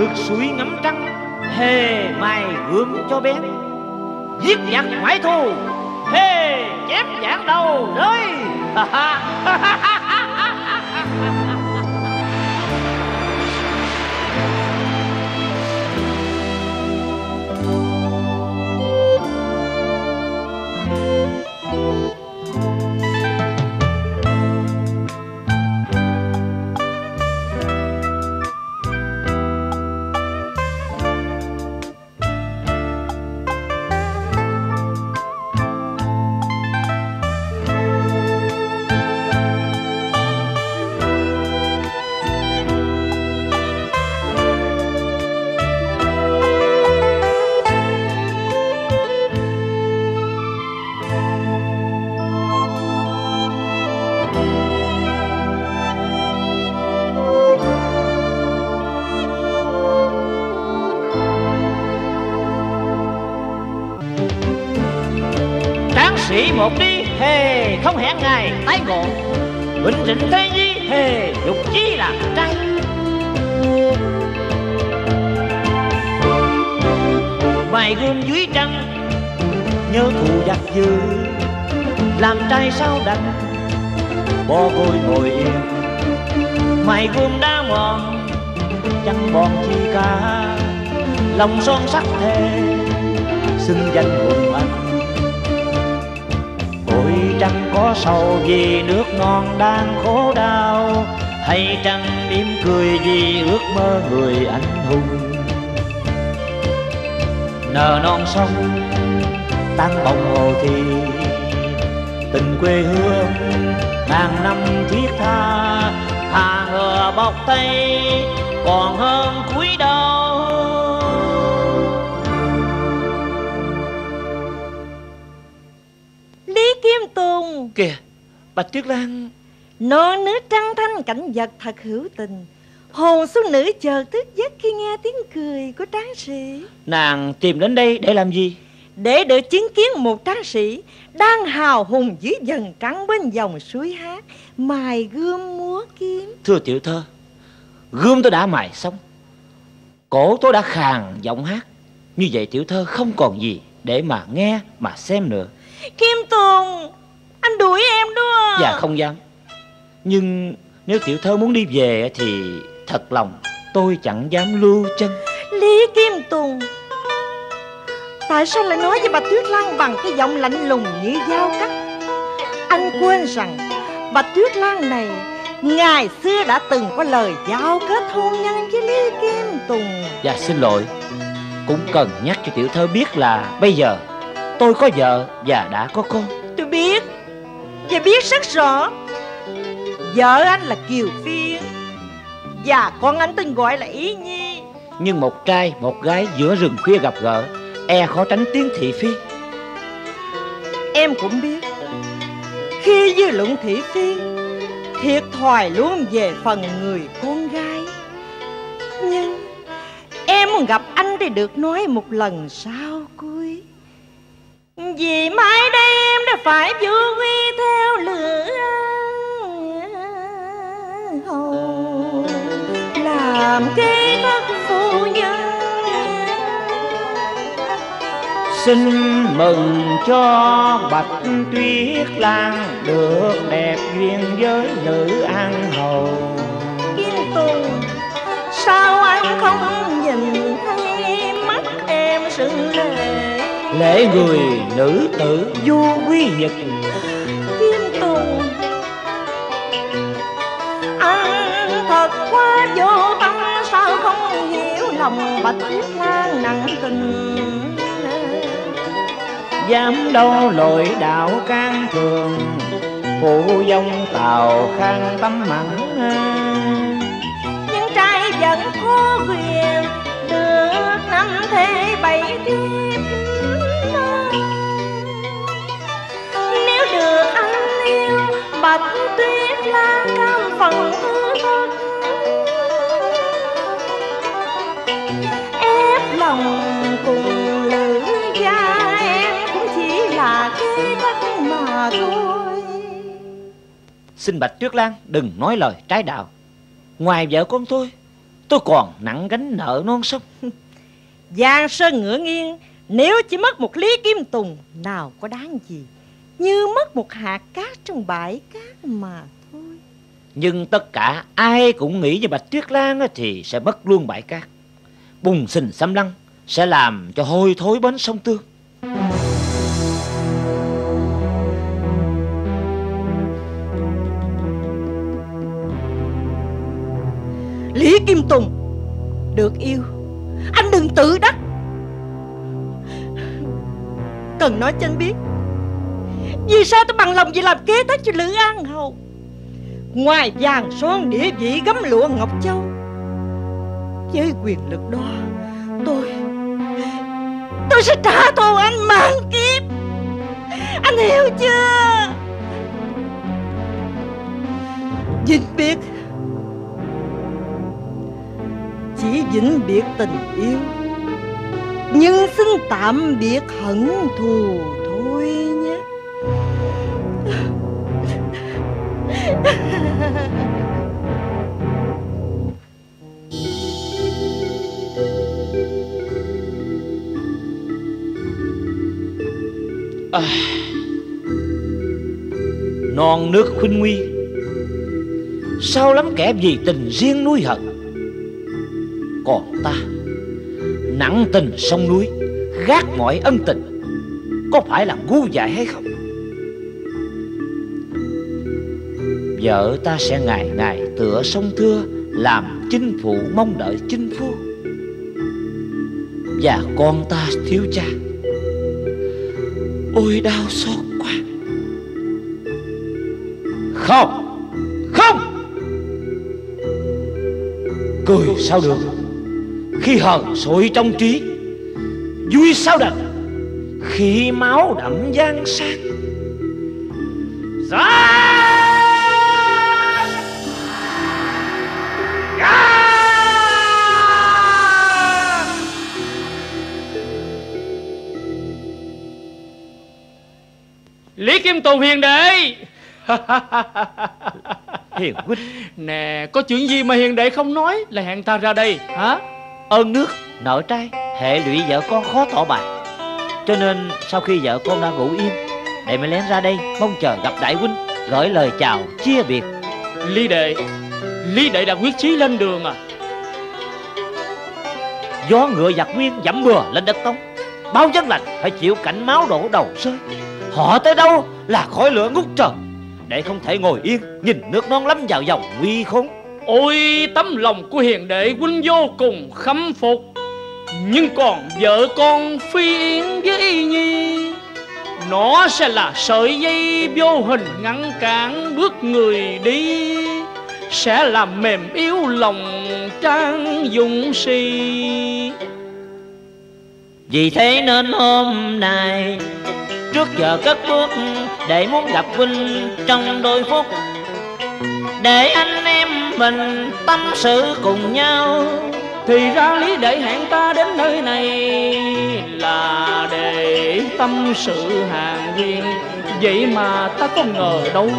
ngược suối ngắm trăng, hề mài gươm cho bén. Giết giặc ngoại thù, hề chém giảng đầu rơi. Sĩ một đi, hề không hẹn ngày tái ngộ. Bình định thế nhi, hề dục chí làm trai. Mài gươm dưới trăng, nhớ thù giặc dữ. Làm trai sao đành, bỏ vôi ngồi yên. Mài gươm đá mòn, chẳng còn chi cả. Lòng son sắt thề, xưng danh hùng anh. Trăng có sầu vì nước non đang khổ đau, hay trăng mỉm cười vì ước mơ người anh hùng. Nở non sông tan bồng hồ thì tình quê hương ngàn năm thiết tha. Thà ngựa bọc tay còn hơn cúi đầu. Kim Tùng kìa, Bạch Tuyết Lan. Non nước trăng thanh cảnh vật thật hữu tình. Hồn xuân nữ chợt thức giấc khi nghe tiếng cười của tráng sĩ. Nàng tìm đến đây để làm gì? Để được chứng kiến một tráng sĩ đang hào hùng dưới dần trắng bên dòng suối hát, mài gươm múa kiếm. Thưa tiểu thơ, gươm tôi đã mài xong, cổ tôi đã khàn giọng hát. Như vậy tiểu thơ không còn gì để mà nghe mà xem nữa. Kim Tùng, anh đuổi em đó. Dạ không dám. Nhưng nếu tiểu thơ muốn đi về thì thật lòng tôi chẳng dám lưu chân. Lý Kim Tùng, tại sao lại nói với Bạch Tuyết Lan bằng cái giọng lạnh lùng như dao cắt? Anh quên rằng Bạch Tuyết Lan này ngày xưa đã từng có lời giao kết hôn nhân với Lý Kim Tùng. Dạ xin lỗi. Cũng cần nhắc cho tiểu thơ biết là bây giờ tôi có vợ và đã có con. Tôi biết, và biết rất rõ. Vợ anh là Kiều Phiên, và con anh tên gọi là Ý Nhi. Nhưng một trai một gái giữa rừng khuya gặp gỡ, e khó tránh tiếng thị phi. Em cũng biết, khi dư luận thị phi, thiệt thòi luôn về phần người con gái. Nhưng em muốn gặp anh để được nói một lần sau cuối. Vì mai đây em đã phải vô quy theo lửa hầu, làm kế thất phu nhân. Xin mừng cho Bạch Tuyết Lan được đẹp duyên với nữ an hầu. Kim Tùng, sao anh không nhìn thấy mắt em sưng lệ? Lễ người nữ tử vô quý nhật. Kim Tùng, anh thật quá vô tâm, sao không hiểu lòng Bạch Tuyết Lan nặng tình. Dám đâu lội đạo can thường, phụ dông tàu khang tấm mặn. Nhưng trai vẫn có quyền được năm thế bảy kiếp. Nếu được anh yêu Bạch Tuyết Lan cam phần hư thất, ép lòng cùng lữ gia, em cũng chỉ là kế thất mà thôi. Xin Bạch Tuyết Lan đừng nói lời trái đạo. Ngoài vợ con tôi còn nặng gánh nợ non sông. Giang sơn ngựa nghiêng, nếu chỉ mất một Lý Kim Tùng nào có đáng gì, như mất một hạt cát trong bãi cát mà thôi. Nhưng tất cả ai cũng nghĩ như Bạch Tuyết Lan thì sẽ mất luôn bãi cát. Bùng xình xâm lăng sẽ làm cho hôi thối bến sông Tương. Lý Kim Tùng được yêu, anh đừng tự đắc. Cần nói cho anh biết, vì sao tôi bằng lòng vì làm kế tác cho Lữ An Hầu. Ngoài vàng son địa vị gấm lụa Ngọc Châu, với quyền lực đó, tôi sẽ trả thù anh mạng kiếp. Anh hiểu chưa? Vĩnh biệt, chỉ vĩnh biệt tình yêu, nhưng xin tạm biệt hận thù thôi nhé. Non nước khuynh nguy, sao lắm kẻ vì tình riêng nuối hận. Còn ta nặng tình sông núi, gác mọi ân tình, có phải là ngu dại hay không? Vợ ta sẽ ngày ngày tựa sông Thưa, làm chinh phụ mong đợi chinh phu. Và con ta thiếu cha, ôi đau xót quá. Không, không, cười sao được khi hờn sội trong trí, vui sao đành khi máu đậm gian sát. Lý Kim Tùng hiền đệ. Hiền huynh, nè, có chuyện gì mà hiền đệ không nói là hẹn ta ra đây hả? Ơn nước nợ trai, hệ lụy vợ con khó tỏ bày. Cho nên sau khi vợ con đã ngủ yên, đệ mới lén ra đây mong chờ gặp đại huynh, gửi lời chào chia biệt. Lý đệ đã quyết chí lên đường à? Gió ngựa giặc nguyên dẫm bừa lên đất Tống, bao dân lành phải chịu cảnh máu đổ đầu rơi. Họ tới đâu là khói lửa ngút trời, để không thể ngồi yên nhìn nước non lắm vào dòng nguy khốn. Ôi tấm lòng của hiền đệ huynh vô cùng khâm phục. Nhưng còn vợ con Phi Yến với Y Nhi, nó sẽ là sợi dây vô hình ngăn cản bước người đi, sẽ làm mềm yếu lòng Trang Dung Si. Vì thế nên hôm nay trước giờ cất bước, để muốn gặp huynh trong đôi phút, để anh em mình tâm sự cùng nhau. Thì ra Lý đệ hẹn ta đến nơi này là để tâm sự hàng duyên, vậy mà ta có ngờ đâu.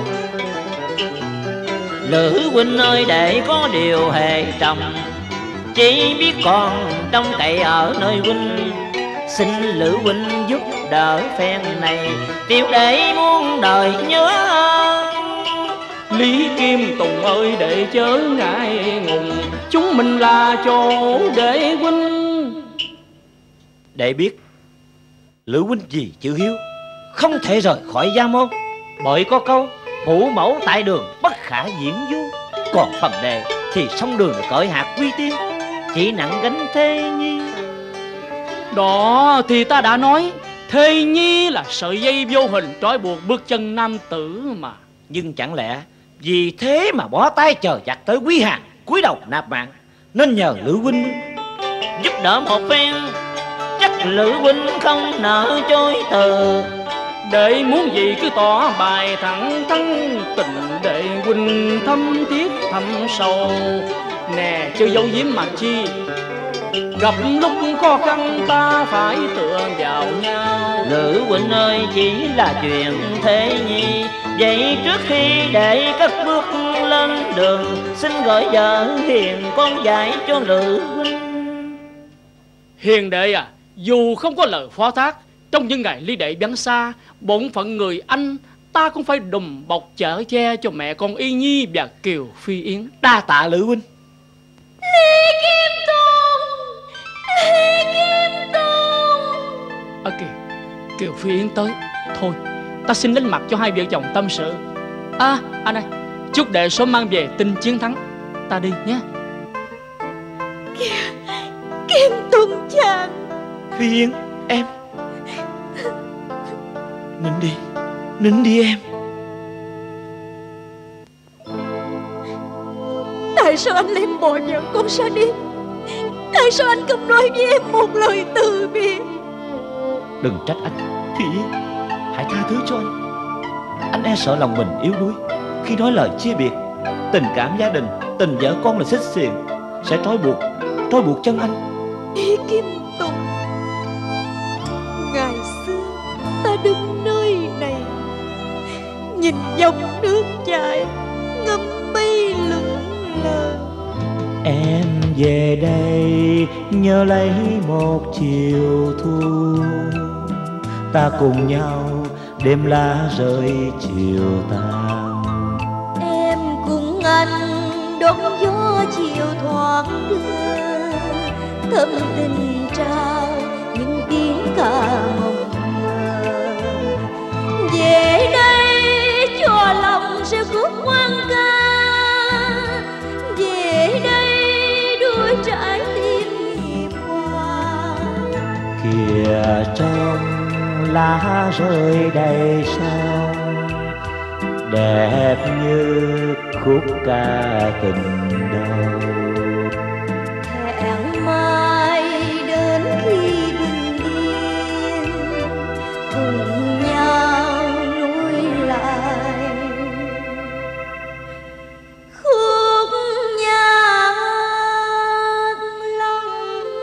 Lữ huynh ơi, đệ có điều hề trầm, chỉ biết còn trông cậy ở nơi huynh. Xin Lữ huynh giúp đỡ phen này, tiểu đệ muôn đời nhớ ơn. Lý Kim Tùng ơi, đệ chớ ngại ngùng, chúng mình là chỗ đệ huynh. Đệ biết Lữ huynh vì chữ hiếu không thể rời khỏi gia môn, bởi có câu phụ mẫu tại đường bất khả diễn du. Còn phần đệ thì song đường cởi hạt quy tiên, chỉ nặng gánh thê nhi. Đó thì ta đã nói, thê nhi là sợi dây vô hình trói buộc bước chân nam tử mà. Nhưng chẳng lẽ vì thế mà bó tay chờ giặc tới quý hàng, cúi đầu nạp mạng, nên nhờ Lữ huynh giúp đỡ một phen, chắc Lữ huynh không nỡ chối từ. Đệ muốn gì cứ tỏ bài thẳng thắn, tình đệ huynh thâm thiết thâm sâu. Nè chứ giấu giếm mà chi, gặp lúc khó khăn ta phải tựa vào nhau. Lữ huynh ơi, chỉ là chuyện thế nhi, vậy trước khi để cất bước lên đường, xin gọi vợ Hiền con dạy cho Lữ huynh. Hiền đệ à, dù không có lời phó thác, trong những ngày ly đệ vắng xa, bổn phận người anh ta cũng phải đùm bọc chở che cho mẹ con Y Nhi và Kiều Phi Yến. Đa tạ Lữ huynh. Lý Kim Tùng, Lý Kim Tùng. Kìa, Kiều Phi Yến tới. Thôi, ta xin đến mặt cho hai vợ chồng tâm sự. Anh ơi, chúc đệ sớm mang về tin chiến thắng. Ta đi nhé. Kim Tùng chàng. Phi Yến, em nín đi em. Tại sao anh lại bỏ nhận con ra đi? Tại sao anh không nói với em một lời từ biệt? Đừng trách anh, Phi Yến, hãy tha thứ cho anh. Anh e sợ lòng mình yếu đuối khi nói lời chia biệt. Tình cảm gia đình, tình vợ con là xích xiềng, sẽ trói buộc chân anh. Lý Kim Tùng, ngày xưa ta đứng nơi này, nhìn dòng nước chảy ngâm mây lững lờ. Em về đây nhớ lấy một chiều thu, ta cùng nhau đêm lá rơi chiều tàn. Em cùng anh đón gió chiều thoáng đưa, thơm tình trao những tiếng ca mộng mơ. Về đây cho lòng sẽ khúc hoang ca, về đây đuổi trái tim nhịp hoa. Kìa trong lá rơi đầy sao, đẹp như khúc ca tình đầu. Hẹn mai đến khi bình yên, cùng nhau nối lại khúc nhạc lòng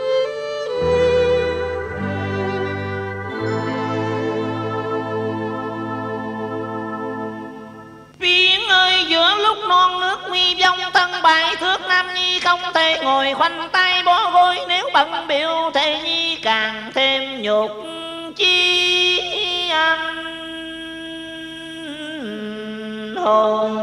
Biển ơi, giữa lúc non nước nguy vong, thân bại thước nam nhi không thể ngồi khoanh tay bó gối. Nếu bận biểu thê nhi càng thêm nhục chi anh hồn.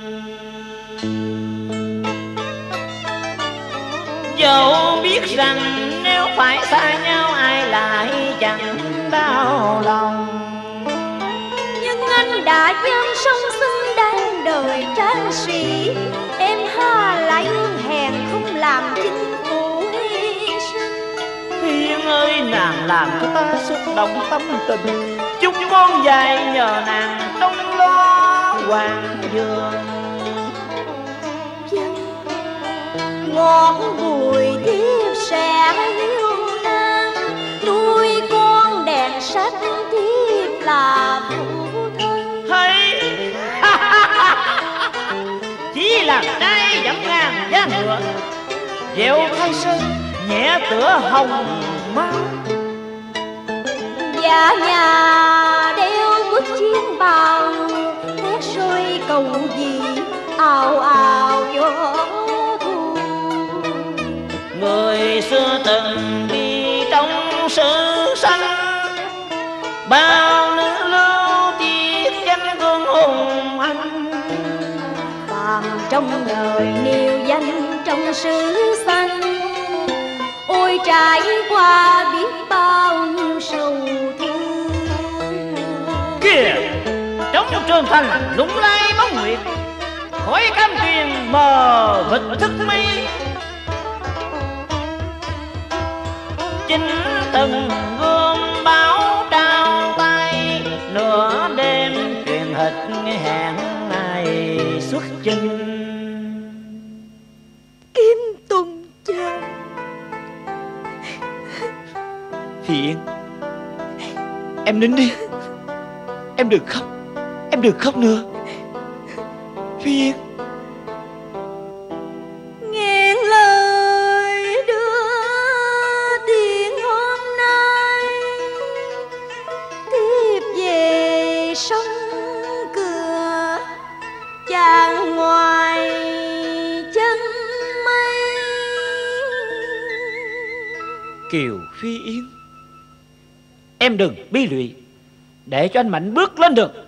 Dẫu biết rằng nếu phải xa nhau ai lại chẳng đau lòng, nhưng anh đã dám sống xứng đáng đời tráng sĩ. Em ha lại ương hèn không làm chính phủ hy sinh. Hiên ơi, nàng làm cho ta xúc động tâm tình, chúc con dài nhờ nàng trong lo hoàng dương. Ngọn bùi thiếp sẽ hiếu nam, nuôi con đèn sách thiếp là phụ thân. Hay chỉ là trai dẫm ngàn giá ngựa, dẻo thay sơn nhẹ tựa hồng máu. Và nhà đeo bước chiến bào, thét sôi cầu gì ào ào gió thu. Người xưa từng đi trong sử sách, bao nữ lưu tiết danh gương hùng anh. Phàm trong đời nêu danh trong sử xanh, ôi trải qua biết bao nhiêu sầu thương. Kìa, trong trường thành lung lay bóng nguyệt, khói cam tuyền mờ vịt thức mây. Chính từng gươm báo trao tay, nửa đêm truyền hịch hẹn ai xuất chinh. Kim Tùng chàng. Hiền, em nín đi. Em đừng khóc nữa. Hiền, Ngàn lời đưa sông cửa chàng ngoài chân mây. Kiều Phi Yến, em đừng bi lụy, để cho anh Mạnh bước lên được.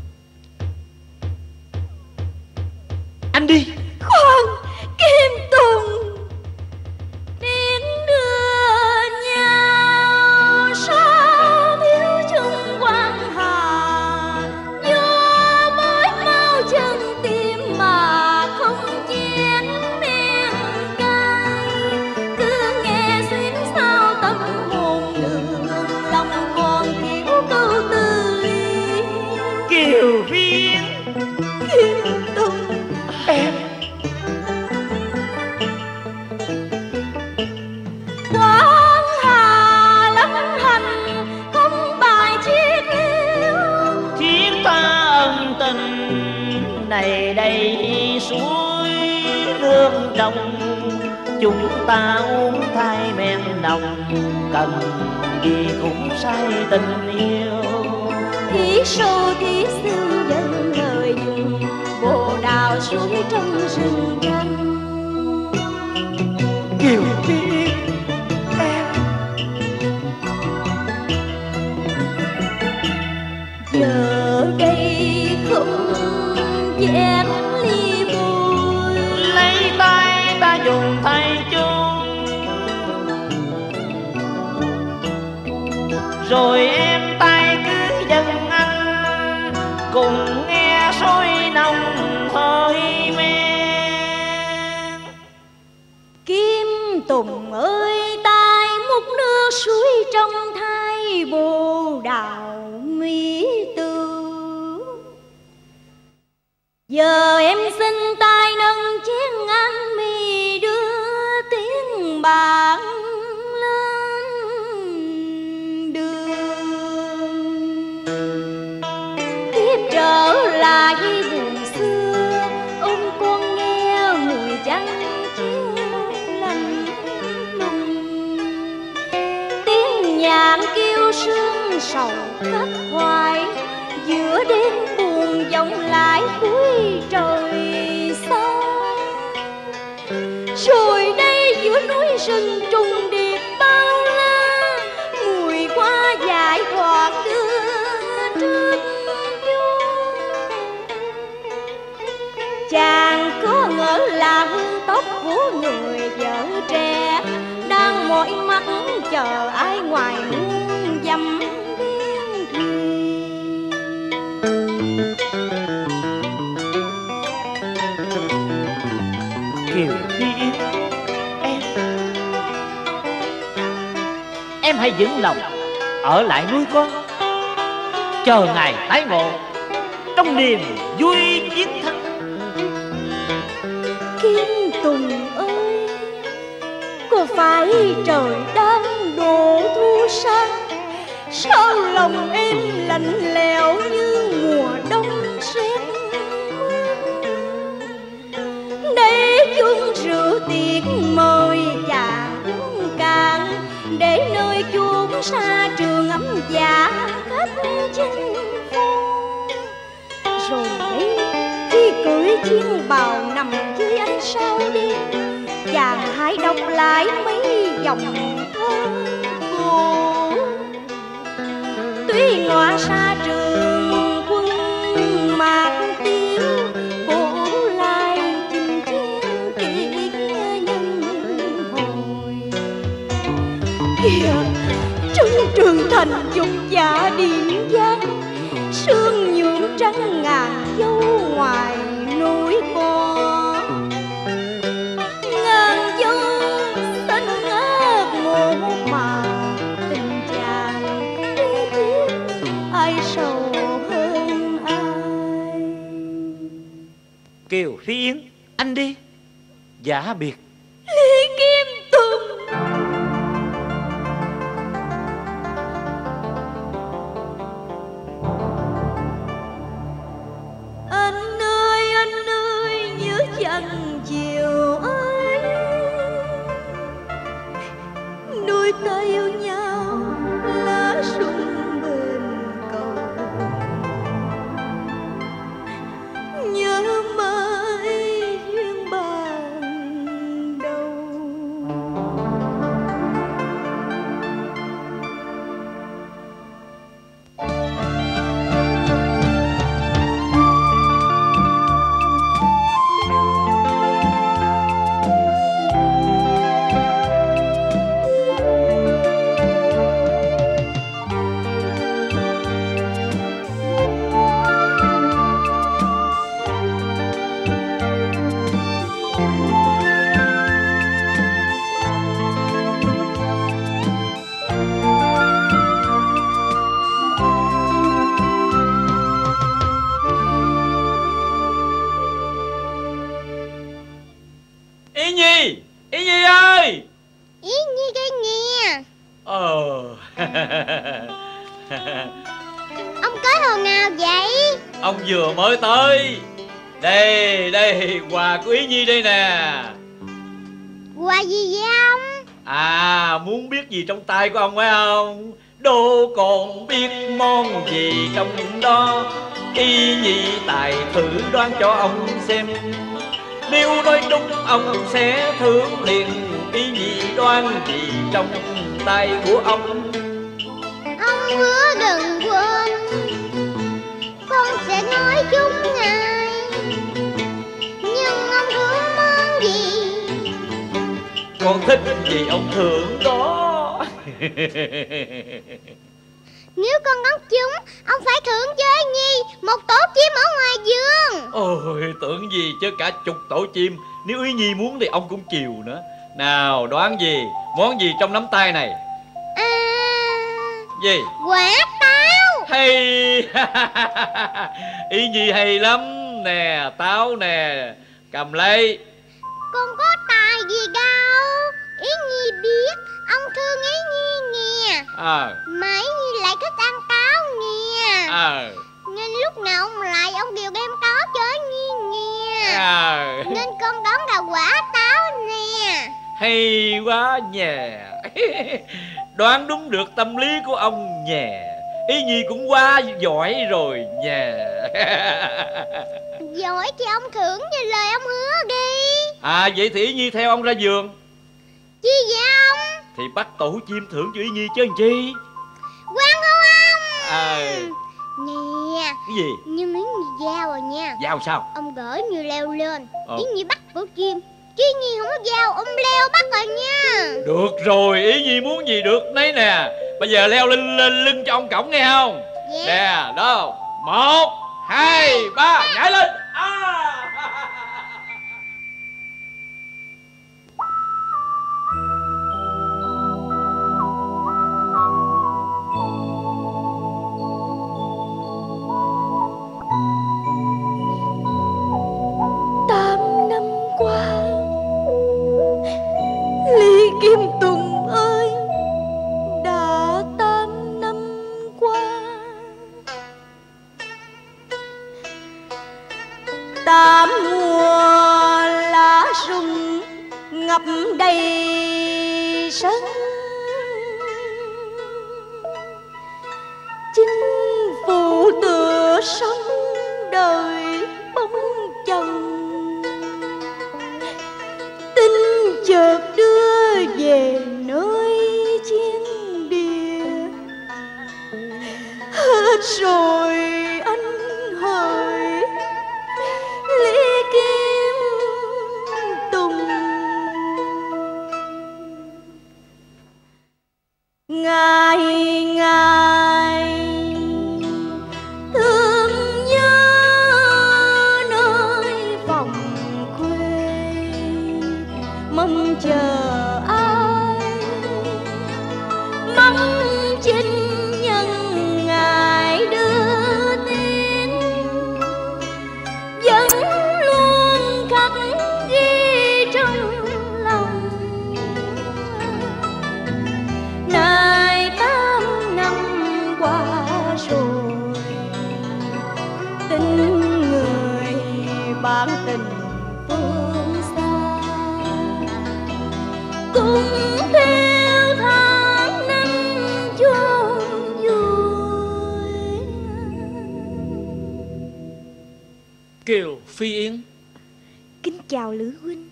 Anh đi. Khoan, Kim Tùng, đến đưa nhau sao thiếu chung quan hà, do mới mau chân tim mà không chén men cay, cứ nghe xuyến sao tâm hồn đường lòng còn thiếu câu từ ly. Kiều Phi Yến, Kim Tùng em. Quán hà lắm hành không bài chiết liêu, Thiết ta ân tình này đây suối nước trong, chúng ta uống thay men nồng, cần gì cũng say tình yêu. thí sâu thí sinh dân đời dùng, bồ đào suối trong rừng tranh. Kiều Phi Yến, em. Giờ đây không dám ly vui, Lấy tay ta dùng thay chung, rồi em tay cứ dần anh, cùng nghe sôi nồng hơi men. Kim Tùng ơi, tai múc nước suối trong thai bồ đào mỹ tư. Giờ em xin tay nâng chén ăn mì, đưa tiếng bạn lên đường. Tiếp trở lại buồn xưa, ôm con nghe mùi trăng chiếu lạnh lùng. Tiếng nhạn kêu sương sầu khắc khoải, giữa đêm buồn vọng lại cuối trời xa. Rồi đây giữa núi rừng trùng điệp bao la, mùi hoa dại thoạt đưa trước vô. Chàng có ngỡ là hương tóc của người vợ trẻ, đang mỏi mắt chờ ai ngoài muôn dặm biên thùy. Kiều Phi Yến, em hãy vững lòng ở lại nuôi con, chờ ngày tái ngộ trong niềm vui chiến thắng. Kim Tùng ơi, có phải trời đang đổ thu sang, sao lòng em lạnh lẽo như mùa đông rét mướt. Để chung rượu tiệc mời chàng uống cạn, để nơi chốn xa trường ấm dạ khách chinh phong. Rồi đây khi cưỡi chiếc bào nằm dưới ánh sao đêm, chàng hãy đọc lại mấy dòng thơ cổ. Tuy ngọa xa trường quân mạc tiêu, cổ lại chinh chiến kỷ nhân hồi. Kìa, trong trường thành dục dạ điện giang, sương nhuộm trắng ngàn dâu ngoài núi co. Ngàn dâu xanh ngát một mà tình chàng đi tiếp, ai sầu hơn ai. Kiều Phi Yến, anh đi. Giả biệt. Lý Kim Tùng. Anh ơi, nhớ chẳng chiều ấy, đôi ta yêu nhau lá sung bên cầu. ông vừa mới tới. Đây, quà của Ý Nhi đây nè. Quà gì vậy ông? À, muốn biết gì trong tay của ông phải không? Đô còn biết món gì trong đó, Ý Nhi tài thử đoán cho ông xem. Nếu nói đúng ông sẽ thưởng liền. Ý Nhi đoán gì trong tay của ông? Ông hứa đừng quên, con sẽ nói chúng ngài. Nhưng ông thưởng món gì? Con thích gì ông thưởng đó. Nếu con đoán chúng, ông phải thưởng cho Ý Nhi một tổ chim ở ngoài vườn. Ôi, tưởng gì chứ cả chục tổ chim. Nếu Ý Nhi muốn thì ông cũng chiều nữa. Nào, đoán gì? Món gì trong nắm tay này? Gì? Quả táo. Hay. Ý Nhi hay lắm. Nè, táo nè, cầm lấy. Con có tài gì đâu. Ý Nhi biết ông thương Ý Nhi nè. Mà Ý Nhi lại thích ăn táo nè. Nên lúc nào ông lại ông đều đem táo cho Ý Nhi nè. Nên con đoán là quả táo nè. Hay quá nhè. Đoán đúng được tâm lý của ông nhè. Ý Nhi cũng quá giỏi rồi nhè. Giỏi thì ông thưởng như lời ông hứa đi. Vậy thì Ý Nhi theo ông ra vườn. Chi vậy ông? Thì bắt tổ chim thưởng cho Ý Nhi chứ làm chi. Quan hô ông. Nè. Cái gì? Nhưng Ý Nhi giao rồi nha. Giao sao? Ông gửi như leo lên. Ý Nhi bắt tổ chim, chứ Ý Nhi không có giao, ông leo bắt rồi nha. Được rồi, Ý Nhi muốn gì được nấy nè. Bây giờ leo lên lưng cho ông cổng nghe không? Nè, đó. 1, 2, 3, nhảy lên. Lý Kim Tùng ơi, đã 8 năm qua. 8 mùa lá rụng ngập đầy sân. Chinh phụ tựa sông đời bóng chồng. Tin chợt đưa về nơi chiến địa. Hết rồi anh hỡi Lý Kim Tùng. Ngày ngày thương nhớ nơi vòng quê, mong chờ ai, mong chinh nhân ngài đưa tin, vẫn luôn khắc ghi trong lòng. Nay 8 năm qua rồi, tình người bạn tình phương xa, cùng theo tháng năm chôn vùi. Kiều Phi Yến. Kính chào Lữ huynh.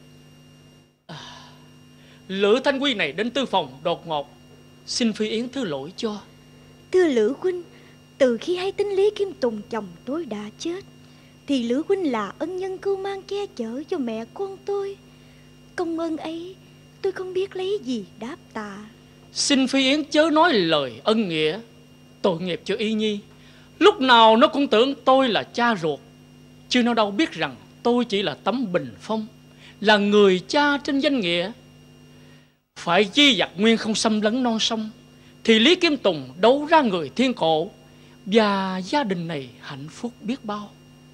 Lữ Thanh Quy này đến tư phòng đột ngột, xin Phi Yến thứ lỗi cho. Thưa Lữ huynh, từ khi hay tin Lý Kim Tùng chồng tôi đã chết, thì Lữ huynh là ân nhân cưu mang che chở cho mẹ con tôi. Công ơn ấy tôi không biết lấy gì đáp tạ. Xin Phi Yến chớ nói lời ân nghĩa. Tội nghiệp cho Y Nhi. Lúc nào nó cũng tưởng tôi là cha ruột, chứ nó đâu biết rằng tôi chỉ là tấm bình phong, là người cha trên danh nghĩa. Phải chi giặc nguyên không xâm lấn non sông, thì Lý Kim Tùng đấu ra người thiên cổ, và gia đình này hạnh phúc biết bao.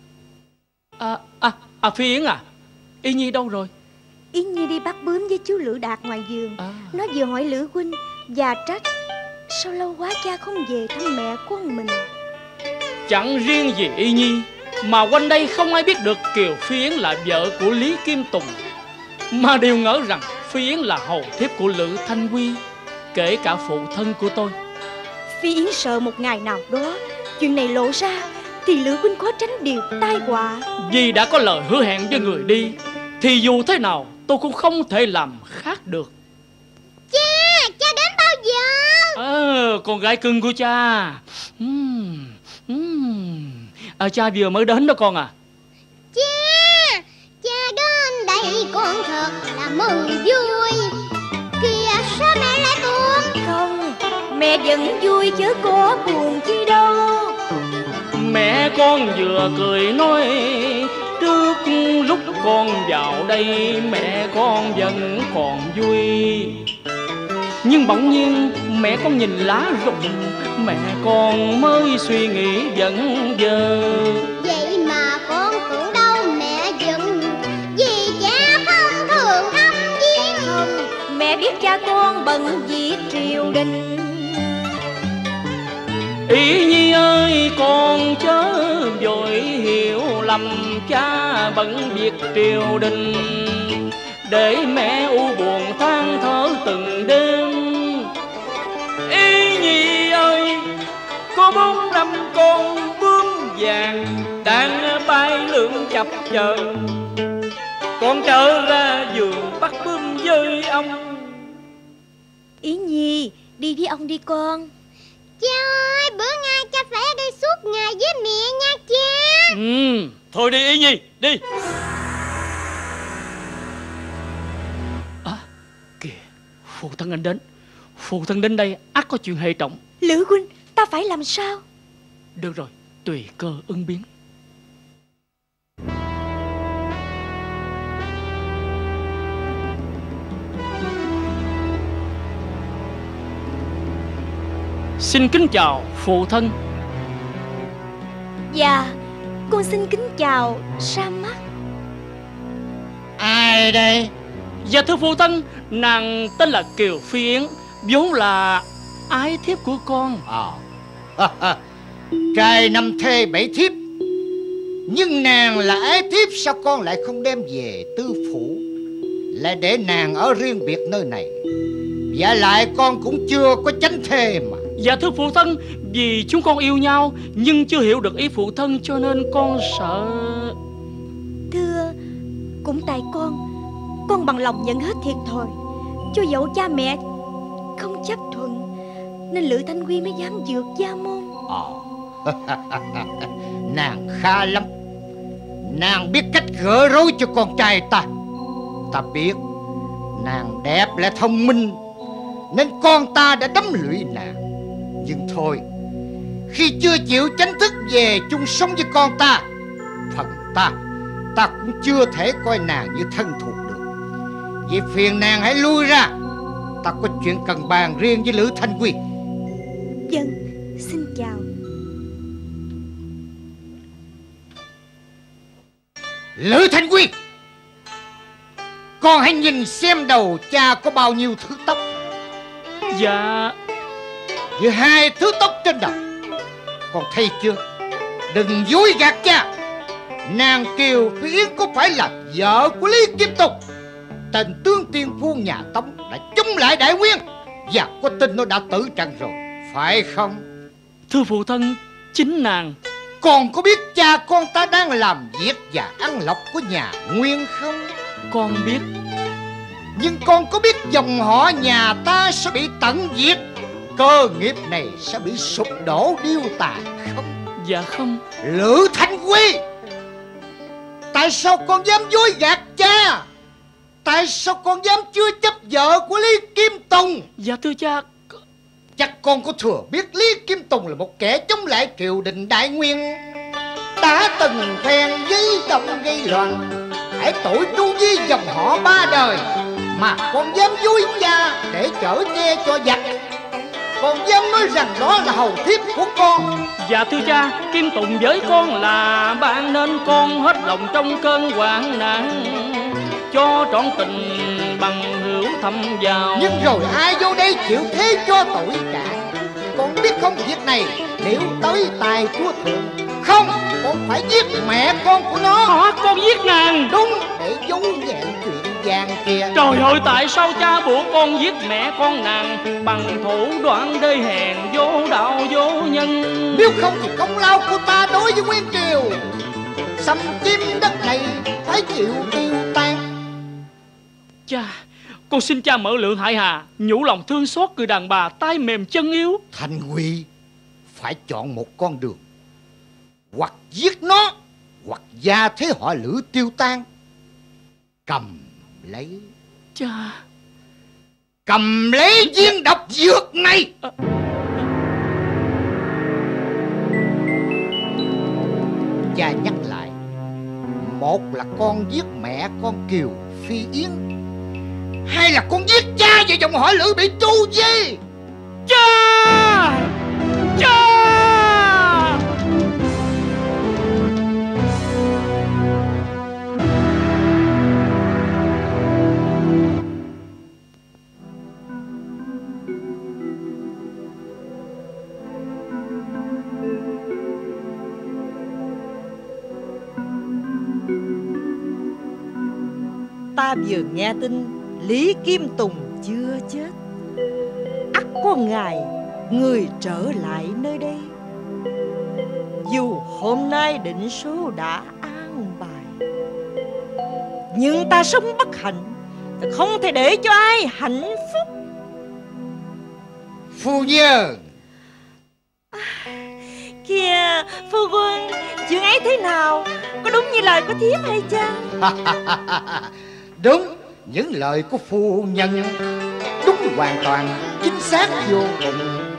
Phi Yến à, Y Nhi đâu rồi? Y Nhi đi bắt bướm với chú Lữ Đạt ngoài vườn. Nó vừa hỏi Lữ huynh và trách sao lâu quá cha không về thăm mẹ con mình. Chẳng riêng gì Y Nhi, mà quanh đây không ai biết được Kiều Phi Yến là vợ của Lý Kim Tùng, mà đều ngỡ rằng Phi Yến là hầu thiếp của Lữ Thanh Quy, kể cả phụ thân của tôi. Phi Yến sợ một ngày nào đó chuyện này lộ ra thì Lữ huynh khó tránh điều tai họa. Vì đã có lời hứa hẹn với người đi thì dù thế nào tôi cũng không thể làm khác được. Cha đến bao giờ? Con gái cưng của cha. Cha vừa mới đến đó con à. Cha đến đây con thật là mừng vui. Kìa sao mẹ lại buồn? Không, mẹ vẫn vui chứ có buồn chi đâu. Mẹ con vừa cười nói trước lúc con vào đây mẹ con vẫn còn vui. Nhưng bỗng nhiên mẹ con nhìn lá rụng, mẹ con mới suy nghĩ vẫn vơ. Vậy mà con tưởng đâu mẹ giận vì cha không thường thăm viếng. Không, mẹ biết cha con bận việc triều đình. Y Nhi ơi con chớ vội hiểu lầm, cha bận việc triều đình để mẹ u buồn than thở từng đêm. Y Nhi ơi có 4 năm con bướm vàng đang bay lượn chập chờn, con trở ra vườn bắt bướm với ông. Ý Nhi đi với ông đi con. Cha ơi, bữa nay cha phải ở đây suốt ngày với mẹ nha cha. Thôi đi Y Nhi, đi. Kìa, phụ thân anh đến. Phụ thân đến đây ắt có chuyện hệ trọng. Lữ huynh, ta phải làm sao? Được rồi, tùy cơ ứng biến. Xin kính chào phụ thân. Dạ, con xin kính chào Sa Mắt. Ai đây? Dạ thưa phụ thân, nàng tên là Kiều Phi Yến, vốn là ái thiếp của con. Trai 5 thê 7 thiếp, nhưng nàng là ái thiếp, sao con lại không đem về tư phủ, lại để nàng ở riêng biệt nơi này? Và lại con cũng chưa có chánh thê mà. Dạ thưa phụ thân, vì chúng con yêu nhau nhưng chưa hiểu được ý phụ thân cho nên con sợ. Thưa, cũng tại con bằng lòng nhận hết thiệt thòi, cho dẫu cha mẹ không chấp thuận nên Lữ Thanh Quy mới dám vượt gia môn. Nàng khá lắm. Nàng biết cách gỡ rối cho con trai ta. Ta biết nàng đẹp lại thông minh nên con ta đã đắm lụy nàng. Nhưng thôi, khi chưa chịu chánh thức về chung sống với con ta, phần ta cũng chưa thể coi nàng như thân thuộc được. Vì phiền nàng hãy lui ra, ta có chuyện cần bàn riêng với Lữ Thanh Quy. Vâng, xin chào. Lữ Thanh Quy, con hãy nhìn xem đầu cha có bao nhiêu thứ tóc. Dạ. Với 2 thứ tóc trên đầu, con thấy chưa? Đừng dối gạt cha. Nàng Kiều Phi Yến có phải là vợ của Lý Kim Tùng, tên tướng tiên phu nhà Tống đã chống lại Đại Nguyên, và có tin nó đã tử trận rồi, phải không? Thưa phụ thân, chính nàng. Con có biết cha con ta đang làm việc và ăn lộc của nhà Nguyên không? Con biết. Nhưng con có biết dòng họ nhà ta sẽ bị tận diệt, cơ nghiệp này sẽ bị sụp đổ điêu tàn không? Dạ không. Lữ Thanh Quy, tại sao con dám dối gạt cha? Tại sao con dám chưa chấp vợ của Lý Kim Tùng? Dạ thưa cha. Chắc con có thừa biết Lý Kim Tùng là một kẻ chống lại triều đình Đại Nguyên, đã từng phen với động gây loạn, hãy tội tru với dòng họ 3 đời, mà con dám dối cha để chở che cho giặc. Con dám nói rằng đó là hầu thiếp của con. Dạ thưa cha, Kim Tùng với con là bạn, nên con hết lòng trong cơn hoạn nạn, cho trọn tình bằng hữu thâm vào. Nhưng rồi ai vô đây chịu thế cho tội cả? con biết không, việc này nếu tới tài chúa thượng, không, con phải giết mẹ con của nó. Hả? Con giết nàng? Đúng, để giấu nhẹm chuyện vàng kìa. Trời ơi, tại sao cha buộc con giết mẹ con nàng bằng thủ đoạn đê hèn vô đạo vô nhân? Nếu không thì công lao của ta đối với Nguyên Triều xâm chiếm đất này phải chịu tiêu tan. Cha, con xin cha mở lượng hại hà, nhủ lòng thương xót người đàn bà tay mềm chân yếu. Thanh Huy phải chọn một con đường, hoặc giết nó, hoặc gia thế họ Lữ tiêu tan. Cầm lấy, cha, cầm lấy viên độc dược này. Cha nhắc lại, một là con giết mẹ con Kiều Phi Yến, hay là con giết cha và dòng họ Lữ bị tru di. Cha, cha. Ta vừa nghe tin Lý Kim Tùng chưa chết, ắt có ngày người trở lại nơi đây. Dù hôm nay định số đã an bài, nhưng ta sống bất hạnh, không thể để cho ai hạnh phúc. Phu nhân. Kìa phu quân, chuyện ấy thế nào? Có đúng như lời của thiếp hay chăng? Đúng, những lời của phu nhân đúng hoàn toàn, chính xác vô cùng.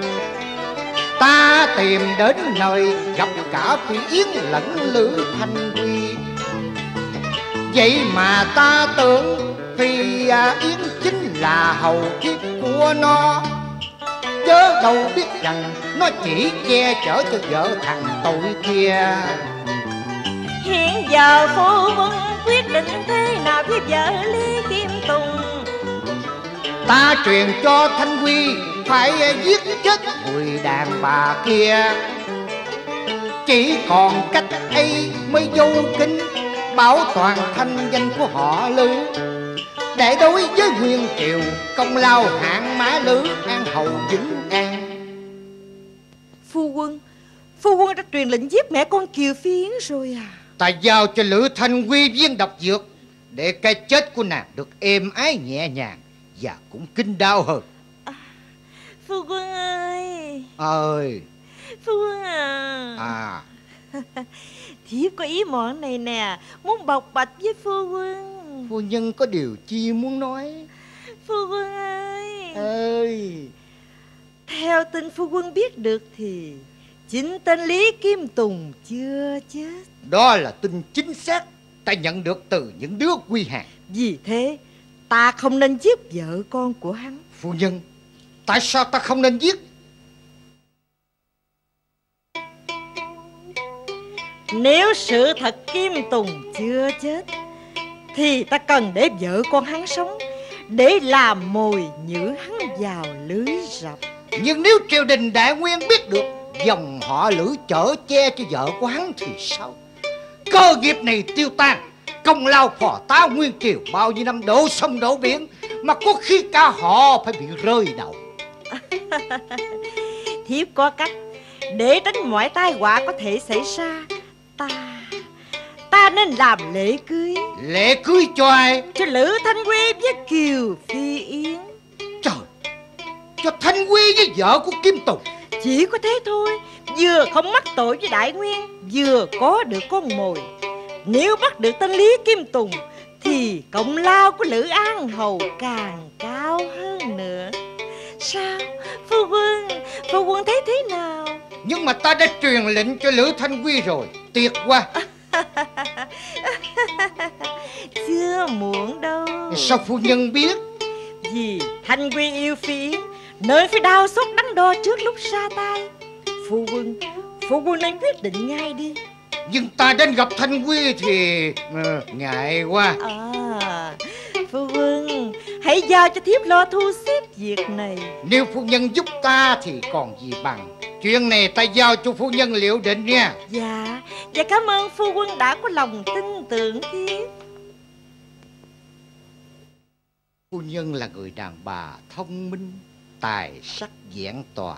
Ta tìm đến nơi gặp cả Phi Yến lẫn Lữ Thanh Huy, vậy mà ta tưởng Phi Yến chính là hầu kiếp của nó, chớ đâu biết rằng nó chỉ che chở cho vợ thằng tội kia. Hiện giờ phu quân quyết định thế nào với vợ Lý Kim Tùng? Ta truyền cho Thanh Huy phải giết chết người đàn bà kia. Chỉ còn cách ấy mới vô kính bảo toàn thanh danh của họ Lữ, để đối với Nguyên Triều công lao hạng mã Lữ an hầu vĩnh an. Phu quân đã truyền lệnh giết mẹ con Kiều Phi Yến rồi à? Ta giao cho Lữ Thanh Huy viên độc dược để cái chết của nàng được êm ái nhẹ nhàng và cũng kinh đau hơn. Phu quân ơi. Phu quân à. Thiếp có ý mọn này nè, muốn bộc bạch với phu quân. Phu nhân có điều chi muốn nói? Phu quân ơi, theo tin phu quân biết được thì chính tên Lý Kim Tùng chưa chết. Đó là tin chính xác ta nhận được từ những đứa quy hàng. Vì thế ta không nên giết vợ con của hắn. Phu nhân, tại sao ta không nên giết? Nếu sự thật Kim Tùng chưa chết thì ta cần để vợ con hắn sống, để làm mồi nhử hắn vào lưới rập. Nhưng nếu triều đình Đại Nguyên biết được dòng họ Lữ chở che cho vợ của hắn thì sao? Cơ nghiệp này tiêu tan, công lao phò tá Nguyên Triều bao nhiêu năm đổ sông đổ biển, mà có khi cả họ phải bị rơi đầu. Thiếp có cách để tránh mọi tai họa có thể xảy ra. Ta nên làm lễ cưới. Lễ cưới cho ai? Cho Lữ Thanh Huy với Kiều Phi Yến. Trời, cho Thanh Huy với vợ của Kim Tùng. Chỉ có thế thôi, vừa không mắc tội với Đại Nguyên, vừa có được con mồi. Nếu bắt được tên Lý Kim Tùng thì công lao của Lữ An Hầu càng cao hơn nữa. Sao phu quân thấy thế nào? Nhưng mà ta đã truyền lệnh cho Lữ Thanh Huy rồi, tuyệt quá. Chưa muộn đâu. Sao phu nhân biết? Vì Thanh Huy yêu Phi Yến nên phải đau xót đắn đo trước lúc ra tay. Phu quân nên quyết định ngay đi. Nhưng ta đến gặp Thanh Huy thì ngại quá. Phu quân hãy giao cho thiếp lo thu xếp việc này. Nếu phu nhân giúp ta thì còn gì bằng. Chuyện này ta giao cho phu nhân liệu định nha. Dạ, và cảm ơn phu quân đã có lòng tin tưởng thiếp. Phu nhân là người đàn bà thông minh, tài sắc vẹn toàn.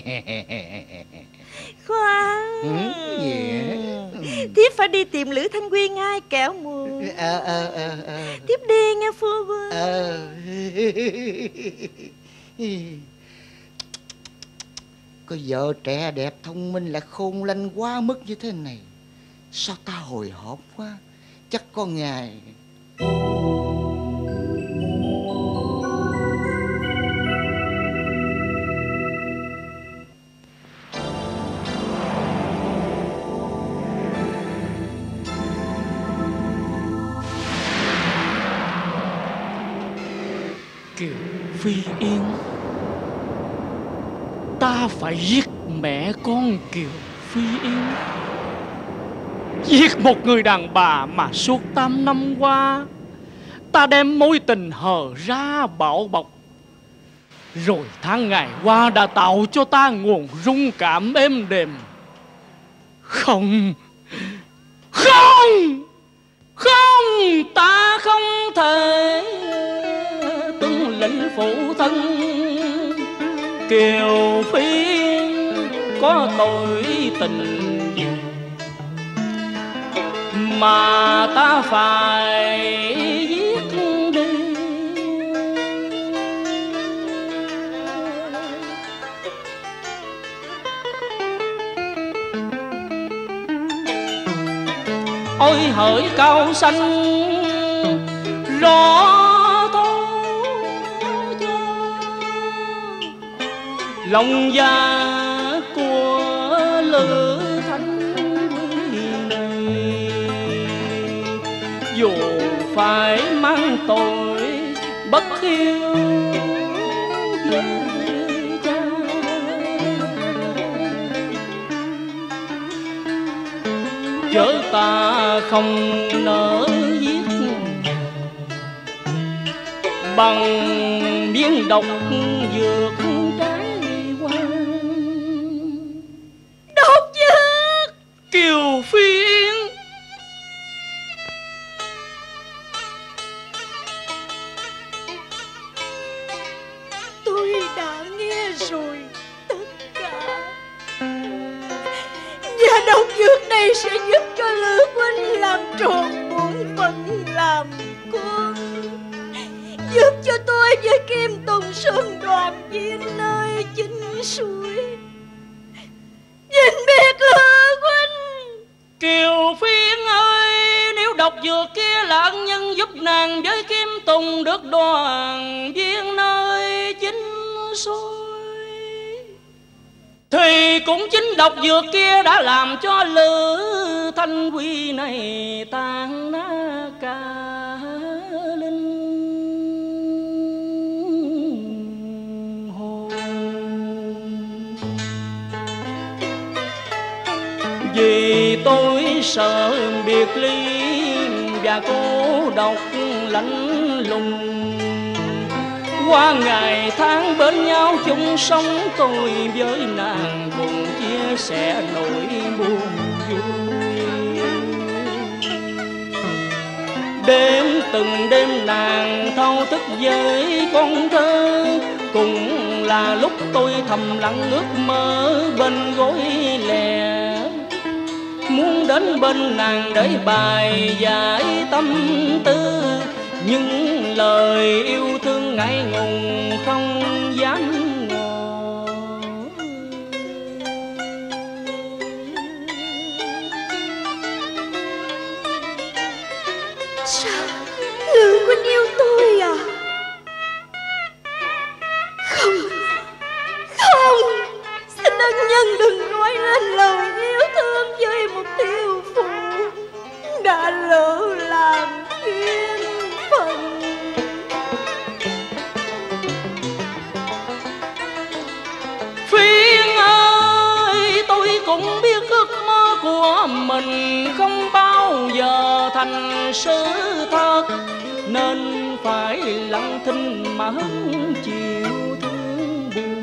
Khoan, thiếp phải đi tìm Lữ Thanh Quy ngay kẻo muộn. Thiếp đi nghe phu quân. Có vợ trẻ đẹp thông minh lại khôn lanh quá mức như thế này, sao ta hồi hộp quá. Chắc có ngày Kiều Phi Yên, ta phải giết mẹ con Kiều Phi Yên, giết một người đàn bà mà suốt 8 năm qua ta đem mối tình hờ ra bảo bọc. Rồi tháng ngày qua đã tạo cho ta nguồn rung cảm êm đềm. Không, không, không, ta không thể tuân lệnh phụ thân Kiều Phi có tội tình gì mà ta phải giết đi. Ôi hỡi cao xanh rõ thấu cho lòng già của Lữ Thanh Quy này, dù phải mang tội bất hiếu với cha. Chớ ta không nỡ giết bằng miếng độc dược trái hoa. Độc dược Kiều Phi Yên, tôi đã nghe rồi tất cả, và độc dược này sẽ giúp cho Lữ huynh làm tròn bổn phận làm con, giúp cho tôi với Kim Tùng sớm đoàn viên nơi chính suối. Nhìn biệt Lữ huynh. Kiều Phi Yên ơi, nếu độc dược kia là ân nhân giúp nàng với Kim Tùng được đoàn viên nơi chính suối, thì cũng chính độc dược kia đã làm cho Lữ Thanh Quy này tan nát cả linh hồn. Vì tôi sợ biệt ly và cô độc lạnh lùng, qua ngày tháng bên nhau chung sống, tôi với nàng cùng chia sẻ nỗi buồn vui. Đêm từng đêm nàng thâu thức với con thơ, cũng là lúc tôi thầm lặng ước mơ bên gối lẻ, muốn đến bên nàng để bài giải tâm tư, nhưng lời yêu thương ngại ngùng không dám ngỏ. Sao Lữ huynh yêu tôi à? Không, không, xin ân nhân đừng nói lên lời yêu thương với một thiếu phụ đã lỡ làm duyên phận. Phi Yên ơi, tôi cũng biết ước mơ của mình không bao giờ thành sự thật, nên phải lặng thinh mà hứng chịu thương buồn.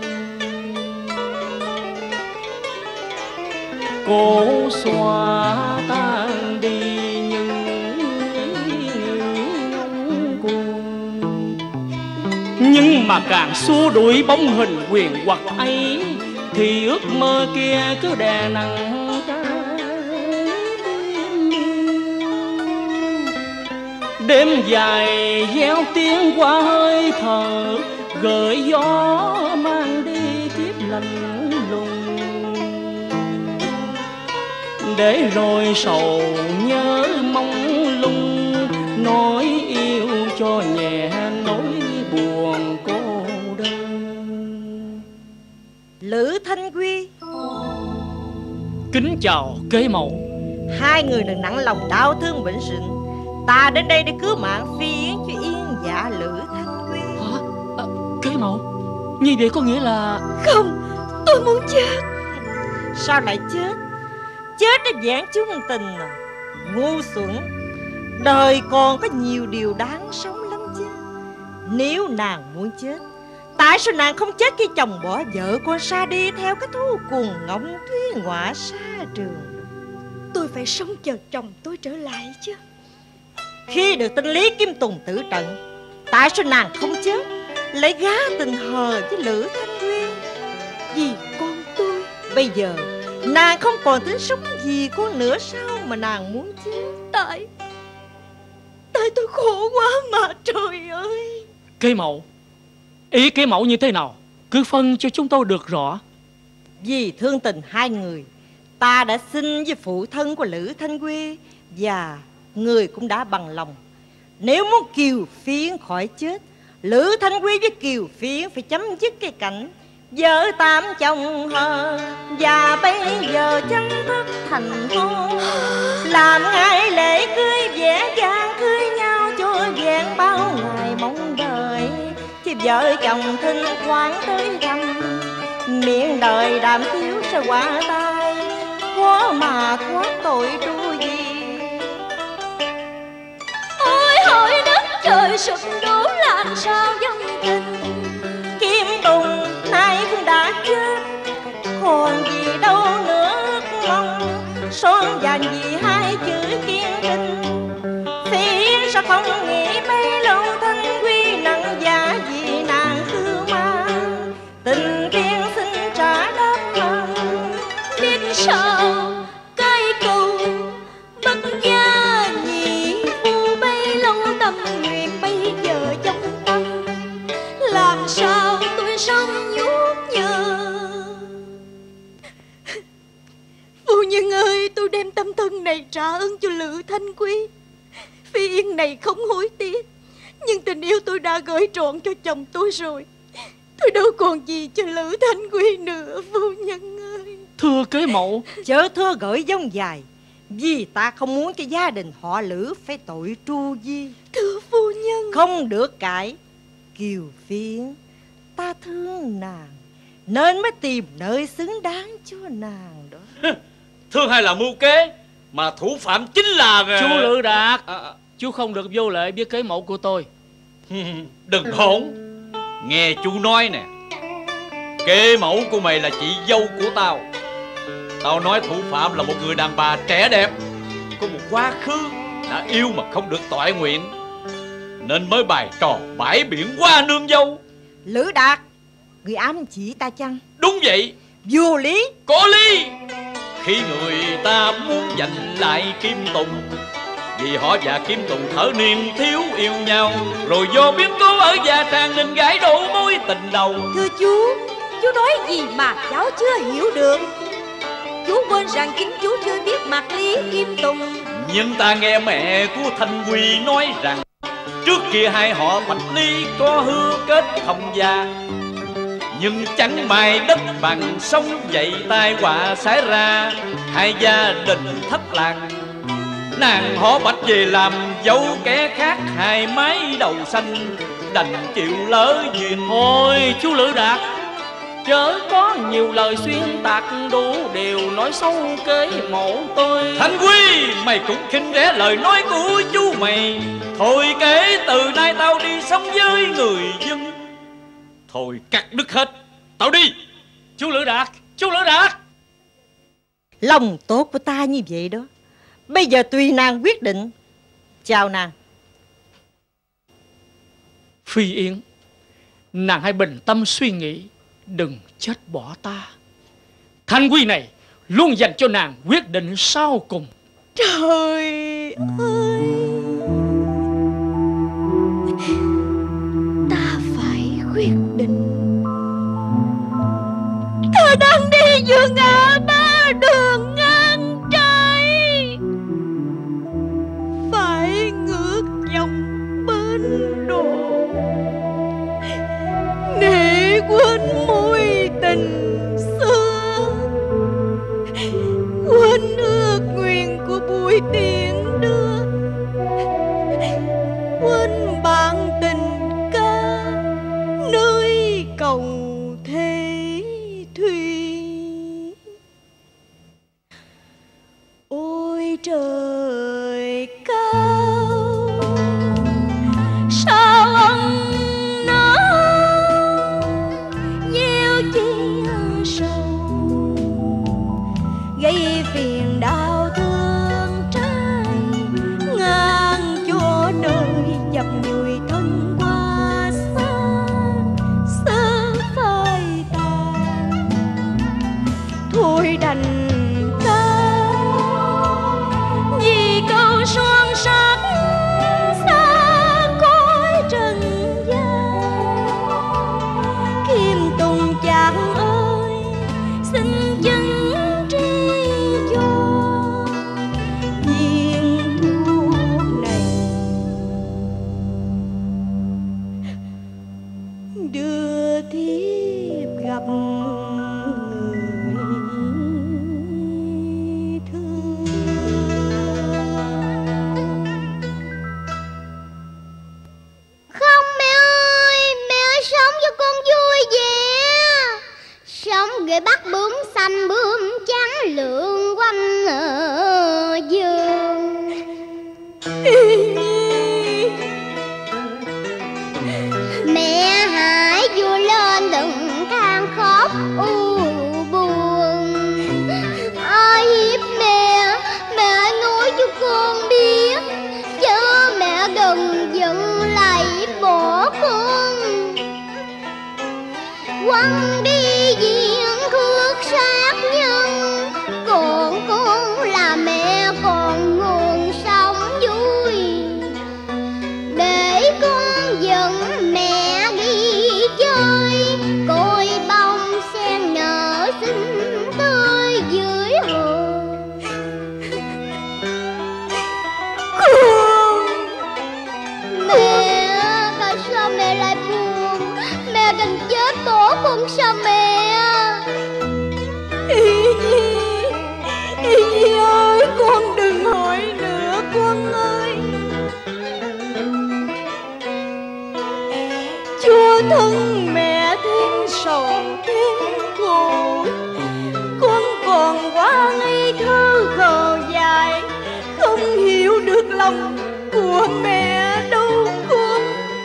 Cố xóa tan đi những ngông cuồng, nhưng mà càng xua đuổi bóng hình quyền hoặc ấy, thì ước mơ kia cứ đè nặng trái tim. Đêm dài gieo tiếng qua hơi thở, gợi gió mang đi kiếp lạnh lùng, để rồi sầu nhớ mong lung, nói yêu cho nhẹ nỗi buồn cô đơn. Lữ Thanh Quy. Kính chào kế mẫu. Hai người đừng nặng lòng đau thương bệnh sinh. Ta đến đây để cứu mạng Phi Yến cho yên dạ Lữ Thanh Quy. Hả? Kế mẫu, như vậy có nghĩa là... Không, tôi muốn chết. Sao lại chết? Chết để giảng chung tình à? Ngu xuẩn. Đời còn có nhiều điều đáng sống lắm chứ. Nếu nàng muốn chết, tại sao nàng không chết khi chồng bỏ vợ con xa đi theo cái thú cùng ngỗng thúy ngọa xa trường? Tôi phải sống chờ chồng tôi trở lại chứ. Khi được tin Lý Kim Tùng tử trận, tại sao nàng không chết, lại gá tình hờ với Lữ Thanh Nguyên? Vì con tôi. Bây giờ nàng không còn tính sống gì con nữa sao mà nàng muốn chết? Tại tôi khổ quá mà trời ơi. Kế mẫu, ý kế mẫu như thế nào? Cứ phân cho chúng tôi được rõ. Vì thương tình hai người, ta đã xin với phụ thân của Lữ Thanh Quy, và người cũng đã bằng lòng. Nếu muốn Kiều Phiến khỏi chết, Lữ Thanh Quy với Kiều Phiến phải chấm dứt cái cảnh vợ tám chồng hờ, và bây giờ chính thức thành hôn, làm ngày lễ cưới vẻ vang cưới nhau cho vẹn bao ngày mong đợi. Chứ vợ chồng thỉnh thoảng tới thăm, miệng đời đàm thiếu sẽ qua tay, khó mà thoát tội tru gì. Ôi hỏi đất trời sụp đổ làm sao dân tình. Kim Tùng nay cũng đã chết, còn gì đâu nữa ước mong, son dành vì hai chữ kiên định. Phiến sao không nghĩ bấy lâu Thanh Quy nặng giá vì nàng cưu mang, tình tiên xin trả đáp ơn. Biết sao cái câu bất gia nhị phu bấy lâu tâm nguyện bây giờ trong tâm, làm sao tôi sống nhút nhơ. Phu nhân ơi, tôi đem tâm thân này trả ơn cho Lữ Thanh Quy. Phi Yên này không hối tiếc, nhưng tình yêu tôi đã gửi trọn cho chồng tôi rồi. Tôi đâu còn gì cho Lữ Thanh Quy nữa phu nhân ơi. Thưa kế mẫu, Chớ thưa gửi dông dài, vì ta không muốn cho gia đình họ Lữ phải tội tru di. Thưa phu nhân. Không được cãi. Kiều Phiến, ta thương nàng nên mới tìm nơi xứng đáng cho nàng đó. Thương hay là mưu kế, mà thủ phạm chính là... chú Lữ Đạt, chú không được vô lễ với kế mẫu của tôi. Đừng hỗn. Nghe chú nói nè, kế mẫu của mày là chị dâu của tao. Tao nói thủ phạm là một người đàn bà trẻ đẹp, có một quá khứ đã yêu mà không được toại nguyện, nên mới bày trò bãi biển qua nương dâu. Lữ Đạt, người ám chỉ ta chăng? Đúng vậy. Vô lý. Có lý. Khi người ta muốn giành lại Kim Tùng, vì họ và Kim Tùng thở niên thiếu yêu nhau, rồi do biến cố ở Gia Trang nên gái đổ mối tình đầu. Thưa chú nói gì mà cháu chưa hiểu được. Chú quên rằng chính chú chưa biết mặt Lý Kim Tùng. Nhưng ta nghe mẹ của Thanh Quy nói rằng trước kia hai họ Bạch Ly có hứa kết thông gia, nhưng chẳng may đất bằng sông dậy tai họa xảy ra, hai gia đình thất lạc. Nàng họ Bạch về làm dâu kẻ khác, hai mái đầu xanh đành chịu lỡ duyên. Thôi chú Lữ Đạt, chớ có nhiều lời xuyên tạc đủ điều nói xấu kế mẫu tôi. Thanh Quy, mày cũng khinh rẻ lời nói của chú mày. Thôi kể từ nay tao đi sống với người dân. Thôi cắt đứt hết, tao đi. Chú Lữ Đạt, chú Lữ Đạt. Lòng tốt của ta như vậy đó. Bây giờ tùy nàng quyết định. Chào nàng. Phi Yến, nàng hãy bình tâm suy nghĩ, đừng chết bỏ ta. Thanh quy này luôn dành cho nàng quyết định sau cùng. Trời ơi, ta phải quyết định. Ta đang đi giữa ngã ba đường ngang trái, phải ngược dòng bên đổ, để quên mối tình xưa, quên ước nguyện của buổi tiền đưa, quên bạn tình ca nơi cầu thế thủy. Ôi trời cao, sao ông nó gieo chia sầu, gây phiền đau thương trai, ngang cho đời dập người thân qua xa, sơ phai tàn. Thôi đành vì câu son sắc xa cõi trần gian. Kim Tùng chàng ơi, xin chứng tri cho viên thuốc này, đưa thiếp gặp người thương. Không mẹ ơi, mẹ ơi, sống cho con vui vẻ. Sống để bắt bướm xanh bướm trắng lượn quanh ở vườn. Mẹ hãy vui lên đừng than khóc u buồn. Ai hiếp mẹ, mẹ hãy nói cho con biết, chứ mẹ đừng giận lại bỏ con. Quăng đi diện khước sát nhân, còn con là mẹ còn nguồn sống vui. Để con dẫn mẹ đi chơi, coi bông sen nở xinh tươi dưới hồ. Mẹ, tại sao mẹ lại buồn? Mẹ đừng chết bỏ con sao mẹ? Y Nhi ơi, con đừng hỏi nữa con ơi. Chúa thân mẹ thêm sầu thêm khổ, con còn quá ngây thơ khờ dại, không hiểu được lòng của mẹ đâu con.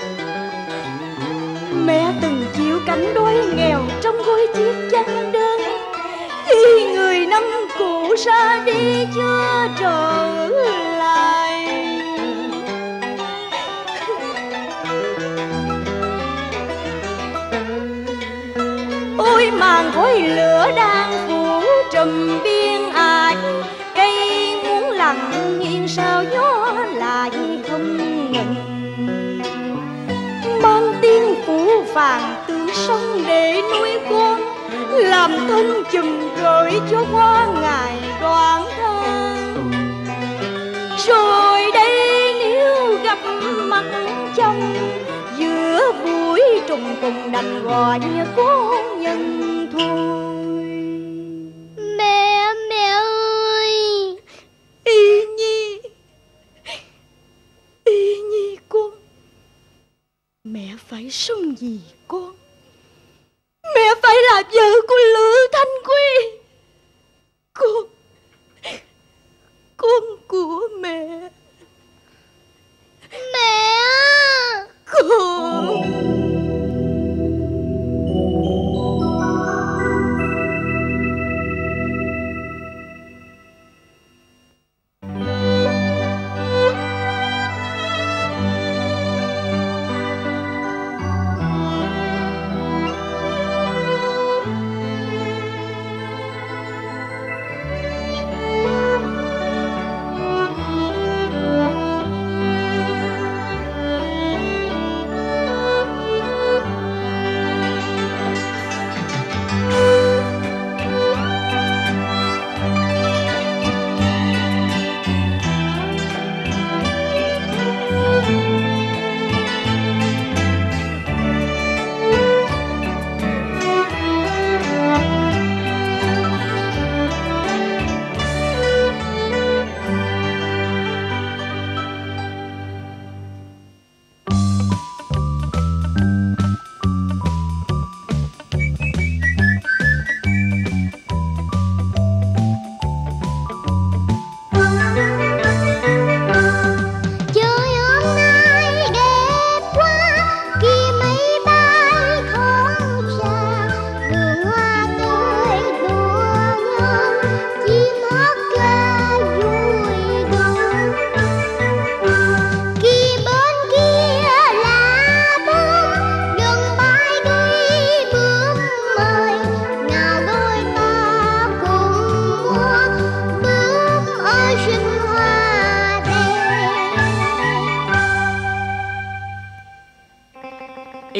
Mẹ từng chịu cảnh đói nghèo trong gối chiếc chăn đơn, khi người năm cũ ra đi chưa trở lại. Ôi màn khói lửa đang phủ trùm biên ải, cây muốn lặng yên sao gió lại không ngừng. Mang tiếng phủ vàng từ sông để nuôi con, làm thân chùm gửi cho qua ngày đoàn thân. Rồi đây nếu gặp mặt chồng, giữa buổi trùng cùng đành gọi cô nhân thôi. Mẹ, mẹ ơi. Y Nhi con, mẹ phải sống vì con. Mẹ phải là vợ của Lữ Thanh Quy, con của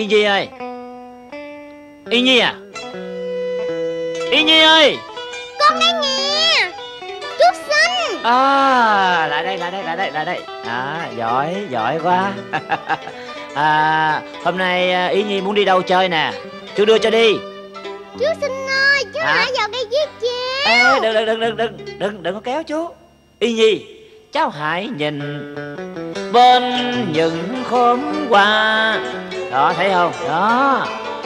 Yên Nhi ơi. Yên Nhi à. Yên Nhi ơi. Con nghe nghe. Chú Sinh. Lại đây. Giỏi quá. Hôm nay Yên Nhi muốn đi đâu chơi nè, chú đưa cho đi. Chú Sinh ơi, chú hãy vào đây với cháu. Đừng có kéo chú. Yên Nhi, cháu hãy nhìn bên những khóm hoa đó, thấy không? Đó,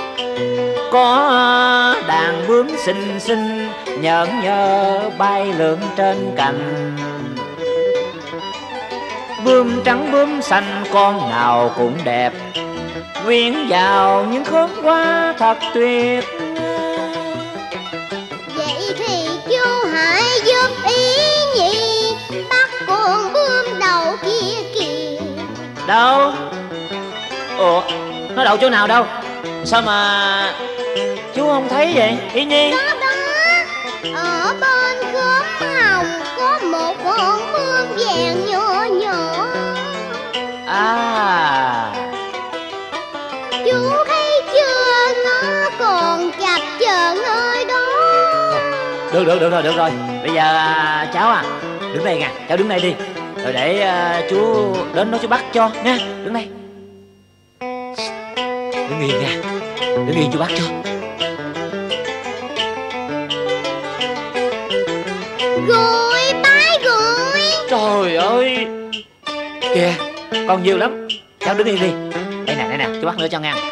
có đàn bướm xinh xinh nhởn nhơ bay lượn trên cành. Bướm trắng bướm xanh con nào cũng đẹp, quyện vào những khóm hoa thật tuyệt. Vậy thì chú hãy giúp Ý Nhi bắt con bướm đầu kia kìa. Đâu? Ủa, nó đậu chỗ nào đâu? Sao mà chú không thấy vậy Ý Nhi? Đó, ở bên khóm hồng có một con bướm vàng nhỏ nhỏ. Chú thấy chưa, nó còn chập chờn nơi đó. Được rồi. Bây giờ cháu đứng đây nè, cháu đứng đây đi. Rồi để chú đến đó chú bắt cho nha. Đứng đây. Đứng yên nha. Đứng yên chú bắt cho. Rồi, bái rồi. Trời ơi. Kìa, còn nhiều lắm. Cháu đứng yên đi. Đây nè, chú bắt nữa cho ngang.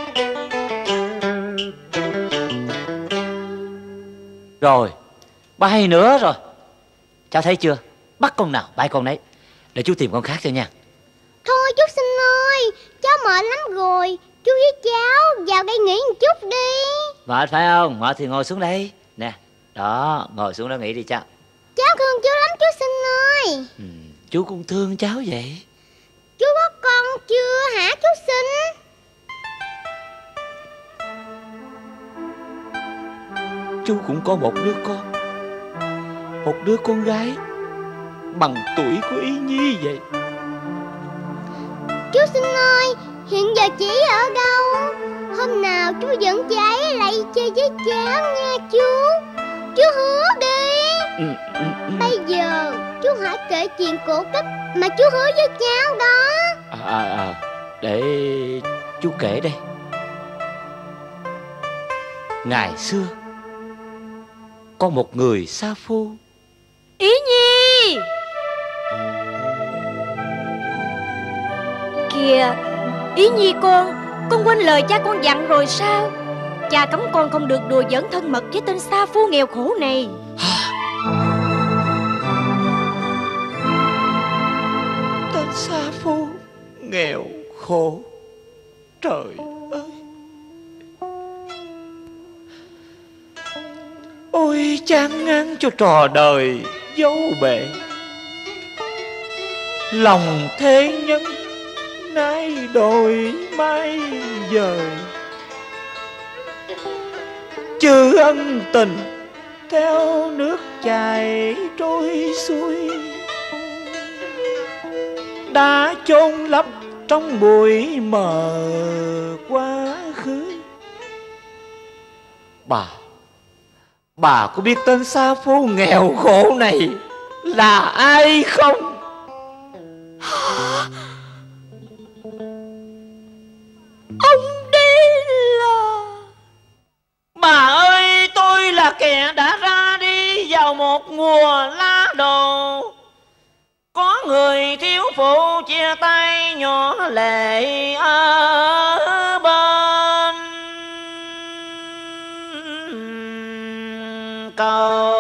Rồi, bay nữa rồi. Cháu thấy chưa? Bắt con nào bay con đấy. Để chú tìm con khác cho nha. Thôi chú Sinh ơi, cháu mệt lắm rồi. Chú với cháu vào đây nghỉ một chút đi. Mệt phải không? Mệt thì ngồi xuống đây. Nè, đó, ngồi xuống đó nghỉ đi cháu. Cháu thương chú lắm chú Sinh ơi. Chú cũng thương cháu vậy. Chú có con chưa hả chú Sinh? Chú cũng có một đứa con. Một đứa con gái bằng tuổi của Ý Nhi vậy. Chú Sinh ơi, hiện giờ chị ở đâu? Hôm nào chú dẫn chị ấy lại chơi với cháu nha chú. Chú hứa đi. Bây giờ chú hãy kể chuyện cổ tích mà chú hứa với cháu đó. Để chú kể đây. Ngày xưa có một người sa phu. Ý Nhi kìa, Ý Nhi con quên lời cha con dặn rồi sao? Cha cấm con không được đùa giỡn thân mật với tên sa phu nghèo khổ này. Tên sa phu nghèo khổ. Trời ơi. Ôi chán ngán cho trò đời dấu bể. Lòng thế nhân nay đổi mai dời. Chữ ân tình theo nước chảy trôi xuôi, đã chôn lấp trong bụi mờ quá khứ. Bà có biết tên sa phu nghèo khổ này là ai không? Ông đây là... Bà ơi, tôi là kẻ đã ra đi vào một mùa lá đồ. Có người thiếu phụ chia tay nhỏ lệ ở bên cầu.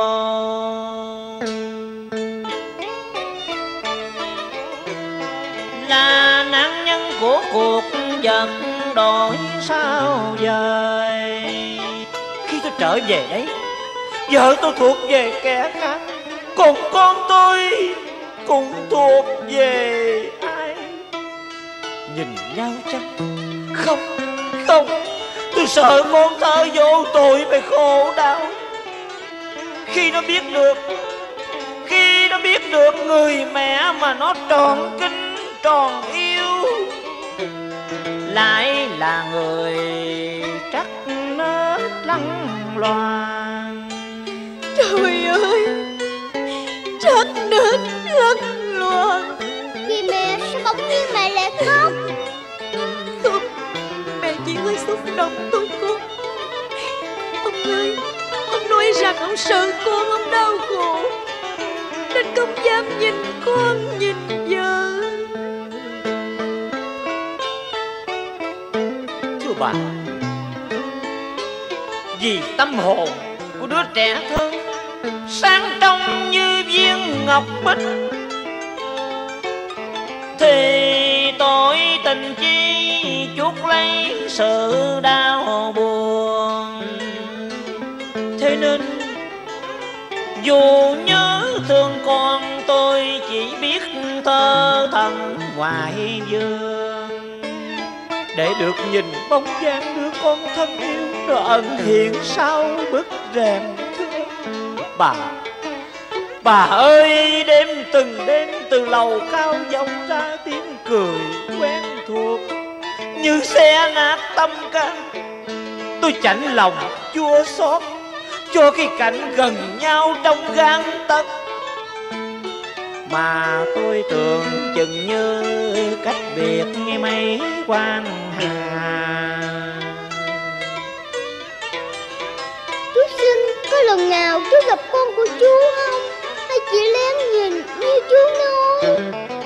Là nạn nhân của cuộc giận đổi sao dời. Khi tôi trở về đấy, vợ tôi thuộc về kẻ khác, còn con tôi cũng thuộc về ai? Nhìn nhau chăng? Không, tôi sợ con thơ vô tội phải khổ đau. Khi nó biết được người mẹ mà nó tròn kính tròn yêu lại là người trắc nết lăng loàn. Trời ơi, trắc nết lăng loàn. Kìa mẹ, sao bỗng nhiên mẹ lại khóc? Không, mẹ chỉ hơi xúc động thôi con. Ông ơi, ông nói rằng ông sợ con, ông đau khổ nên không dám nhìn con, nhìn vợ. Thưa bà, vì tâm hồn của đứa trẻ thơ sáng trong như viên ngọc bích, thì tội tình chi chuốc lấy sự đau buồn. Thế nên dù nhớ thương con, tôi chỉ biết thơ thẩn ngoại dương, để được nhìn bóng dáng đứa con thân yêu nó ẩn hiện sau bức rèm thương. Bà ơi, đêm từng đêm từ lầu cao vọng ra tiếng cười quen thuộc như xé nát tâm can. Tôi chạnh lòng chua xót cho cái cảnh gần nhau trong gang tấc, mà tôi tưởng chừng như cách biệt nghe mấy quan hà. Chú Sinh, có lần nào chú gặp con của chú không? Hay chỉ lén nhìn như chú nói?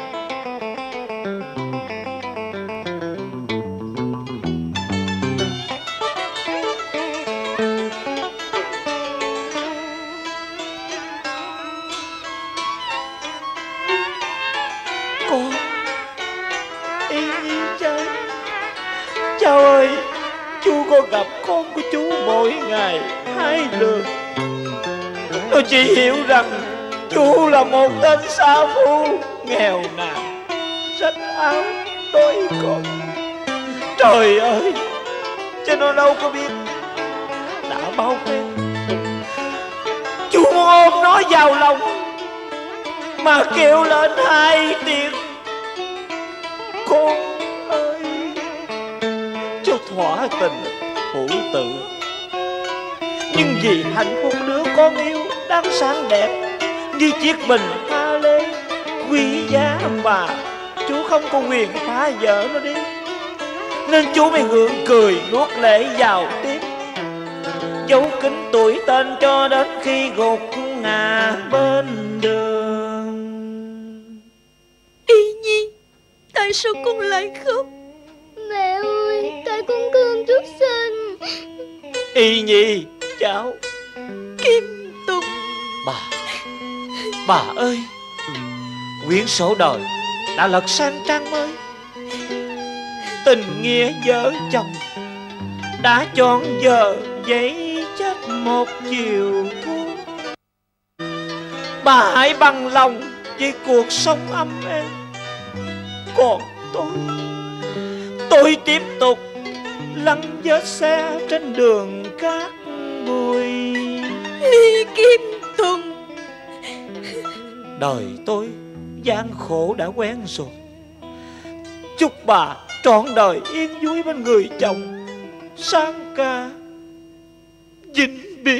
Con Y Nhi cháu. Cháu ơi, chú có gặp con của chú mỗi ngày 2 lượt. Tôi chỉ hiểu rằng chú là một tên sa phu nghèo nàn, rách áo đói cơm. Trời ơi, chứ nó đâu có biết đã bao quen. Chú ôm nó vào lòng mà kêu lên 2 tiếng con ơi, cho thỏa tình hữu tử. Nhưng vì hạnh phúc đứa con yêu đang sáng đẹp như chiếc bình pha lê quý giá mà chú không có quyền phá vỡ nó đi, nên chú mới gượng cười nuốt lệ vào tim, giấu kín tuổi tên cho đến khi gục ngã bên đường. Y Nhi, tại sao con lại khóc? Mẹ ơi, tại con thương chú Sinh. Y Nhi cháu. Kim Tùng. Bà ơi, quyển sổ đời đã lật sang trang mới. Tình nghĩa vợ chồng đã chọn giờ giấy chết một chiều thu. Bà hãy bằng lòng với cuộc sống ấm êm, còn tôi tiếp tục lăn vết xe trên đường cát bụi. Ly Kim Tùng, đời tôi gian khổ đã quen rồi. Chúc bà trọn đời yên vui bên người chồng sang ca vĩnh biệt.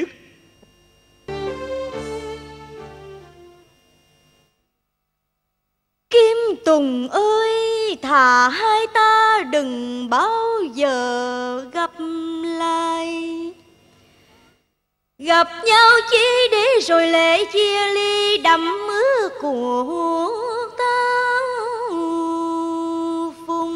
Kim Tùng ơi, thà hai ta đừng bao giờ gặp lại. Gặp nhau chỉ để rồi lệ chia ly đẫm mưa của tao phùng.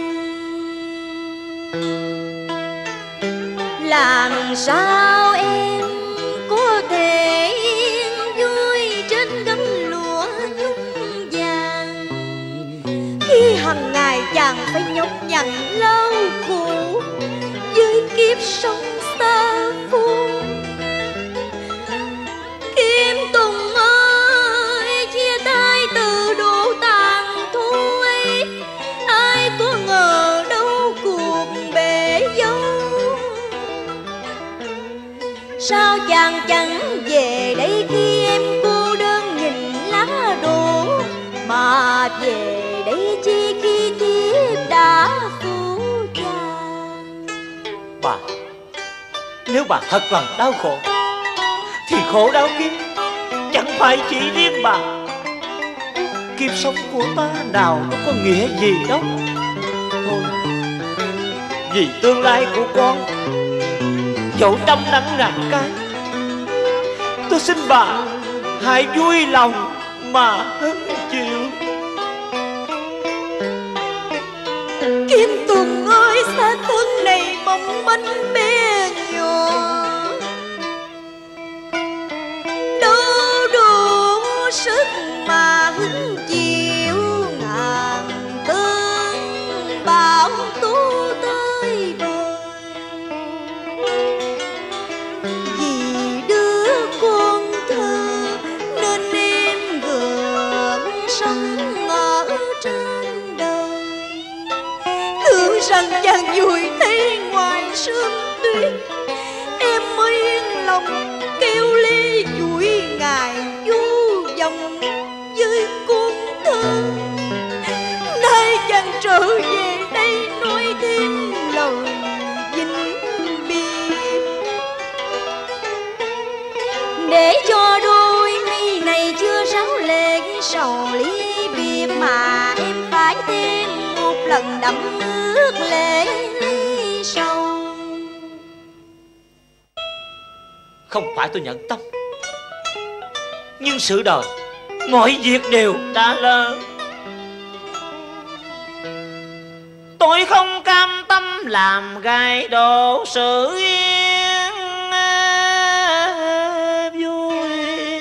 Làm sao em có thể yên vui trên gấm lụa nhung vàng, khi hằng ngày chàng phải nhọc nhằn lâu khổ với kiếp sống xa phu. Kim Tùng ơi, chia tay từ độ tàn thôi, ai có ngờ đâu cuộc bể dâu. Sao chàng chẳng về đây khi em cô đơn nhìn lá đổ, mà về đây chi khi thiếp đã phụ chàng. Nếu bà thật lòng đau khổ thì khổ đau kia chẳng phải chỉ riêng bà. Kiếp sống của ta nào nó có nghĩa gì đâu. Thôi, vì tương lai của con, dẫu trăm nắng ngàn cái, tôi xin bà hãy vui lòng mà hứng chịu. Kim Tuần ơi, xa thân này mong manh bé nhỏ, đâu đủ sức mà hứng chịu ngàn cơn bão tố tới bời. Vì đứa con thơ nên em gượng sống ở trên đời, tưởng rằng chàng vui thấy ngoài sương tuyết, em mới yên lòng kêu ly chuỗi ngày du vòng với con thơ. Nay chàng trở về đây nói thêm lời vĩnh biệt, để cho đôi mi này chưa ráo lệ sầu ly biệt, mà em phải thêm một lần đẫm ước lệ ly sầu. Không phải tôi nhận tâm, nhưng sự đời mọi việc đều trả lời. Tôi không cam tâm làm gai đổ sự yên vui,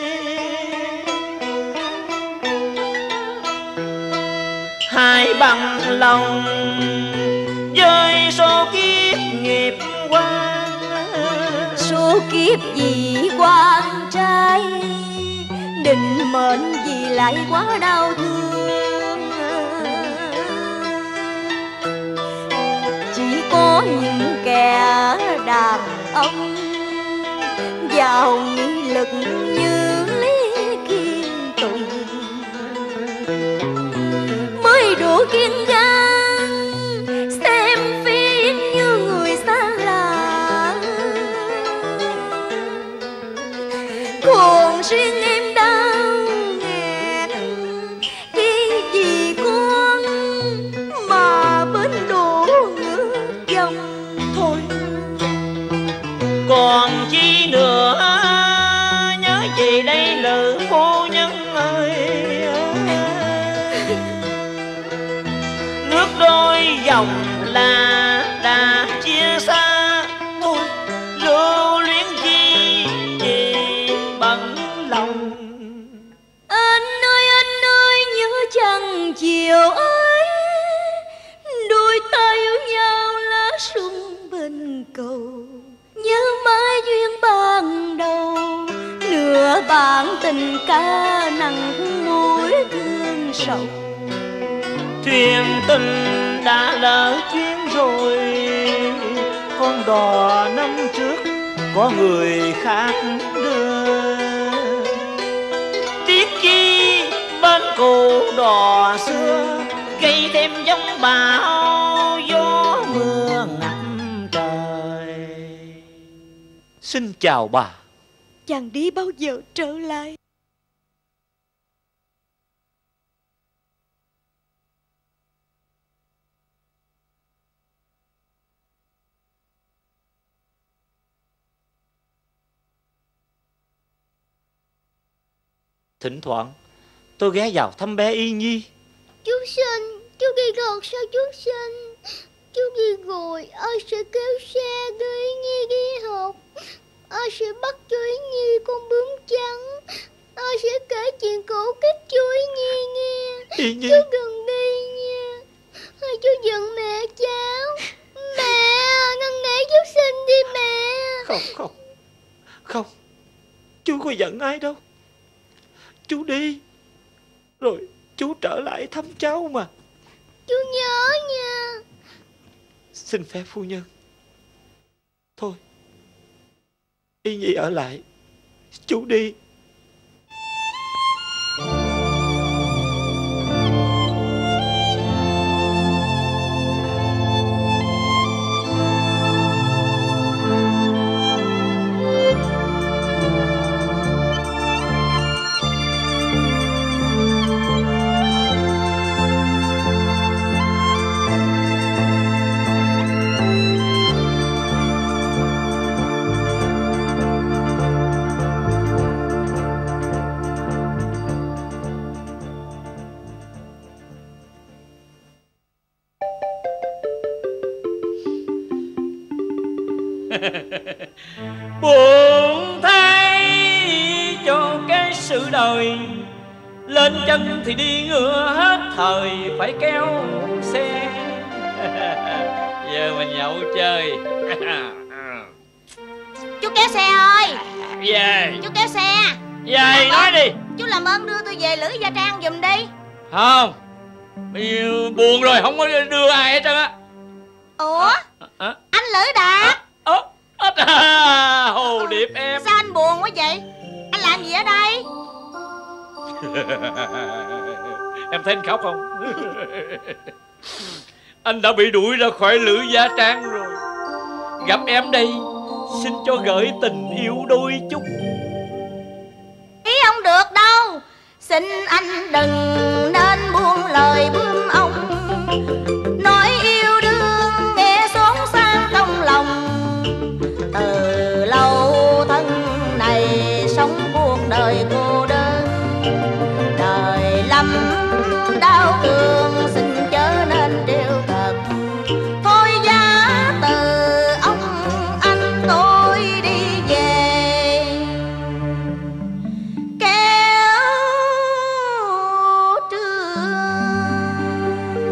hãy bằng lòng với số kiếp nghiệp quan. Số kiếp vì quan trai, định mệnh vì lại quá đau thương. Chỉ có những kẻ đàn ông giàu nghị lực như Lý Kiên Tùng mới đủ kiên gan xem phim như người xa lạ. Còn riêng em đau nghẹn khi vì con mà bến đổ ngược dòng. Thôi, còn chi nữa, nhớ gì đây lữ phu nhân ơi. Nước đôi dòng là đã chia xa, thôi lưu luyến chi chỉ bằng lòng. Anh ơi nhớ chăng chiều ấy, đôi ta yêu nhau lá sung bên cầu. Nhớ mãi duyên ban đầu, nửa bản tình ca nặng mối thương sầu. Thuyền tình đã lỡ chuyến rồi, con đò năm trước có người khác đưa. Tiếc chi bên cụ đò xưa, gây thêm giông bão gió mưa ngập trời. Xin chào bà. Chàng đi bao giờ trở lại? Thỉnh thoảng tôi ghé vào thăm bé Y Nhi. Chú Sinh, chú đi rồi sao chú Sinh? Chú đi rồi, ai sẽ kéo xe đưa Y Nhi đi học? Ai sẽ bắt cho Y Nhi con bướm trắng? Ai sẽ kể chuyện cổ tích cho Y Nhi nghe? Y Nhi, Chú đừng đi nha, hay chú giận mẹ cháu. Mẹ, năn nỉ chú Sinh đi mẹ. Không, chú có giận ai đâu. Chú đi rồi chú trở lại thăm cháu mà. Chú nhớ nha. Xin phép phu nhân. Thôi, Y Nhi ở lại, chú đi. Buồn thay cho cái sự đời, lên chân thì đi ngựa hết thời phải kéo xe. Giờ mình nhậu chơi. Chú kéo xe ơi. Về. Chú kéo xe. Về nói đi. Chú làm ơn đưa tôi về Lữ Gia Trang giùm đi. Không, buồn rồi không có đưa ai hết trơn á. Ủa anh Lữ Đạt. Hồ Điệp em. Sao anh buồn quá vậy? Anh làm gì ở đây? Em thấy anh khóc không? Anh đã bị đuổi ra khỏi Lữ Gia Trang rồi. Gặp em đây, xin cho gửi tình yêu đôi chút. Ý không được đâu. Xin anh đừng nên buông lời bướm ông, nói yêu đương nghe xốn sang trong lòng. Từ lâu thân này sống cuộc đời cô đơn, đời lắm đau thương, xin chớ nên trêu cợt. Thôi giá từ ông anh tôi đi về, kéo trường.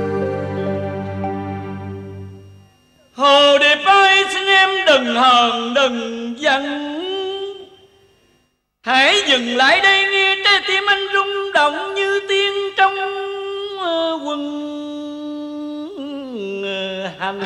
Hồ Điệp ơi, xin em đừng hờn đừng giận, hãy dừng lại đây nghe trái tim anh rung động như tiên trong quân hành.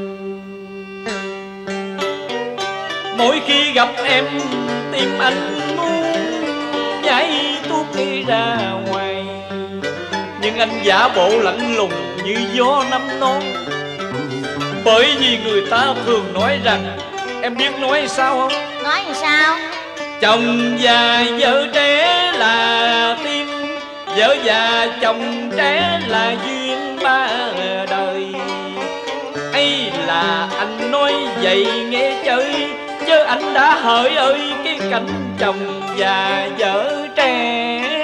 Mỗi khi gặp em tim anh muốn nhảy tuốt đi ra ngoài, nhưng anh giả bộ lạnh lùng như gió năm non. Bởi vì người ta thường nói rằng, em biết nói sao không? Nói làm sao? Chồng già vợ trẻ là tiên, vợ già chồng trẻ là duyên ba đời. Ấy là anh nói vậy nghe chơi, chứ anh đã hỡi ơi cái cảnh chồng già vợ trẻ.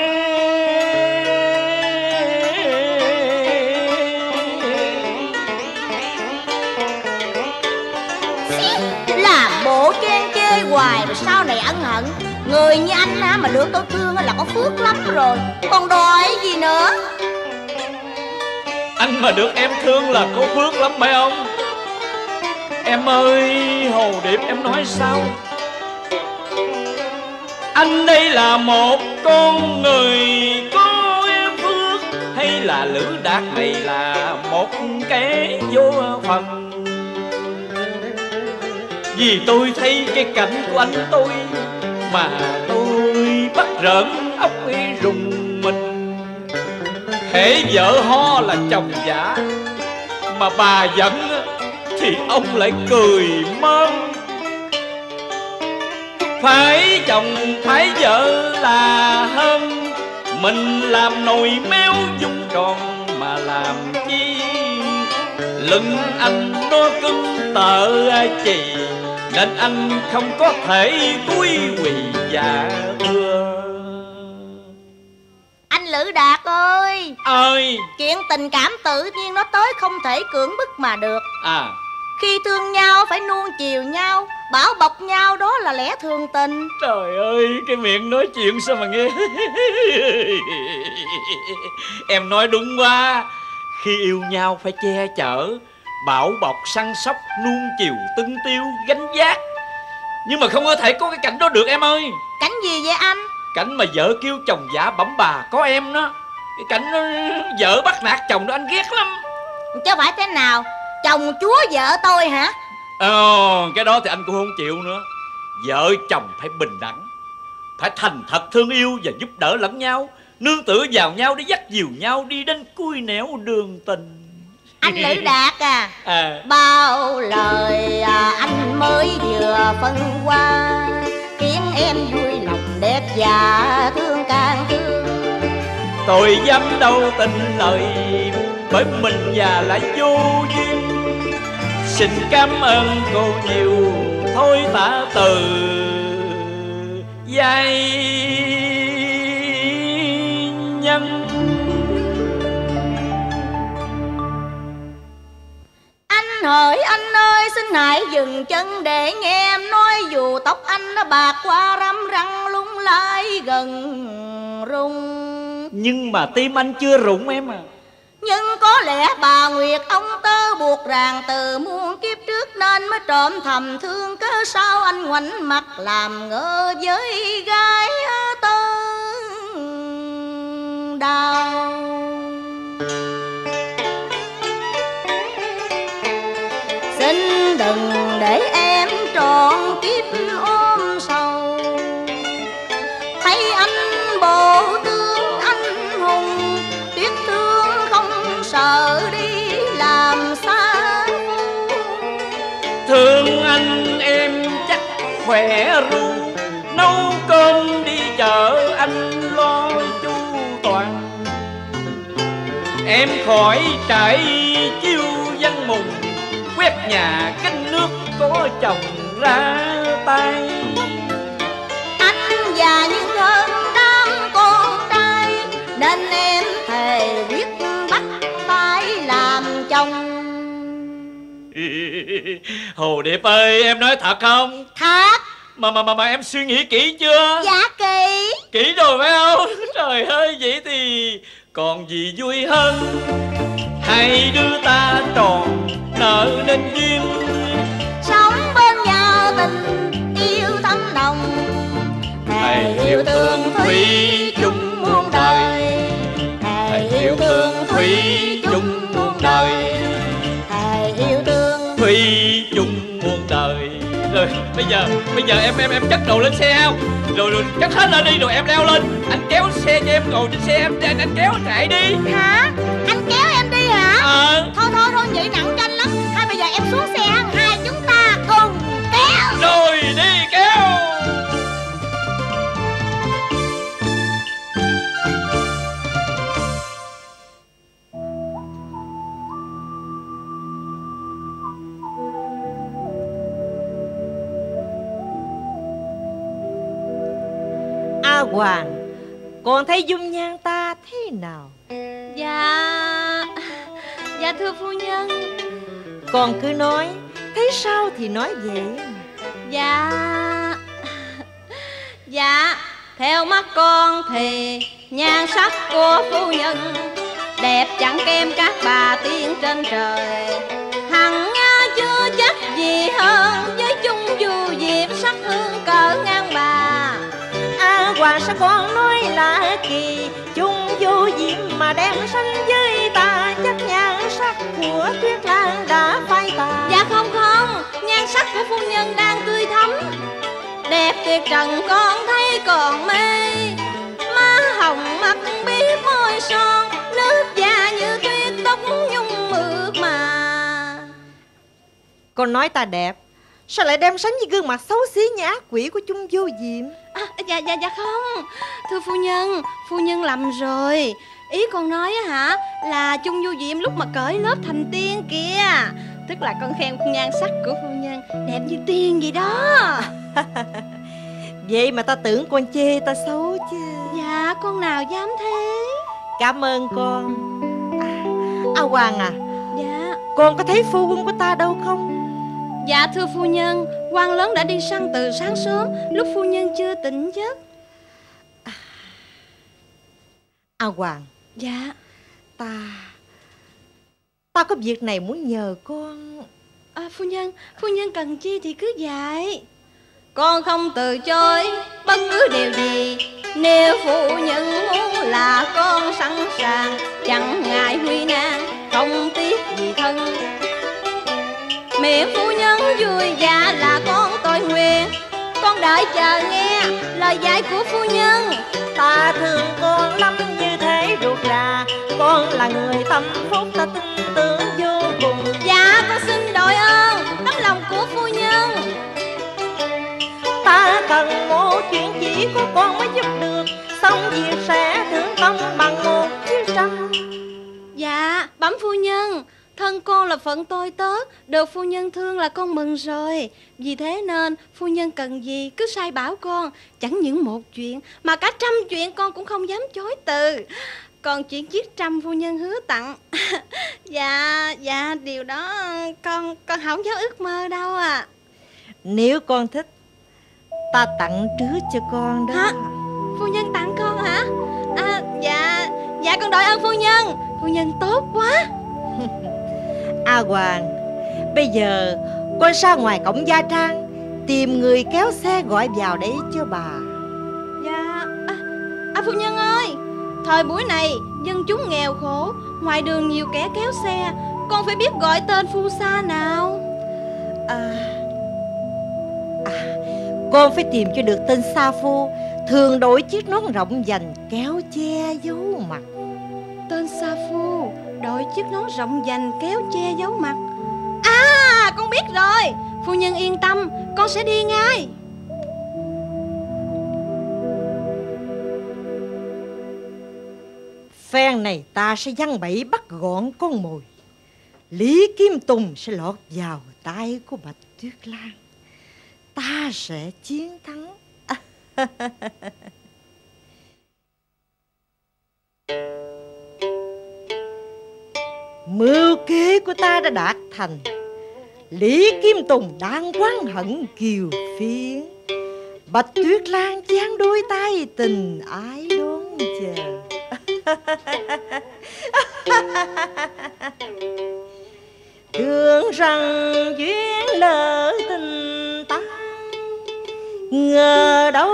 Làm bộ chen chê hoài rồi sau này ân hận. Người như anh á, mà được tôi thương là có phước lắm rồi, còn đòi gì nữa. Anh mà được em thương là có phước lắm phải không? Em ơi Hồ Điệp, em nói sao? Anh đây là một con người có em phước, hay là Lữ Đạt này là một kẻ vô phần? Vì tôi thấy cái cảnh của anh tôi mà tôi bắt rợn óc rùng mình. Hễ vợ ho là chồng giả, mà bà giận thì ông lại cười mơn. Phải chồng phải vợ là hơn, mình làm nồi méo dung tròn mà làm chi. Lưng anh nó cứng tợ chì, nên anh không có thể cúi quỳ dạ thưa. Anh Lữ Đạt ơi, Ơi, chuyện tình cảm tự nhiên nó tới không thể cưỡng bức mà được. Khi thương nhau phải nuông chiều nhau, bảo bọc nhau, đó là lẽ thường tình. Trời ơi, cái miệng nói chuyện sao mà nghe. Em nói đúng quá. Khi yêu nhau phải che chở, bảo bọc săn sóc, nuông chiều tưng tiêu, gánh vác. Nhưng mà không có thể có cái cảnh đó được em ơi. Cảnh gì vậy anh? Cảnh mà vợ kêu chồng giả bẩm bà có em đó. Cái cảnh đó, vợ bắt nạt chồng đó anh ghét lắm. Chứ phải thế nào? Chồng chúa vợ tôi hả? Cái đó thì anh cũng không chịu nữa. Vợ chồng phải bình đẳng, phải thành thật thương yêu và giúp đỡ lẫn nhau, nương tựa vào nhau để dắt dìu nhau đi đến cuối nẻo đường tình. Anh Lữ Đạt bao lời anh mới vừa phân qua, khiến em vui lòng đẹp và thương càng thương. Tôi dám đâu tin lời, bởi mình già lại vô duyên. Xin cảm ơn cô nhiều, thôi tả từ giai nhân. Anh Anh hỡi anh ơi, xin hãy dừng chân để nghe em nói. Dù tóc anh nó bạc qua râm răng lung lay gần rung, nhưng mà tim anh chưa rụng em à. nhưng có lẽ bà Nguyệt ông tơ buộc ràng từ muôn kiếp trước, nên mới trộm thầm thương. Cớ sao anh ngoảnh mặt làm ngơ với gái tơ đau. Xin đừng để em trọn kiếp ôm sầu, thấy anh bộ tướng anh hùng, tuyết thương không sợ đi làm xa. Thương anh em chắc khỏe ru, nấu cơm đi chợ anh lo chu toàn. Em khỏi trải chiêu văn mùng, quét nhà canh nước có chồng ra tay. Anh già nhưng hơn đám con trai, nên em thề quyết bắt tay làm chồng. Hồ Điệp ơi, em nói thật không? Thật. Mà em suy nghĩ kỹ chưa? Dạ kỹ. Kỹ rồi phải không? Trời ơi, vậy thì còn gì vui hơn hai đứa ta tròn nợ nên duyên, sống bên nhau tình yêu thắm nồng, thề yêu thương thủy chung muôn đời, thề yêu thương thủy chung muôn đời, thề yêu thương thủy chung muôn đời. Rồi bây giờ em chất đồ lên xe không? Rồi chất hết lên đi, rồi em leo lên. Anh kéo xe cho em, ngồi trên xe anh kéo chạy đi. Hả? Anh kéo em đi hả? Thôi vậy nặng tranh lắm. Hay bây giờ em xuống xe, hai chúng ta cùng kéo. Rồi đi kéo. A Hoàng, con thấy dung nhan ta thế nào? Dạ thưa phu nhân. Con cứ nói, thấy sao thì nói vậy. Dạ theo mắt con thì nhan sắc của phu nhân đẹp chẳng kém các bà tiên trên trời. Hằng chưa chắc gì hơn với chung du diệp sắc hương cỡ ngang bà. A Hoàng sao con nói lạ kỳ, chung vô diệm mà đem sanh với ta, chắc nhan sắc của Tuyết Lan đã phai tàn. Dạ không, nhan sắc của phu nhân đang tươi thắm, đẹp tuyệt trần con thấy còn mê. Má hồng mắt biếc môi son, nước da như tuyết tóc nhung mượt mà. Con nói ta đẹp, sao lại đem sánh với gương mặt xấu xí như ác quỷ của chung vô diệm? Dạ không, thưa phu nhân lầm rồi. Ý con nói hả là chung vô diệm lúc mà cởi lớp thành tiên kìa. Tức là con khen nhan sắc của phu nhân đẹp như tiên vậy đó. Vậy mà ta tưởng con chê ta xấu chứ. Dạ con nào dám thế. Cảm ơn con. A Hoàng à. Dạ. Con có thấy phu quân của ta đâu không? Dạ thưa phu nhân, quan lớn đã đi săn từ sáng sớm, lúc phu nhân chưa tỉnh giấc. A Hoàng. Dạ. Ta có việc này muốn nhờ con. Phu nhân cần chi thì cứ dạy. Con không từ chối bất cứ điều gì. Nếu phu nhân muốn là con sẵn sàng, chẳng ngại huy nan, không tiếc gì thân. Miệng phu nhân vui dạ là con tội nguyện. Con đợi chờ nghe lời dạy của phu nhân. Ta thương con lắm như thế ruột rà, con là người tâm phúc ta tin tưởng vô cùng. Dạ con xin đội ơn tấm lòng của phu nhân. Ta cần một chuyện chỉ của con mới giúp được, xong việc sẽ thưởng công bằng một chiếc trăm. Dạ bẩm phu nhân, thân con là phận tôi tớ, được phu nhân thương là con mừng rồi. Vì thế nên phu nhân cần gì cứ sai bảo con. Chẳng những một chuyện mà cả 100 chuyện con cũng không dám chối từ. Còn chuyện chiếc trăm phu nhân hứa tặng Dạ điều đó con không dám ước mơ đâu à. Nếu con thích, ta tặng trước cho con đó. Hả? Phu nhân tặng con hả? Dạ con đội ơn phu nhân. Phu nhân tốt quá. A Hoàng, bây giờ con ra ngoài cổng Gia Trang tìm người kéo xe gọi vào đấy cho bà. Dạ phu nhân ơi, thời buổi này dân chúng nghèo khổ, ngoài đường nhiều kẻ kéo xe, con phải biết gọi tên phu sa nào. Con phải tìm cho được tên sa phu thường đội chiếc nón rộng vành kéo che giấu mặt. Tên sa phu đội chiếc nón rộng vành kéo che giấu mặt. Con biết rồi. Phu nhân yên tâm, con sẽ đi ngay. Phen này ta sẽ giăng bẫy bắt gọn con mồi. Lý Kim Tùng sẽ lọt vào tay của Bạch Tuyết Lan. Ta sẽ chiến thắng. Mưu kế của ta đã đạt thành. Lý Kim Tùng đang oán hận Kiều Phiến. Bạch Tuyết Lan dang đôi tay tình ái đón chờ. Tưởng rằng duyên lỡ tình ta, ngờ đâu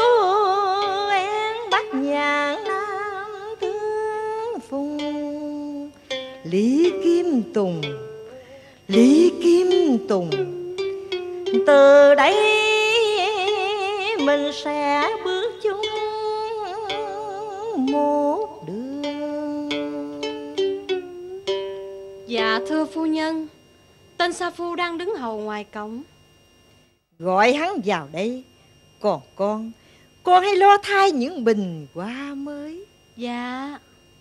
em bắt nhàn nam tướng phùng. Lý Kim Tùng, Lý Kim Tùng, từ đây mình sẽ bước chung một đường. Dạ thưa phu nhân, tên sa phu đang đứng hầu ngoài cổng. Gọi hắn vào đây. Còn con hãy lo thay những bình hoa mới. Dạ.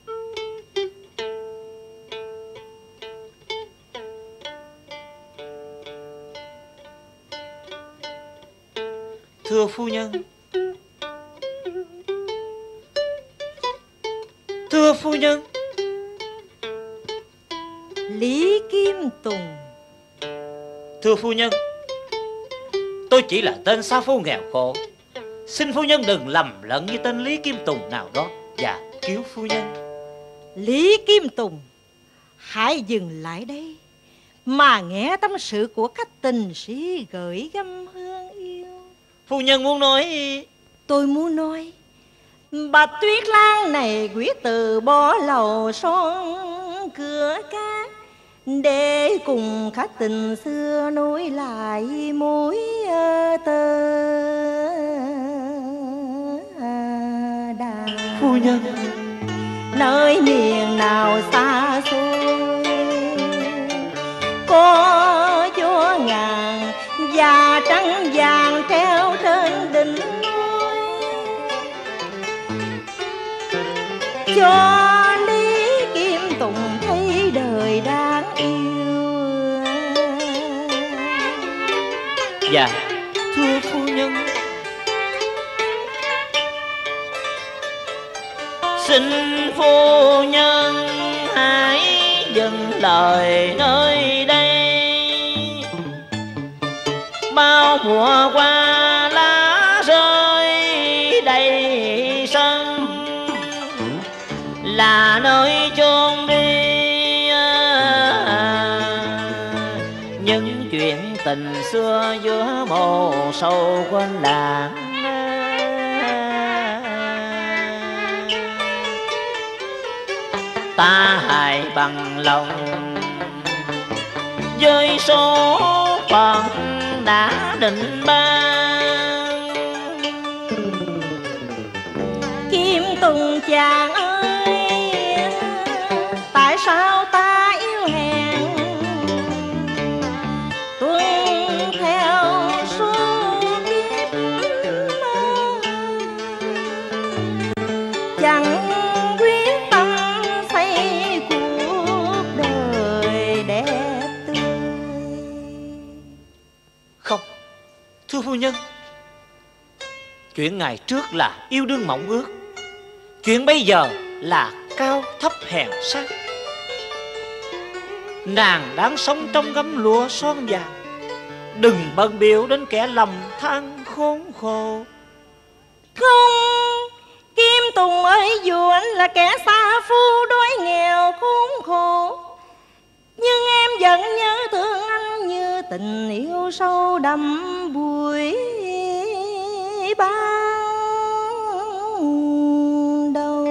Thưa phu nhân, thưa phu nhân. Lý Kim Tùng. Thưa phu nhân, tôi chỉ là tên sa phu nghèo khổ, xin phu nhân đừng lầm lẫn với tên Lý Kim Tùng nào đó và cứu phu nhân. Lý Kim Tùng, hãy dừng lại đây mà nghe tâm sự của các tình sĩ gửi gắm hương yêu. Phu nhân muốn nói? Tôi muốn nói Bạch Tuyết Lan này quyết từ bỏ lầu son cửa cát, để cùng khách tình xưa nối lại mối tơ đà. Phu nhân, nơi miền nào xa xôi có gió ngàn và trắng vàng treo trên đỉnh núi, cho Lý Kim Tùng thấy đời đáng yêu. Dạ thưa phu nhân. Xin phu nhân hãy dừng lời nơi đây. Bao mùa qua lá rơi đầy sân, là nơi chôn đi những chuyện tình xưa giữa mồ sầu quên lãng. Ta hãy bằng lòng với số phận đã định ban. Kim Tùng chàng ơi, tại sao ta yêu hẹn tuân theo số kiếp, chẳng quyết tâm xây cuộc đời đẹp tươi. Không, thưa phu nhân, chuyện ngày trước là yêu đương mộng ước, chuyện bây giờ là cao thấp hèn sát. Nàng đang sống trong gấm lụa son vàng, đừng bận biểu đến kẻ lầm than khốn khổ. Không, Kim Tùng ơi, dù anh là kẻ xa phu đói nghèo khốn khổ, nhưng em vẫn nhớ thương anh như tình yêu sâu đậm buổi ban đầu.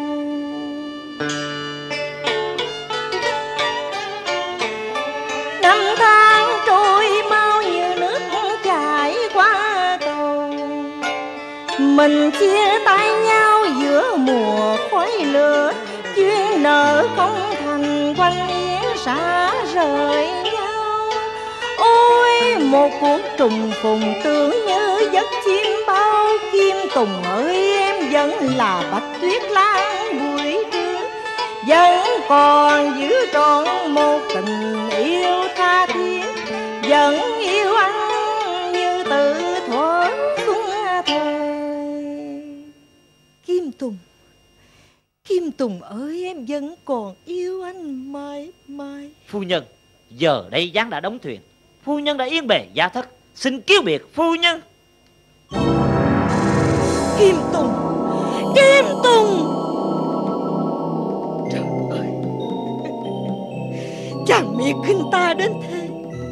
Năm tháng trôi mau như nước chảy qua cầu, mình chia tay nhau giữa mùa khói lửa, duyên nợ không thành quanh yến xa rời nhau. Ôi một cuộc trùng phùng tưởng như giấc chim bao. Kim Tùng ơi, em vẫn là bạch tuyết lan buổi trưa, vẫn còn giữ trọn một tình yêu tha thiết, vẫn yêu anh như từ thuở xuân thời. Kim Tùng, Kim Tùng ơi, em vẫn còn yêu anh mãi mãi. Phu nhân, giờ đây gián đã đóng thuyền, phu nhân đã yên bề gia thất, xin kiếu biệt phu nhân. Kim Tùng, Kim Tùng. Trời ơi, chàng miệt khinh ta đến thế.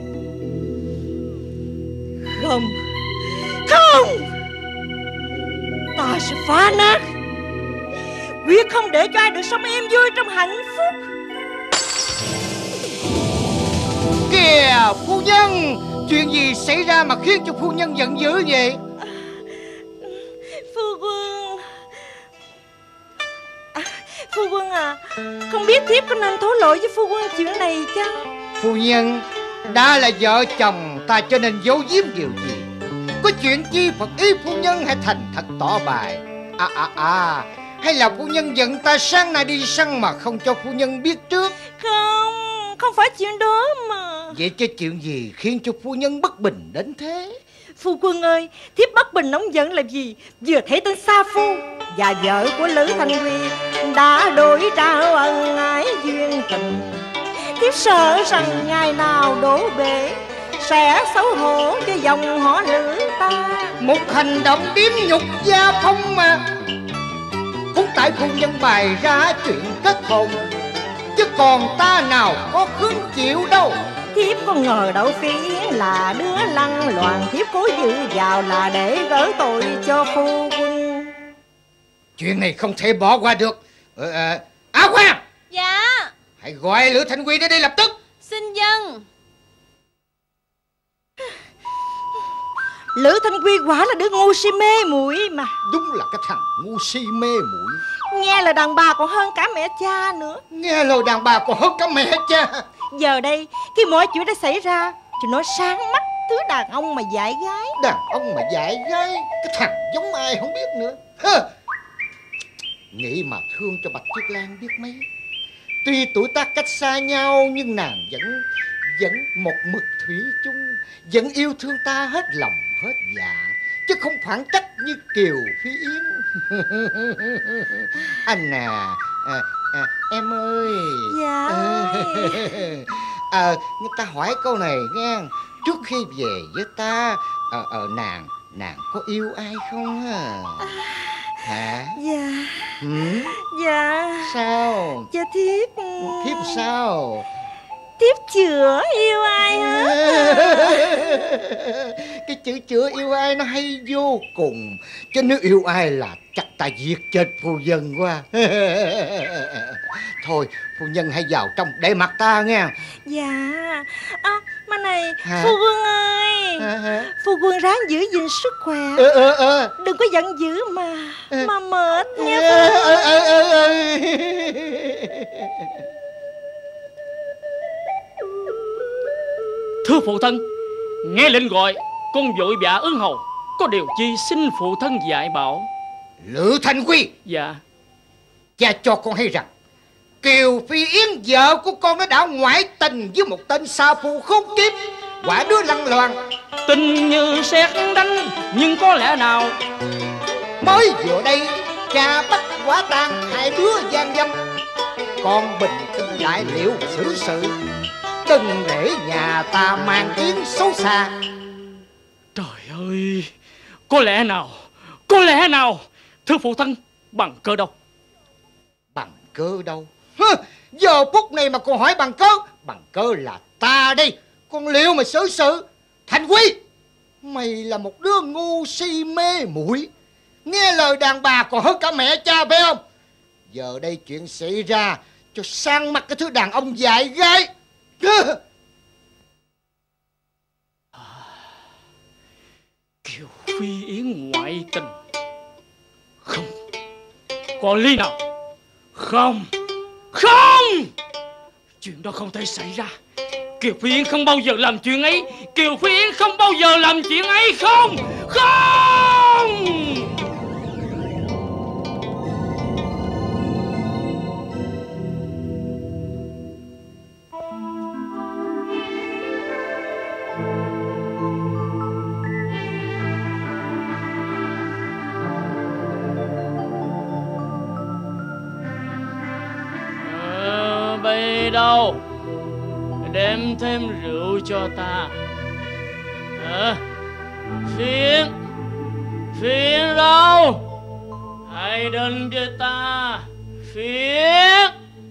Không, không, ta sẽ phá nát, quyết không để cho ai được sống yên vui trong hạnh phúc. Kìa phu nhân, chuyện gì xảy ra mà khiến cho phu nhân giận dữ vậy? Phu quân, phu quân à, không biết thiếp có nên thổ lộ với phu quân chuyện này chăng? Phu nhân, đã là vợ chồng ta cho nên giấu giếm điều gì? Có chuyện chi Phật ý phu nhân hãy thành thật tỏ bài. Hay là phu nhân giận ta sáng nay đi săn mà không cho phu nhân biết trước? Không, không phải chuyện đó mà. Vậy chứ chuyện gì khiến cho phu nhân bất bình đến thế? Phu quân ơi, thiếp bất bình nóng giận là gì? Vừa thấy tên Sa Phu và vợ của Lữ Thanh Huy đã đổi trao ân ái duyên tình, thiếp sợ rằng ngày nào đổ bể sẽ xấu hổ cho dòng họ Lữ ta. Một hành động điếm nhục gia phong mà. Cũng tại phu nhân bày ra chuyện kết hôn, chứ còn ta nào có khứng chịu đâu. Thiếp có ngờ đâu Phi Yến là đứa lăng loàn, thiếp cố dự vào là để gỡ tội cho phu quân. Chuyện này không thể bỏ qua được. Á Quang! Dạ. Hãy gọi Lữ Thanh Huy đến đây lập tức. Xin vâng. Lữ Thanh Huy quả là đứa ngu si mê muội mà. Đúng là cái thằng ngu si mê muội. Nghe lời đàn bà còn hơn cả mẹ cha nữa. Nghe lời đàn bà còn hơn cả mẹ cha. Giờ đây khi mọi chuyện đã xảy ra thì nó sáng mắt thứ đàn ông mà dạy gái. Đàn ông mà dạy gái? Cái thằng giống ai không biết nữa. Nghĩ mà thương cho Bạch Tuyết Lan biết mấy. Tuy tuổi tác cách xa nhau nhưng nàng vẫn một mực thủy chung, vẫn yêu thương ta hết lòng hết dạ, chứ không phản trách như Kiều Phi Yến. Anh em ơi. Dạ Người ta hỏi câu này nghe. Trước khi về với ta, nàng có yêu ai không hả? Dạ. Dạ. Sao? Dạ thiếp sao? Thiếp chưa yêu ai hết. Cái chữ chưa yêu ai nó hay vô cùng. Chứ nếu yêu ai là chắc ta giết chết phu nhân quá. Thôi phu nhân hãy vào trong để mặt ta nghe. Dạ. Mà này phu quân ơi, phu quân ráng giữ gìn sức khỏe. Đừng có giận dữ mà mệt nha. Thưa phụ thân, nghe lệnh gọi, con vội vã ứng hầu. Có điều chi xin phụ thân dạy bảo. Lữ Thanh Huy. Dạ. Cha cho con hay rằng Kiều Phi Yến vợ của con nó đã ngoại tình với một tên sa phu khốn kiếp, quả đứa lăng loàn. Tình như sét đánh, nhưng có lẽ nào mới vừa đây cha bắt quả tang hai đứa gian dâm. con bình tĩnh lại liệu xử sự, đừng để nhà ta mang tiếng xấu xa. Trời ơi, có lẽ nào thưa phụ thân, bằng cơ đâu? Bằng cơ đâu? Giờ phút này mà còn hỏi bằng cơ là ta đây, con liệu mà xử sự. Thành Quy, mày là một đứa ngu si mê muội, nghe lời đàn bà còn hơn cả mẹ cha phải không? Giờ đây chuyện xảy ra cho sang mặt cái thứ đàn ông dại gái. Kiều Phi Yến ngoại tình, không có lý nào. Không, chuyện đó không thể xảy ra. Kiều Phi Yến không bao giờ làm chuyện ấy. Kiều Phi Yến không bao giờ làm chuyện ấy. Không. Bây đâu đem thêm rượu cho ta. Phiến đâu, hãy đến với ta. Phiến.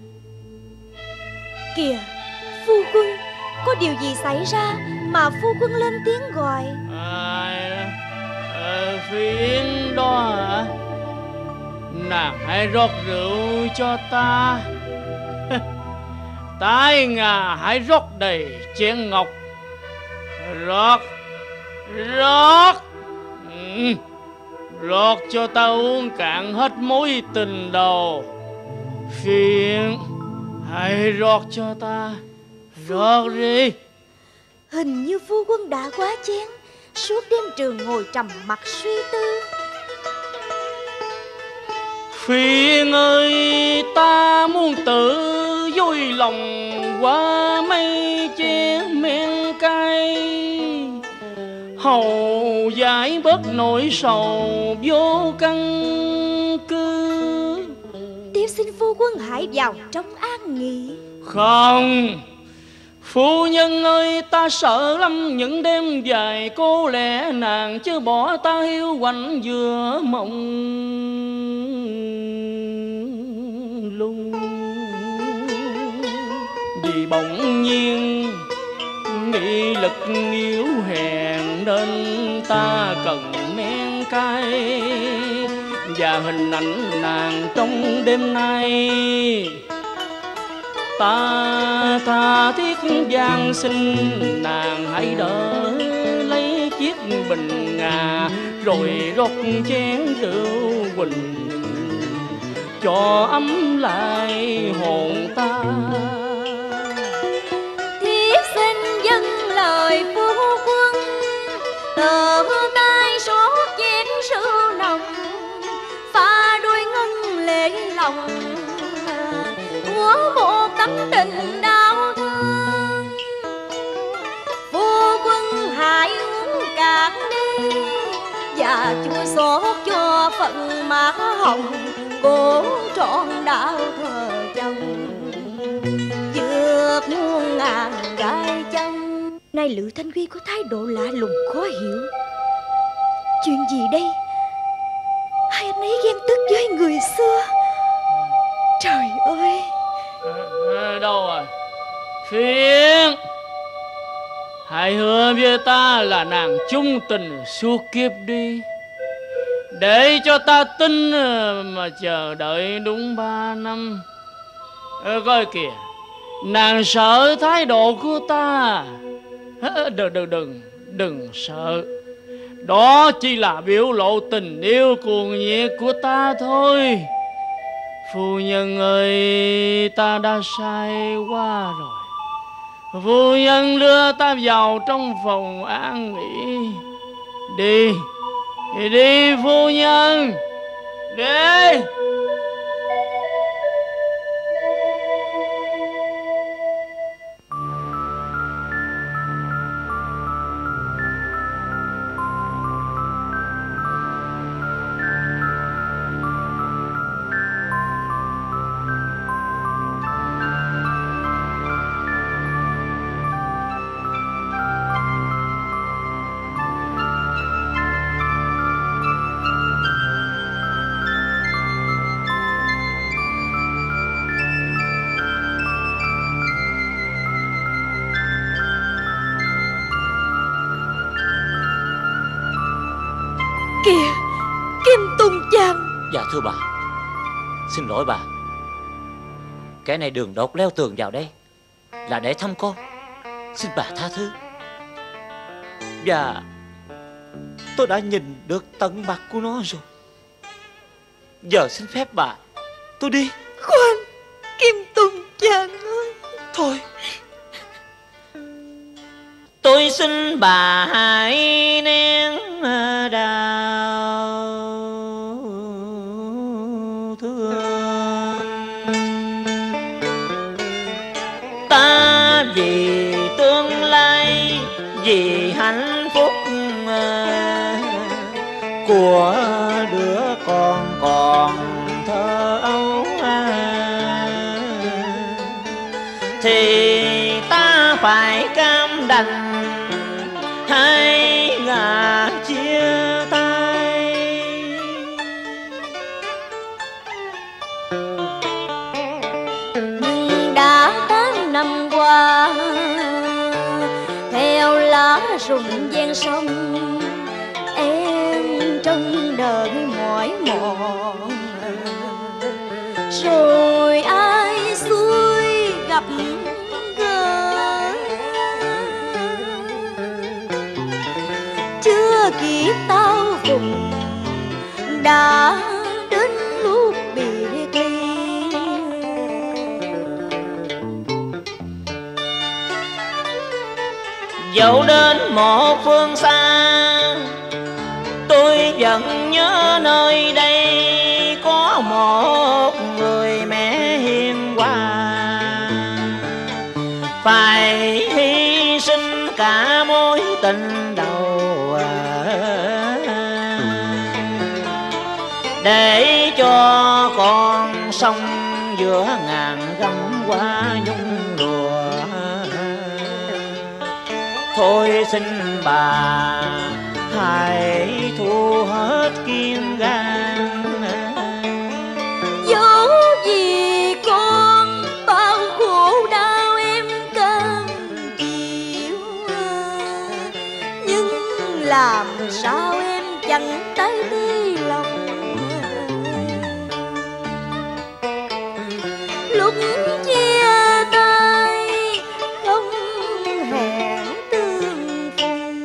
Kìa phu quân, có điều gì xảy ra mà phu quân lên tiếng gọi? Phiến đó hả? Nàng hãy rót rượu cho ta. Tái ngà hãy rót đầy chén ngọc. Rót cho ta uống cạn hết mối tình đầu. Phiền, hãy rót cho ta. Rót đi. Hình như phu quân đã quá chén, suốt đêm trường ngồi trầm mặc suy tư. Phiền ơi, ta muốn tự vui lòng qua mấy chén men cay, hầu giải bớt nỗi sầu vô căn cứ. Tiếp xin phu quân hãy vào trong an nghỉ. Không, phu nhân ơi, ta sợ lắm những đêm dài cô lẻ nàng, chứ bỏ ta hiu quạnh vừa mộng lung. Vì bỗng nhiên nghị lực yếu hèn nên ta cần men cay, và hình ảnh nàng trong đêm nay ta tha thiết van xin nàng hãy đỡ lấy chiếc bình ngà, rồi rót chén rượu quỳnh cho ấm lại hồn ta. Thiếp xin dâng lời phu quân, tờ tay xót chén rượu nồng, pha đôi ngân lệ lòng, của một tấm tình đau thương. Phu quân hãy uống cạn đi, và chua xót cho phận má hồng, cố trọn đạo thờ chồng vượt muôn ngàn gai chân. Nay Lữ Thanh Quy có thái độ lạ lùng khó hiểu. Chuyện gì đây? Hai anh ấy ghen tức với người xưa. Trời ơi! Đâu rồi? Phiền, hãy hứa với ta là nàng chung tình suốt kiếp đi, để cho ta tin mà chờ đợi đúng 3 năm. Coi kìa, nàng sợ thái độ của ta. Đừng sợ. Đó chỉ là biểu lộ tình yêu cuồng nhiệt của ta thôi. Phu nhân ơi, ta đã sai quá rồi. Phu nhân đưa ta vào trong phòng an nghỉ. Đi phu nhân, đi. Dạ thưa bà, xin lỗi bà. Kẻ này đường đột leo tường vào đây là để thăm con, xin bà tha thứ. Và tôi đã nhìn được tận mặt của nó rồi. Giờ xin phép bà, tôi đi. Khoan, Kim Tùng chàng ơi. Thôi, tôi xin bà hãy nén đau thương. Ta vì tương lai, vì hạnh phúc của đứa con còn thơ ấu thì ta phải cam đành hay ngả chia tay. Nhưng đã 8 năm qua, theo lá rụng ven sông, em trông đợi mỏi mòn. Rồi ai xuôi gặp gỡ, chưa kịp tao cùng đã đến lúc biệt ly. Dẫu đến một phương xa, tôi vẫn nhớ nơi đây có một người mẹ hiền hòa, phải hy sinh cả mối tình đầu để cho con sống giữa ngàn gấm hoa nhung lụa. Thôi xin bà hãy thu hết kiên gan, dẫu vì con bao khổ đau em cam chịu, nhưng làm sao em chẳng tay đi lòng. Lúc chia tay không hẹn tương phùng.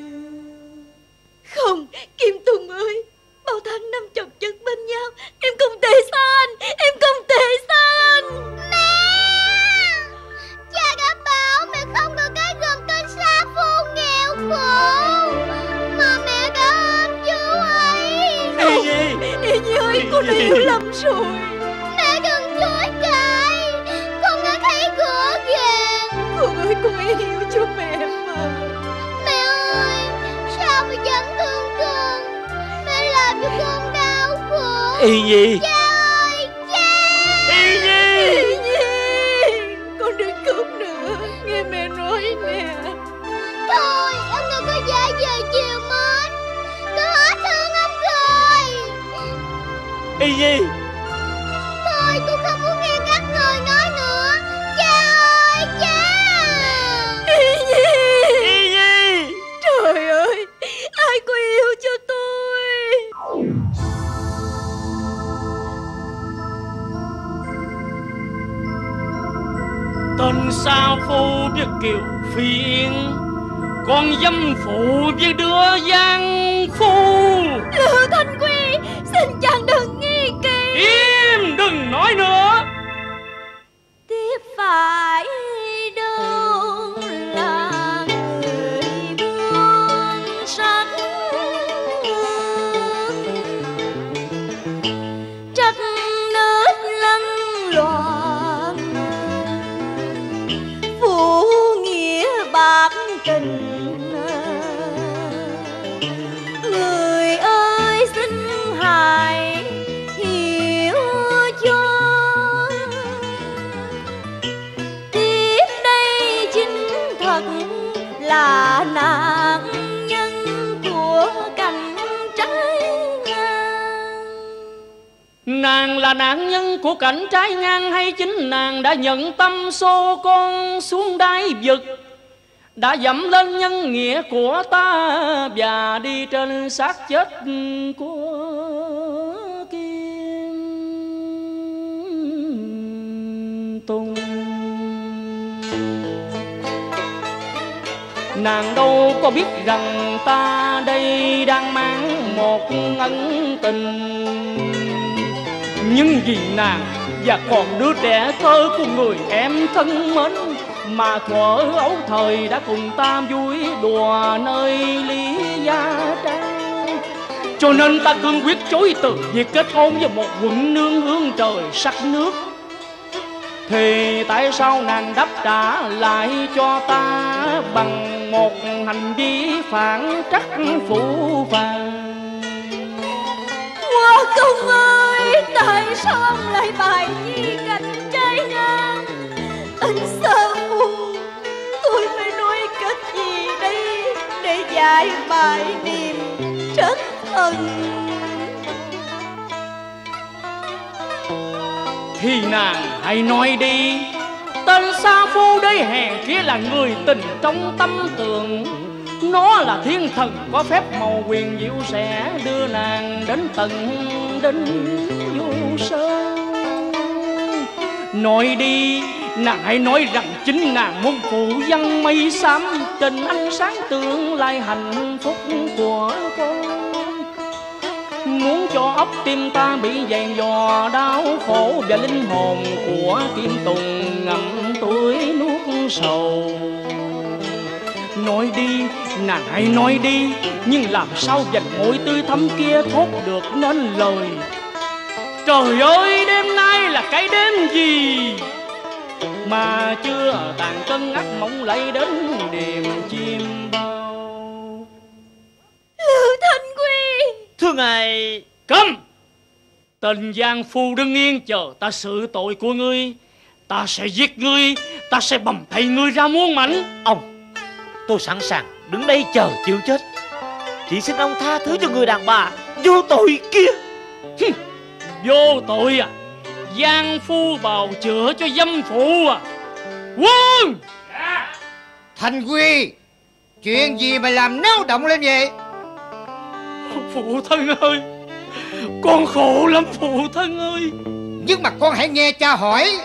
Không, Kim Tùng ơi, bao tháng năm chồng chất bên nhau, em không thể xa anh, em không thể xa anh. Mẹ, cha đã bảo mẹ không được cái gần tên sa phu nghèo khổ, mà mẹ đã ôm chú ấy. Y Nhi ơi, con đã hiểu lầm rồi. Mẹ đừng chối cãi, con đã thấy rõ ràng. Con ơi, con yêu cho mẹ mà. Mẹ ơi, sao mà chẳng thương con? Mẹ làm cho con đau khổ. Y Nhi. Cha ơi, cha. Y Nhi. Y Nhi, con đừng khóc nữa, nghe mẹ nói nè. Thôi, ông đừng có giả vờ chiều mến. Tôi hết thương ông rồi. Y Nhi. Thôi, tôi không muốn nghe các người nói nữa. Cha ơi, cha. Y Nhi. Y Nhi. Trời ơi, ai có yêu cho tôi. Tên sa phu biết kiều phi yên, con dâm phụ với đứa gian phu. Lữ Thanh Quy, xin chàng đừng nghi kỳ. Im, đừng nói nữa. Tiếc phải đâu là người buông sách, trách nước lăn loạn, phụ nghĩa bạc tình. Người ơi xin hãy hiểu cho, tiếp đây chính thật là nạn nhân của cảnh trái ngang. Nàng là nạn nhân của cảnh trái ngang, hay chính nàng đã nhận tâm xô con xuống đáy vực, đã dẫm lên nhân nghĩa của ta và đi trên xác chết của kia. Nàng đâu có biết rằng ta đây đang mang một ân tình, nhưng vì nàng và còn đứa trẻ thơ của người em thân mến mà thuở ấu thời đã cùng ta vui đùa nơi Lý Gia Trang. Cho nên ta cương quyết chối từ việc kết hôn với một quận nương hương trời sắc nước. Thì tại sao nàng đáp trả lại cho ta bằng một hành vi phản trắc phụ phàng? Hoa công ơi, tại sao ông lại bài nhi cạnh trái ngang? Anh Sa Phu, tôi phải nói cách gì đây để giải bài niềm trách thân? Thì nàng hãy nói đi, tên Sa Phu đấy hèn kia là người tình trong tâm tường. Nó là thiên thần có phép màu quyền diệu sẽ đưa nàng đến tận đến vô sơn. Nói đi, nàng hãy nói rằng chính nàng môn phụ văn mây xám trên ánh sáng tương lai hạnh phúc của con. Muốn cho óc tim ta bị dàn dò đau khổ và linh hồn của Kim Tùng ngậm tuổi nuốt sầu. Nói đi, nàng hãy nói đi, nhưng làm sao dành môi tươi thắm kia thốt được nên lời. Trời ơi, đêm nay là cái đêm gì mà chưa tàn cơn ác mộng lại đến đêm chim bao. Lưu Thanh Quy, Thưa ngài. Câm! Tên giang phu đứng yên chờ ta xử tội của ngươi. Ta sẽ giết ngươi, ta sẽ bầm thây ngươi ra muôn mảnh. Ông, tôi sẵn sàng đứng đây chờ chịu chết. Chỉ xin ông tha thứ cho người đàn bà vô tội kia. Vô tội à? Giang phu bào chữa cho dâm phụ à? Quân! Thanh Quy, chuyện gì mà làm náo động lên vậy? Phụ thân ơi, con khổ lắm phụ thân ơi. Nhưng mà con hãy nghe cha hỏi,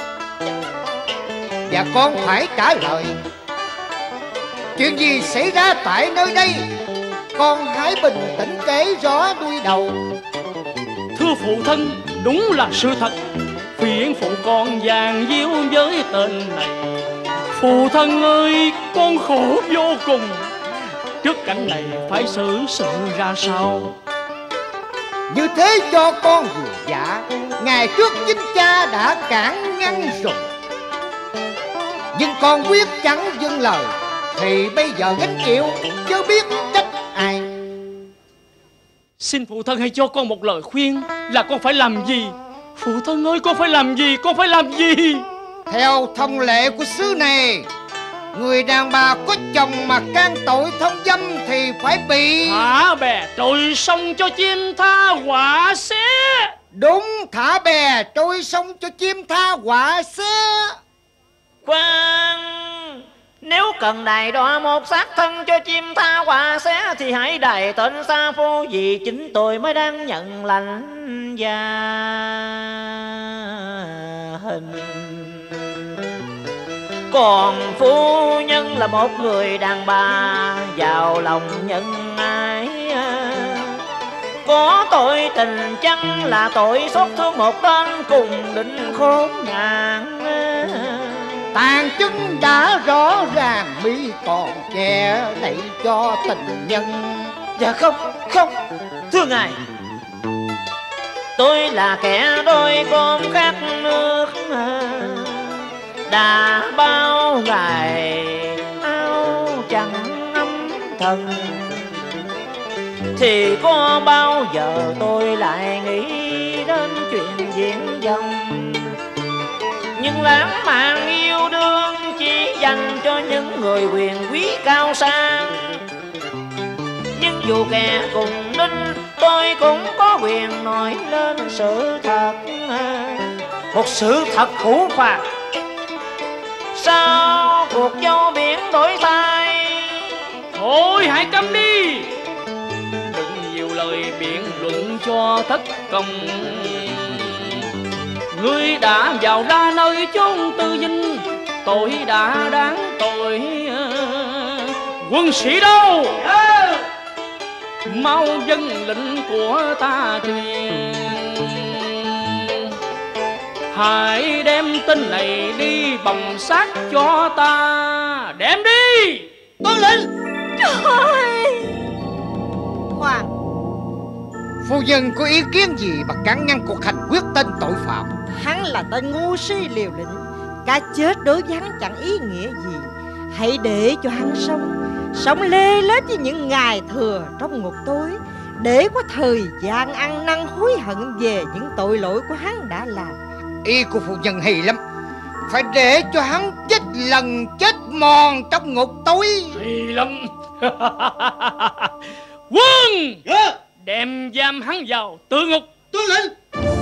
và con phải trả lời. Chuyện gì xảy ra tại nơi đây? Con hãy bình tĩnh kể rõ đuôi đầu. Thưa phụ thân, đúng là sự thật. Phiền phụ con vàng diêu với tên này. Phụ thân ơi, con khổ vô cùng. Trước cảnh này phải xử sự ra sao? Như thế cho con vừa dạ. Ngày trước chính cha đã cản ngăn rồi, nhưng con quyết chẳng dâng lời. Thì bây giờ gánh chịu, chứ biết trách ai. Xin phụ thân hãy cho con một lời khuyên là con phải làm gì. Phụ thân ơi, con phải làm gì, con phải làm gì? Theo thông lệ của xứ này, người đàn bà có chồng mà can tội thông dâm thì phải bị thả bè trôi sông cho chim tha hỏa xé. Đúng, thả bè trôi sông cho chim tha hỏa xé. Khoan, nếu cần đày đọa một xác thân cho chim tha hỏa xé thì hãy đày tên Sa Phu, vì chính tôi mới đang nhận lãnh gia hình. Còn phu nhân là một người đàn bà giàu lòng nhân ái, có tội tình chăng là tội xót thương một tên cùng định khốn nạn. Tàn chứng đã rõ ràng, mi còn che đậy cho tình nhân. Dạ không, thưa ngài, tôi là kẻ đôi con khát nước, đã bao ngày áo chẳng ấm thân, thì có bao giờ tôi lại nghĩ đến chuyện diễn dông. Nhưng lãng mạn yêu đương chỉ dành cho những người quyền quý cao sang. Nhưng dù kẻ cùng đinh, tôi cũng có quyền nói lên sự thật, một sự thật khủng phạt. Sao cuộc dâu biển đổi thay? Thôi hãy câm đi, đừng nhiều lời biện luận cho thất công. Ngươi đã vào ra nơi chốn tư dinh, tội đã đáng tội. Quân sĩ đâu? Mau dân lệnh của ta truyền, hãy đem tin này đi bầm xác cho ta. Đem đi. Tuân lệnh. Trời! Hoàng, Phu nhân có ý kiến gì mà cản ngăn cuộc hành quyết tên tội phạm? hắn là tên ngu si liều lĩnh, cái chết đối với hắn chẳng ý nghĩa gì. Hãy để cho hắn sống lê lết với những ngày thừa trong ngục tối, để có thời gian ăn năn hối hận về những tội lỗi của hắn đã làm. Ý của phu nhân hay lắm, phải để cho hắn chết lần chết mòn trong ngục tối. Hay lắm. Quân, đem giam hắn vào tự ngục. Tuân lệnh.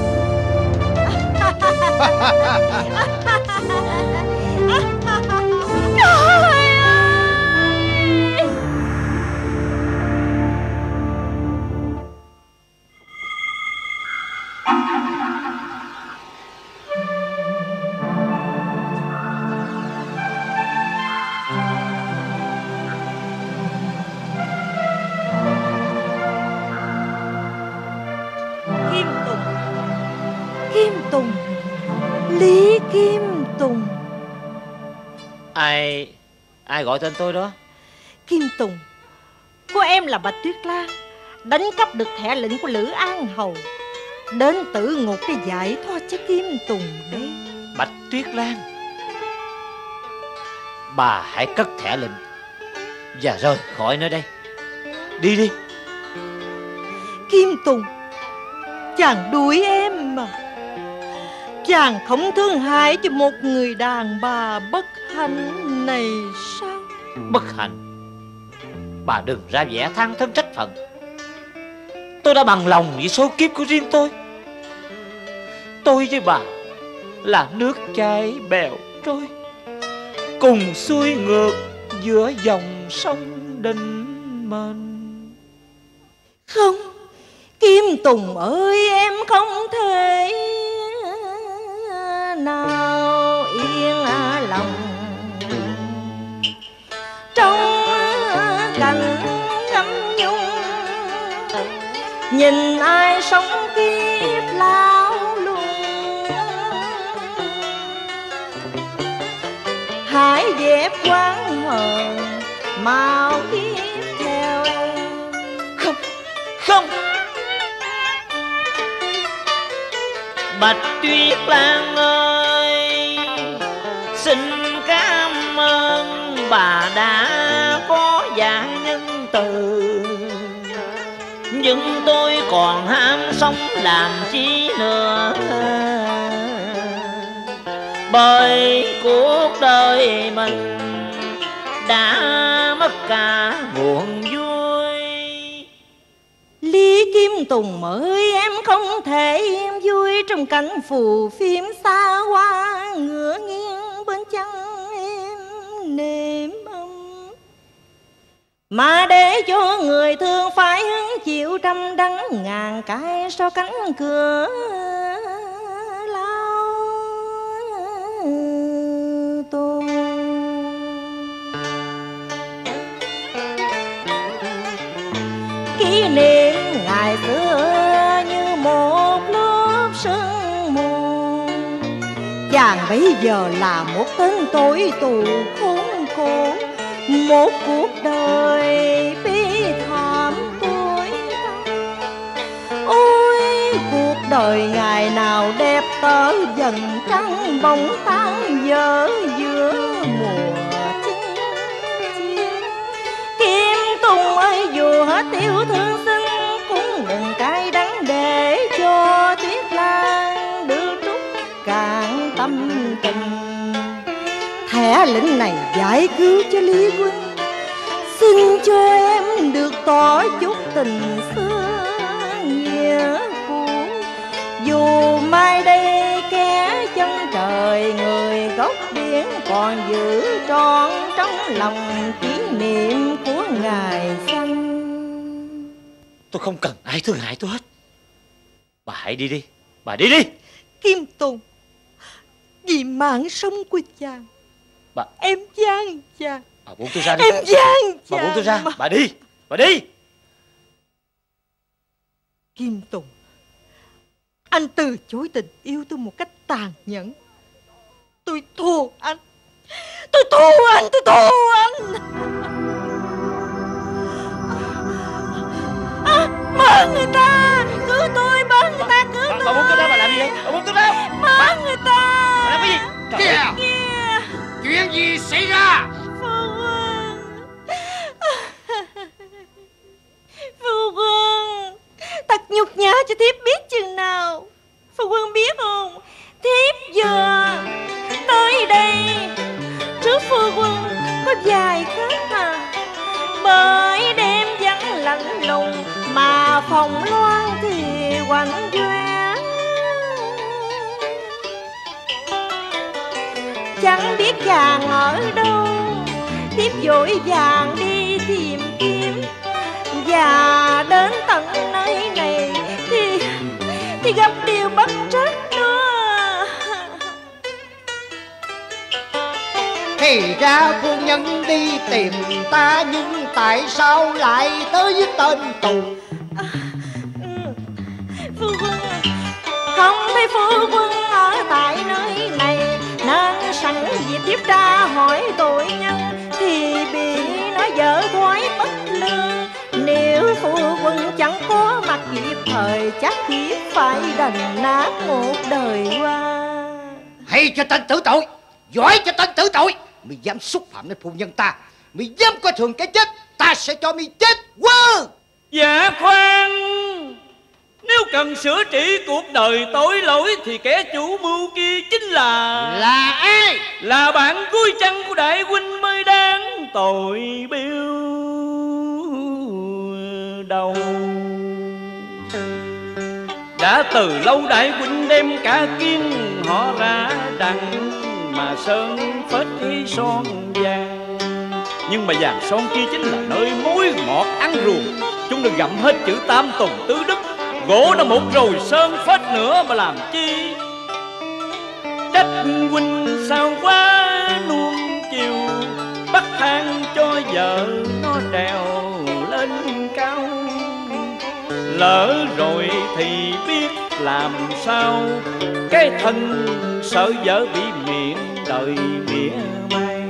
Kim Tùng, Lý Kim Tùng. Ai gọi tên tôi đó? Kim Tùng, cô em là Bạch Tuyết Lan, đánh cắp được thẻ lệnh của Lữ An Hầu, đến tử ngục để giải thoát cho Kim Tùng đấy. Bạch Tuyết Lan, bà hãy cất thẻ lệnh và rời khỏi nơi đây. Đi đi. Kim Tùng, chàng đuổi em mà. Chàng không thương hại cho một người đàn bà bất hạnh này sao? Bất hạnh? Bà đừng ra vẻ than thân trách phận. Tôi đã bằng lòng với số kiếp của riêng tôi. Tôi với bà là nước chảy bèo trôi, cùng xuôi ngược giữa dòng sông Đình Mệnh. Không, Kim Tùng ơi, em không thể nào yên lòng trong cảnh ngâm nhung, nhìn ai sống kiếp lao lung. Hãy dẹp quán hờn mau tiếp theo em. Không, không. Bạch Tuyết Lan ơi, xin cảm ơn bà đã có dạ nhân từ, nhưng tôi còn ham sống làm chi nữa, bởi cuộc đời mình đã mất cả buồn vui. Lý Kim Tùng ơi, em không thể im vui trong cảnh phù phiếm xa hoa, ngửa nghiêng bên chân em nệm âm, mà để cho người thương phải hứng chịu trăm đắng ngàn cái sau cánh cửa lao tôi. Kỷ niệm ngày xưa như một lớp sương mù, chàng bấy giờ là một tên tội tù khốn khổ, một cuộc đời bi thảm tối tăm. Ôi cuộc đời ngày nào đẹp tớ dần trắng bóng tan dở giữa mùa chinh chiến. Kim Tùng ơi, dù hết yêu thương xin cũng đừng cay đắng để cho Tuyết Lan được trút cạn tâm tình. Thẻ lệnh này giải cứu cho Lý Huynh, xin cho em được tỏ chút tình xưa nghĩa cũ. Dù mai đây kẻ chân trời, người gốc biển còn giữ trọn trong lòng kỷ niệm của ngày xanh. Tôi không cần ai thương hại tôi hết. Bà hãy đi đi. Bà đi đi. Kim Tùng, vì mạng sống của chàng, Bà. Em gian cha. Bà buông tôi ra đi. Em gian cha. Bà buông tôi ra. Bà đi. Bà đi. Kim Tùng, anh từ chối tình yêu tôi một cách tàn nhẫn. Tôi thua anh. Tôi thua anh. Mơ người ta. Cứu tôi, mơ người ta, cứu tôi. Bà buông tôi ra, bà làm gì vậy? Bà buông tôi ra. Mơ người ta. Bà làm cái gì? Kìa. Chuyện gì xảy ra? Phu quân, thật nhục nhã cho thiếp biết chừng nào. Phu quân biết không, thiếp vừa tới đây trước phu quân có vài khách bởi đêm vắng lạnh lùng mà phòng loan thì quạnh quẽ. Chẳng biết chàng ở đâu, thiếp vội vàng đi tìm kiếm. Và đến tận nơi này thì gặp điều bất trắc nữa. Thì ra phu nhân đi tìm ta, nhưng tại sao lại tới với tên Tùng? Phu quân không thấy phu quân ở tại nơi này, nên sẵn dịp tiếp ra hỏi tội nhân thì bị nói vợ thoái bất lương. Nếu phu quân chẳng có mặt kịp thời, chắc thiếp phải đành nát một đời qua. Hay cho tên tử tội, giỏi cho tên tử tội. Mày dám xúc phạm đến phu nhân ta, mày dám coi thường cái chết, ta sẽ cho mày chết. Wow. Dạ khoan, nếu cần sửa trị cuộc đời tội lỗi thì kẻ chủ mưu kia chính là ai? Là bạn cuối chân của đại huynh mới đáng tội biêu đầu. Đã từ lâu đại huynh đem cả kiên họ ra đặng mà sơn phết y son vàng. Nhưng mà vàng son kia chính là nơi mối ngọt ăn ruồng. Chúng đừng gặm hết chữ tam tùng tứ đức. Gỗ đã một rồi sơn phết nữa mà làm chi. Trách huynh sao quá nuông chiều, bắt thang cho vợ nó trèo lên cao. Lỡ rồi thì biết làm sao, cái thân sợ vợ bị miệng đời mỉa mai.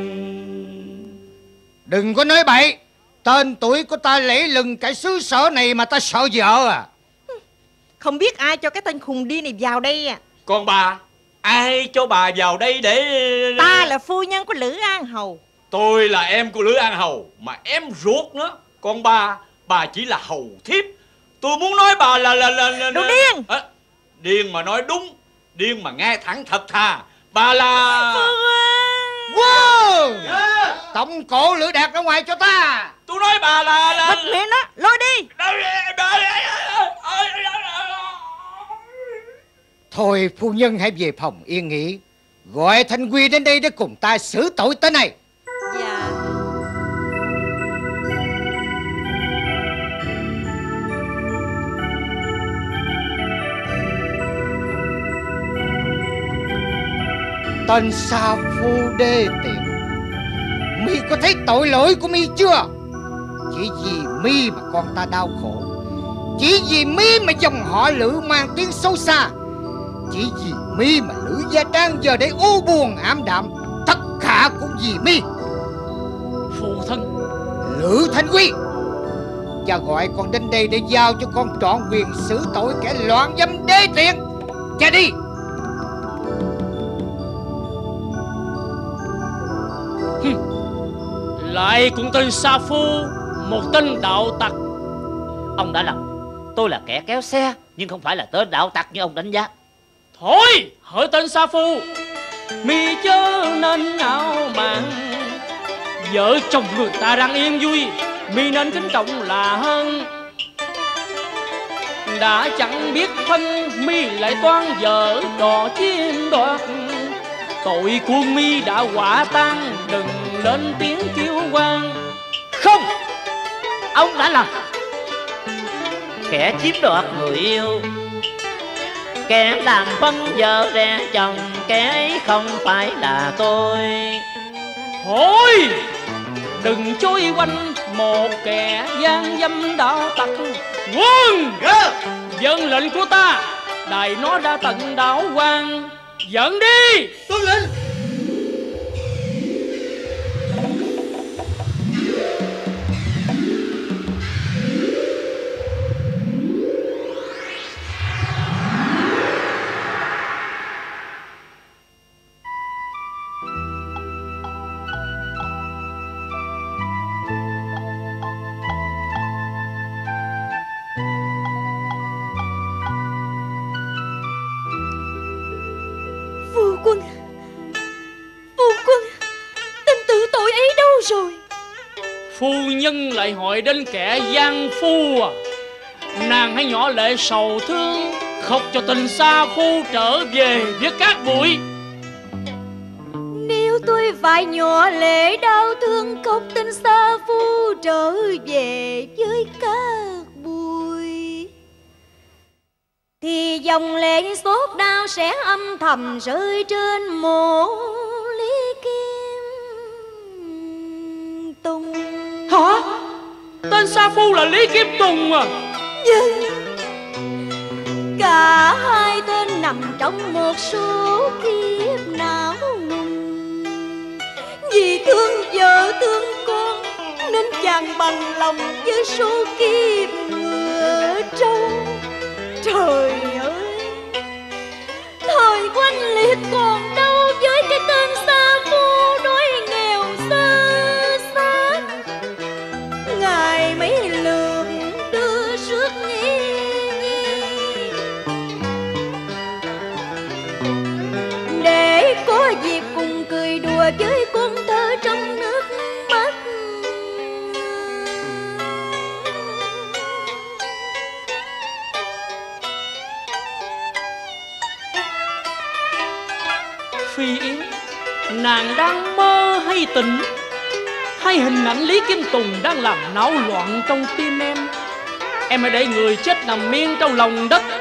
Đừng có nói bậy. Tên tuổi của ta lẫy lừng cái xứ sở này mà ta sợ vợ à? Không biết ai cho cái tên khùng đi này vào đây à? Còn bà, ai cho bà vào đây để... Ta là phu nhân của Lữ An Hầu. Tôi là em của Lữ An Hầu, mà em ruột nữa. Còn bà chỉ là hầu thiếp. Tôi muốn nói bà là đồ điên. Điên mà nói đúng, điên mà nghe thẳng thật thà. Bà là... Wow. Tổng cổ Lữ Đạt ra ngoài cho ta. Tôi nói bà là... Bịt miệng đó, lôi đi. Thôi phu nhân hãy về phòng yên nghỉ, gọi Thanh Quy đến đây để cùng ta xử tội tên này. Dạ. Tên sa phu đê tiện, mi có thấy tội lỗi của mi chưa? Chỉ vì mi mà con ta đau khổ, chỉ vì mi mà dòng họ Lữ mang tiếng xấu xa, chỉ vì mi mà Lữ gia đang giờ để u buồn ảm đạm. Tất cả cũng vì mi. Phụ thân Lữ Thanh Quy, cha gọi con đến đây để giao cho con trọn quyền xử tội kẻ loạn dâm đê tiện. Cha đi. lại cũng tên sa phu, một tên đạo tặc. Ông đã lầm, tôi là kẻ kéo xe, nhưng không phải là tên đạo tặc như ông đánh giá. Thôi, hỡi tên sa phu, mi chớ nên ảo mạn. Vợ chồng người ta đang yên vui, mi nên kính trọng là hơn. Đã chẳng biết thân, mi lại toan vợ trò chiếm đoạt. Tội của mi đã quả tan, đừng lên tiếng kêu oan. Không, ông đã lầm. Kẻ chiếm đoạt người yêu, kẻ làm phân vợ rẻ chồng, kẻ ấy không phải là tôi. Thôi đừng chối quanh một kẻ gian dâm đạo tặc. Quân dân lệnh của ta, đài nó đã tận đảo quan, dẫn đi. Tuân lệnh. Phu nhân lại hỏi đến kẻ gian phu à? Nàng hãy nhỏ lệ sầu thương, khóc cho tình xa phu trở về với các bụi. Nếu tôi phải nhỏ lệ đau thương, khóc tình xa phu trở về với các bụi, thì dòng lệ xót đau sẽ âm thầm rơi trên mộ Lý Kim Tùng. Hả? Tên sa phu là Lý Kim Tùng à? Vâng. Cả hai tên nằm trong một số kiếp não nùng. Vì thương vợ thương con nên chàng bằng lòng với số kiếp ngựa trâu. Trời ơi, thời quanh liệt còn đâu với cái tên sa phu đói nghèo xa xác. Ngài mấy lượt đưa rước nghi, để có dịp cùng cười đùa với con thơ trong nước mắt. Phi Yến, nàng đang mơ hay tỉnh? Hay hình ảnh Lý Kim Tùng đang làm náo loạn trong tim em? Em hãy để người chết nằm miên trong lòng đất.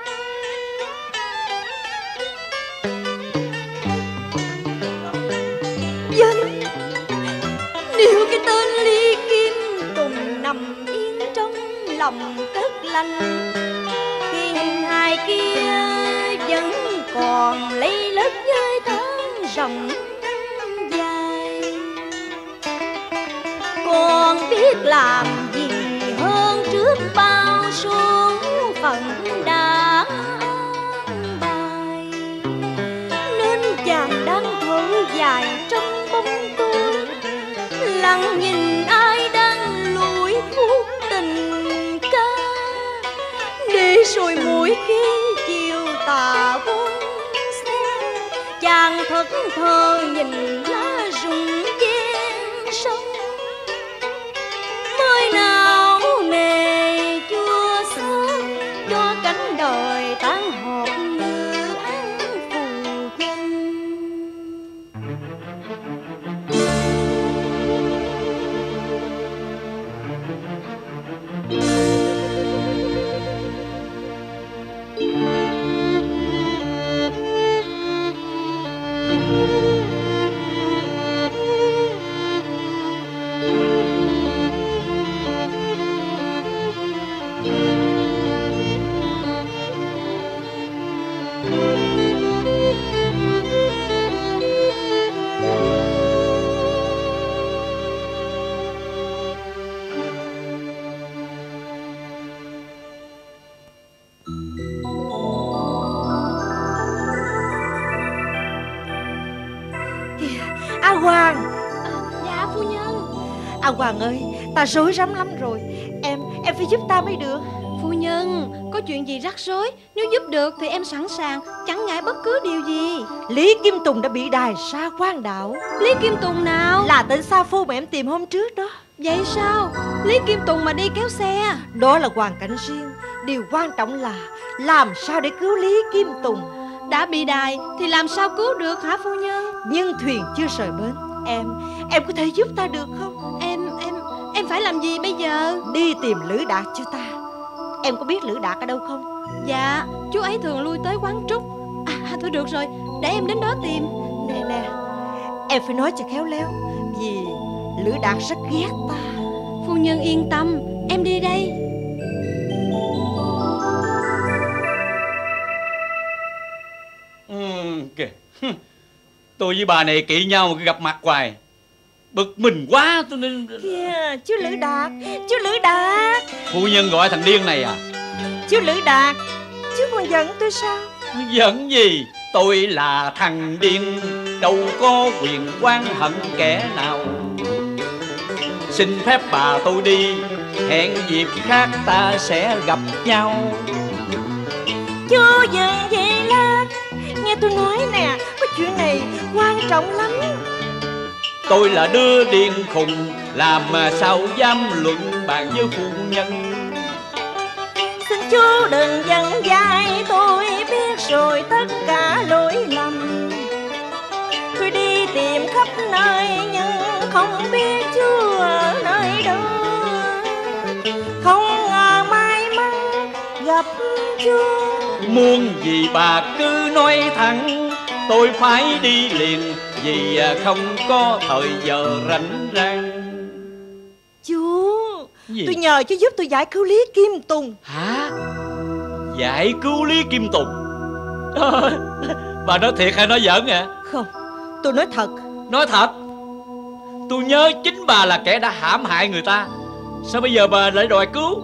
Vâng, nếu cái tên Lý Kim Tùng nằm yên trong lòng cất lành, thì hình hài kia vẫn còn lây lất với tháng rộng dài. Còn biết làm gì hơn trước bao số phận đã an bài, nên chàng đang thở dài trong bóng tối, lặng nhìn ai đang lủi thuốc tình ca. Để rồi mỗi khi chiều tà buông xe, chàng thất thờ nhìn lá rụng ven sông, mới nào nề chua xót cho cánh đời tan họp như án phù dân. A Hoàng. Dạ phu nhân. A Hoàng ơi, ta rối rắm lắm rồi. Em phải giúp ta mới được. Phu nhân, có chuyện gì rắc rối, nếu giúp được thì em sẵn sàng, chẳng ngại bất cứ điều gì. Lý Kim Tùng đã bị đày sa quan đảo. Lý Kim Tùng nào? Là tên sa phu mà em tìm hôm trước đó. Vậy sao? Lý Kim Tùng mà đi kéo xe? Đó là hoàn cảnh riêng. Điều quan trọng là làm sao để cứu Lý Kim Tùng. Đã bị đày thì làm sao cứu được hả phu nhân? Nhưng thuyền chưa rời bến. Em có thể giúp ta được không? Em phải làm gì bây giờ? Đi tìm Lữ Đạt cho ta. Em có biết Lữ Đạt ở đâu không? Dạ, chú ấy thường lui tới quán trúc. Thôi được rồi, để em đến đó tìm. Nè, em phải nói cho khéo léo. vì Lữ Đạt rất ghét ta. Phu nhân yên tâm, em đi đây. Kìa, tôi với bà này kỵ nhau mà cứ gặp mặt hoài, bực mình quá tôi nên. Kìa, chú Lữ Đạt, chú Lữ Đạt. Phu nhân gọi thằng điên này à? Chú Lữ Đạt, chú còn giận tôi sao? Giận gì? Tôi là thằng điên, đâu có quyền oán hận kẻ nào. Xin phép bà tôi đi, hẹn dịp khác ta sẽ gặp nhau. Chú giận vậy là nghe tôi nói nè, có chuyện này quan trọng lắm. Tôi là đứa điên khùng, làm mà sao dám luận bàn với phu nhân. Xin chú đừng giận dai, tôi biết rồi tất cả lỗi lầm. Tôi đi tìm khắp nơi nhưng không biết chú ở nơi đâu. Không ngờ may mắn gặp chú. Muốn gì bà cứ nói thẳng, tôi phải đi liền vì không có thời giờ rảnh rang. Chú, Gì? tôi nhờ chú giúp tôi giải cứu Lý Kim Tùng. Hả? Giải cứu Lý Kim Tùng? Bà nói thiệt hay nói giỡn hả? Không, tôi nói thật. Nói thật? Tôi nhớ chính bà là kẻ đã hãm hại người ta, sao bây giờ bà lại đòi cứu?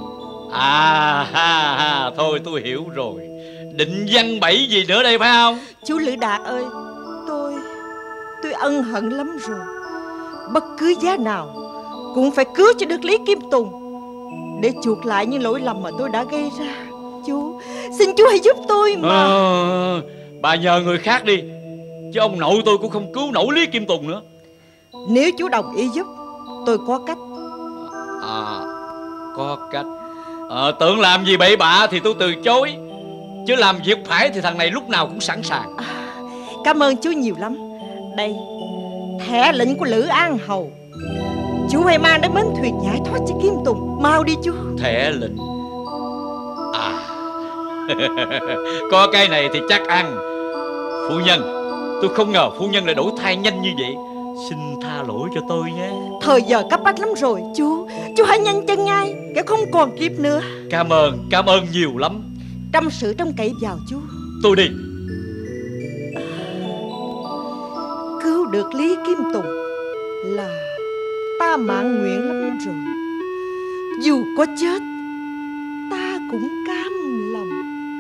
Thôi tôi hiểu rồi. Định văn bẫy gì nữa đây phải không? Chú Lữ Đạt ơi, tôi ân hận lắm rồi. Bất cứ giá nào cũng phải cứu cho được Lý Kim Tùng, để chuộc lại những lỗi lầm mà tôi đã gây ra. Chú, xin chú hãy giúp tôi mà. Bà nhờ người khác đi, chứ ông nội tôi cũng không cứu nổi Lý Kim Tùng nữa. Nếu chú đồng ý giúp, tôi có cách. Có cách. Tưởng làm gì bậy bạ thì tôi từ chối, chứ làm việc phải thì thằng này lúc nào cũng sẵn sàng. Cảm ơn chú nhiều lắm. Đây, thẻ lệnh của Lữ An Hầu. Chú hãy mang đến bến thuyền giải thoát cho Kim Tùng. Mau đi chú. Thẻ lệnh. Có cái này thì chắc ăn. Phu nhân, tôi không ngờ phu nhân lại đổi thay nhanh như vậy. Xin tha lỗi cho tôi nhé. Thời giờ cấp bách lắm rồi chú hãy nhanh chân ngay, kẻo không còn kịp nữa. Cảm ơn nhiều lắm. Trăm sự trông cậy vào chú. Tôi đi. Cứu được Lý Kim Tùng là ta mãn nguyện lắm rồi. Dù có chết, ta cũng cam lòng.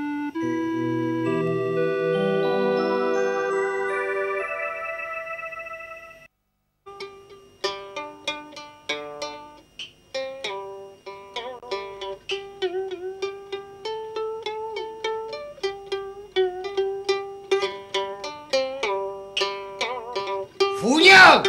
Phu nhân!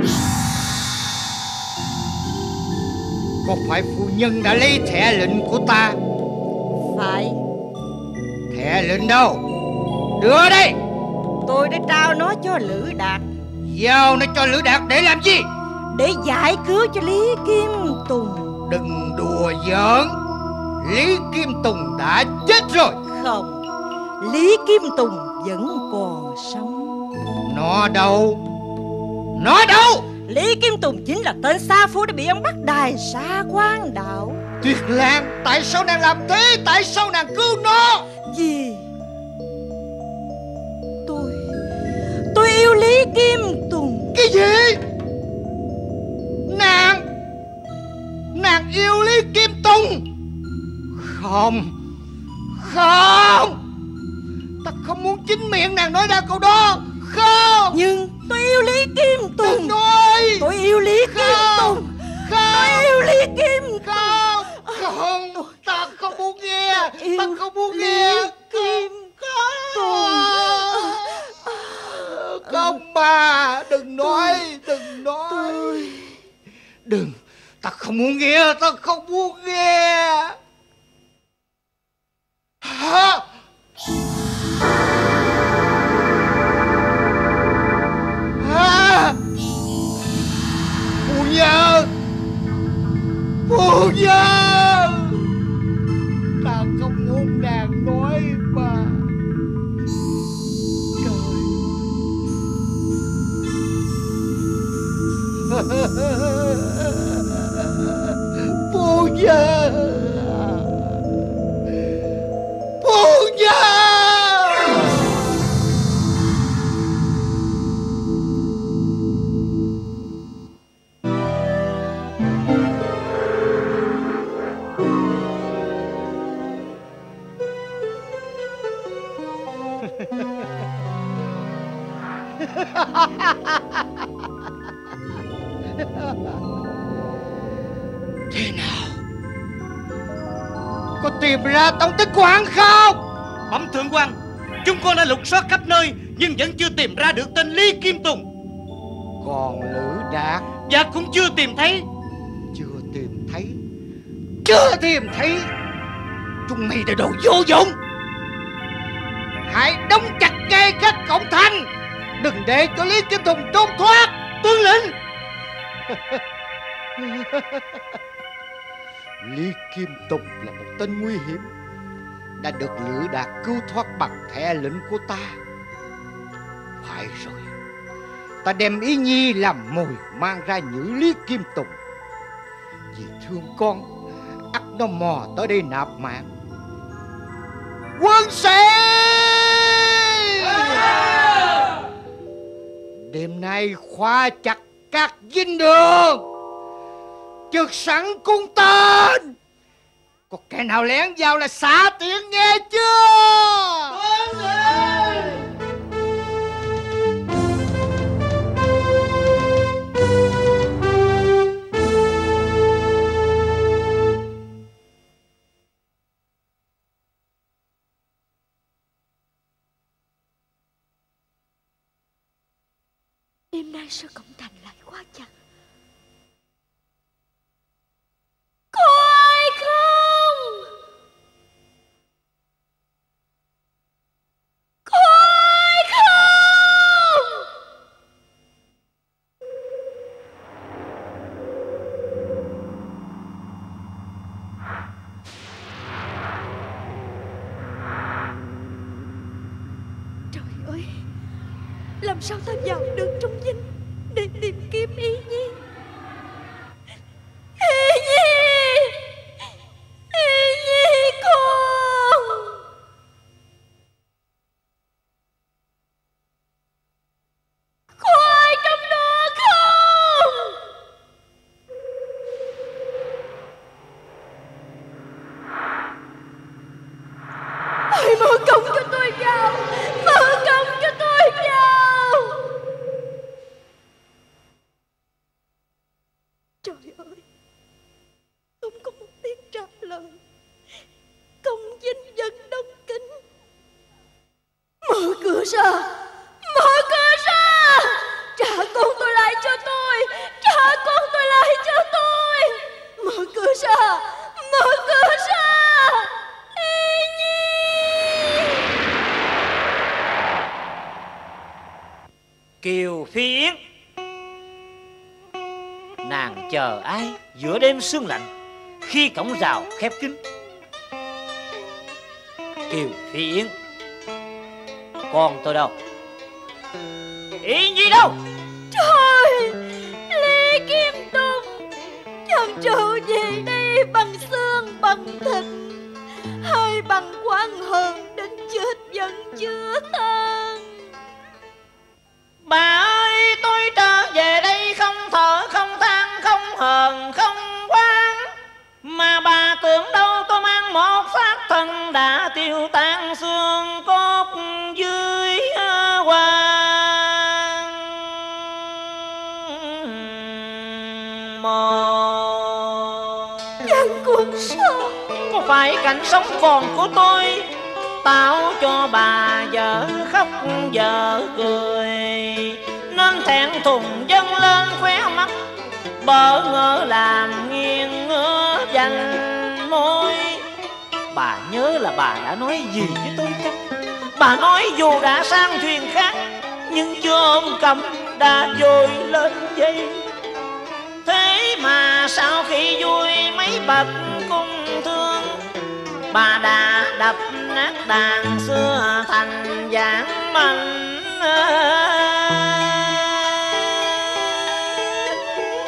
Có phải phu nhân đã lấy thẻ lệnh của ta? Phải. Thẻ lệnh đâu? Đưa đây. Tôi đã trao nó cho Lữ Đạt. Giao nó cho Lữ Đạt để làm gì? Để giải cứu cho Lý Kim Tùng. Đừng đùa giỡn. Lý Kim Tùng đã chết rồi. Không, Lý Kim Tùng vẫn còn sống. Nó đâu? Nó đâu? Lý Kim Tùng chính là tên sa phu đã bị ông bắt đài Sa Quan Đạo. Tuyệt Lan, tại sao nàng làm thế? Tại sao nàng cứu nó? Vì tôi yêu Lý Kim Tùng. Cái gì? Nàng yêu Lý Kim Tùng? Không. Ta không muốn chính miệng nàng nói ra câu đó. Không. Nhưng tôi yêu Lý Kim Tùng. Đừng nói. Tôi yêu Lý Kim Tùng. Tôi yêu Lý Kim Tùng. Không, ta không muốn nghe. Ta không muốn Lý nghe. Kim Tùng. Không bà, đừng nói. Đừng, ta không muốn nghe. Ta không muốn nghe. Hả? Phu nhân! Ta không muốn nàng nói mà. Trời! Phu nhân, phu nhân. Thế nào? Có tìm ra tông tích của hắn không? Bẩm thượng quan, chúng con đã lục soát khắp nơi nhưng vẫn chưa tìm ra được tên Lý Kim Tùng. Còn Lữ Đạt? Dạ cũng chưa tìm thấy. Chưa tìm thấy? Chưa tìm thấy? Chúng mày là đồ vô dụng. Hãy đóng chặt ngay các cổng thành, đừng để cho Lý Kim Tùng trốn thoát. Tuân lệnh. Lý Kim Tùng là một tên nguy hiểm, đã được Lữ Đạt cứu thoát bằng thẻ lệnh của ta. Phải rồi, ta đem Ý Nhi làm mồi mang ra nhử Lý Kim Tùng. Vì thương con, ắt nó mò tới đây nạp mạng. Quân sĩ, đêm nay khóa chặt các dinh đường, trực sẵn cung tên. Có kẻ nào lén vào là xả tiếng, nghe chưa? Đêm nay sao cổng thành lại khóa chặt? Có ai không? Có ai không? Trời ơi, làm sao ta vào được trong dinh để tìm kiếm Ý Nhi? Ý Nhi, Ý Nhi con, có ai trong đó không? Ai mở cổng cho tôi vào, mở cổng cho tôi vào. Trời ơi, không có một tiếng trả lời. Công dinh vẫn đóng kín. Mở cửa ra, mở cửa ra. Trả con tôi lại cho tôi, trả con tôi lại cho tôi. Mở cửa ra, mở cửa ra. Ý Nhi. Kiều Phi Yến, nàng chờ ai giữa đêm sương lạnh khi cổng rào khép kín? Kiều Phi Yến, con tôi đâu? Ý Nhi đâu? Trời, Lý Kim Tùng, chàng trở về đây bằng xương bằng thịt, hay bằng oán hờn đến chết vẫn chưa tan. Bà ơi, tôi trở về đây không thở, không than, không hờn, không oán. Mà bà tưởng đâu tôi mang một xác thân đã tiêu tan xương cốt dưới hoàng mồ. Chẳng còn sao? Có phải cảnh sống còn của tôi tạo cho bà vợ khóc vợ cười, nên thẹn thùng dâng lên khóe mắt, bỡ ngỡ làm nghiêng ngửa dành môi. Bà nhớ là bà đã nói gì với tôi chăng? Bà nói dù đã sang thuyền khác nhưng chưa ôm cầm đã vội lên dây. Thế mà sau khi vui mấy bậc cung thương, bà đã đập nát đàn xưa thành giảng manh.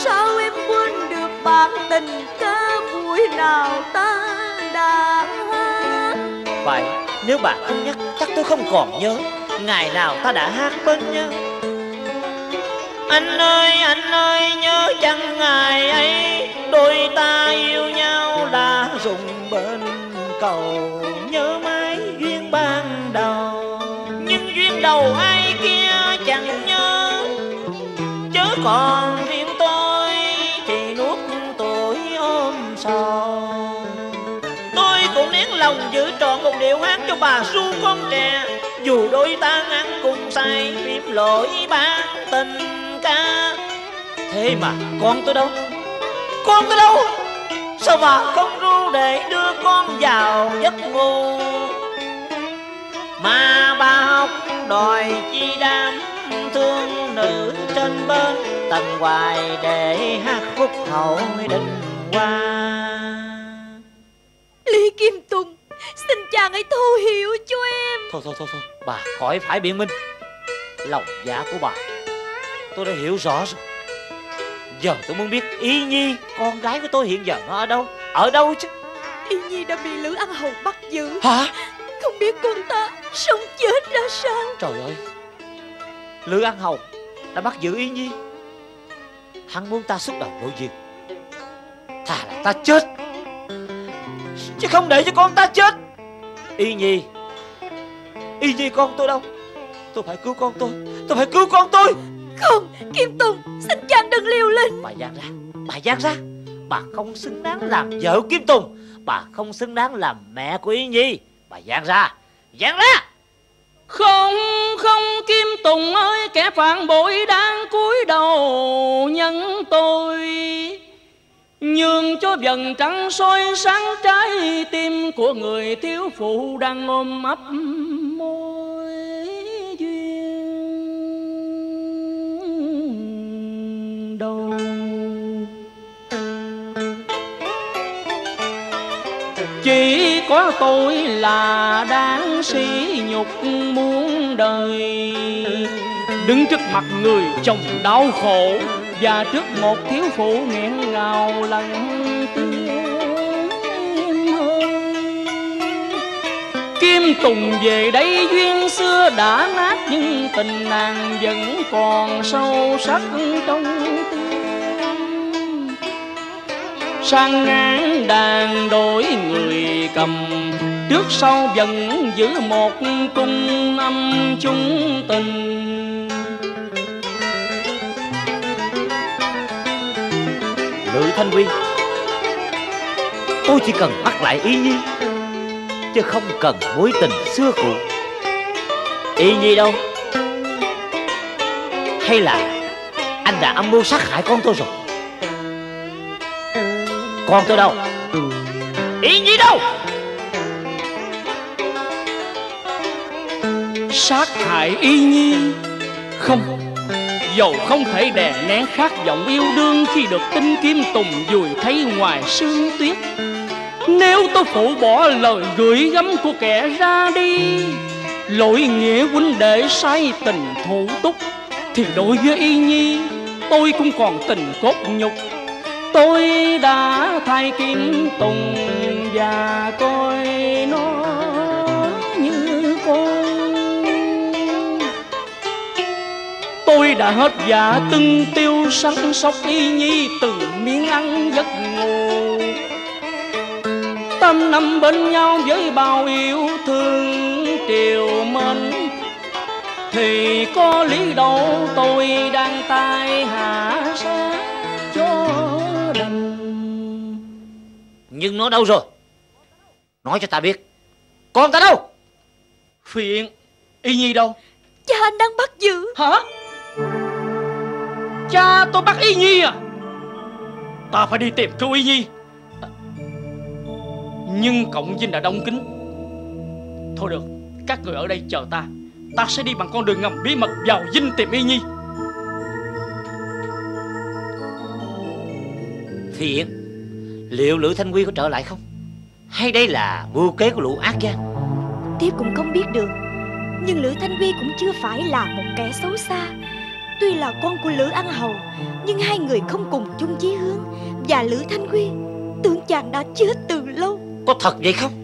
sao em quên được bản tình ca buổi nào ta đã hát. Phải, nếu bà không nhắc chắc tôi không còn nhớ ngày nào ta đã hát bên nhau. Anh ơi nhớ chăng ngày ấy đôi ta yêu nhau đã rụng bên cầu. Nhớ mãi duyên ban đầu, nhưng duyên đầu ai kia chẳng nhớ. Chớ còn riêng tôi thì nuốt tuổi ôm sầu. Tôi cũng nén lòng giữ trọn một điệu hát cho bà ru con trẻ. Dù đôi ta ăn cùng say phím lỗi ban tình ca. Thế mà con tôi đâu? Con tôi đâu? Sao bà không ru để đưa con vào giấc ngủ? Mà bà học đòi chi đám thương nữ trên bên tầng hoài để hát khúc hậu đình hoa. Lý Kim Tùng, xin chàng hãy thấu hiểu cho em. Thôi, bà khỏi phải biện minh. Lòng dạ của bà tôi đã hiểu rõ rồi. Giờ tôi muốn biết Y Nhi, con gái của tôi hiện giờ nó ở đâu? Ở đâu chứ? Y Nhi đã bị Lữ Ăn Hầu bắt giữ. Hả? Không biết con ta sống chết ra sao. Trời ơi, Lữ Ăn Hầu đã bắt giữ Y Nhi. Hắn muốn ta xuất đầu lộ diện. Thà là ta chết chứ không để cho con ta chết. Y Nhi con tôi đâu? Tôi phải cứu con tôi. Tôi phải cứu con tôi. Không, Kim Tùng, xin chàng đừng liều lĩnh. Bà dán ra. Bà không xứng đáng làm vợ Kim Tùng. Bà không xứng đáng làm mẹ của Y Nhi. Bà dán ra. Không Kim Tùng ơi, kẻ phản bội đang cúi đầu nhân tôi. Nhường cho vầng trăng soi sáng trái tim của người thiếu phụ đang ôm ấp môi duyên đầu. Chỉ có tôi là đáng sỉ nhục muôn đời, đứng trước mặt người chồng đau khổ và trước một thiếu phụ nghẹn ngào lặng tiếng ơi. Kim Tùng về đây duyên xưa đã nát, nhưng tình nàng vẫn còn sâu sắc trong tim. Sang ngán đàn đổi người cầm, trước sau vẫn giữ một cung âm chung tình. Lữ Thanh Huy, tôi chỉ cần bắt lại Y Nhi, chứ không cần mối tình xưa cũ. Y Nhi đâu? Hay là anh đã âm mưu sát hại con tôi rồi? Con tôi đâu? Y Nhi đâu? Sát hại Y Nhi? Không, dầu không thể đè nén khát vọng yêu đương khi được tin Kim Tùng vùi thấy ngoài sương tuyết. Nếu tôi phụ bỏ lời gửi gắm của kẻ ra đi, lỗi nghĩa huynh đệ sai tình thủ túc, thì đối với Y Nhi tôi cũng còn tình cốt nhục. Tôi đã thay Kim Tùng và coi nó như con. Tôi đã hết dạ từng tiêu săn sóc Y Nhi từng miếng ăn giấc ngủ. 8 năm bên nhau với bao yêu thương triều mến, thì có lý đâu tôi đang tai hạ sát cho đành. Nhưng nó đâu rồi? Nói cho ta biết. Con ta đâu? Phi Yên, Y Nhi đâu? Cha anh đang bắt giữ. Hả? Cha tôi bắt Y Nhi à? Ta phải đi tìm cứu Y Nhi. Nhưng Cộng Vinh đã đóng kín. Thôi được, các người ở đây chờ ta. Ta sẽ đi bằng con đường ngầm bí mật vào Vinh tìm Y Nhi. Phi Yến, liệu Lữ Thanh Quy có trở lại không? Hay đây là mưu kế của lũ ác gian? Tiếp cũng không biết được. Nhưng Lữ Thanh Quy cũng chưa phải là một kẻ xấu xa. Tuy là con của Lữ Ăn Hầu, nhưng hai người không cùng chung chí hướng. Và Lữ Thanh Quy tưởng chàng đã chết từ lâu. Có thật vậy không?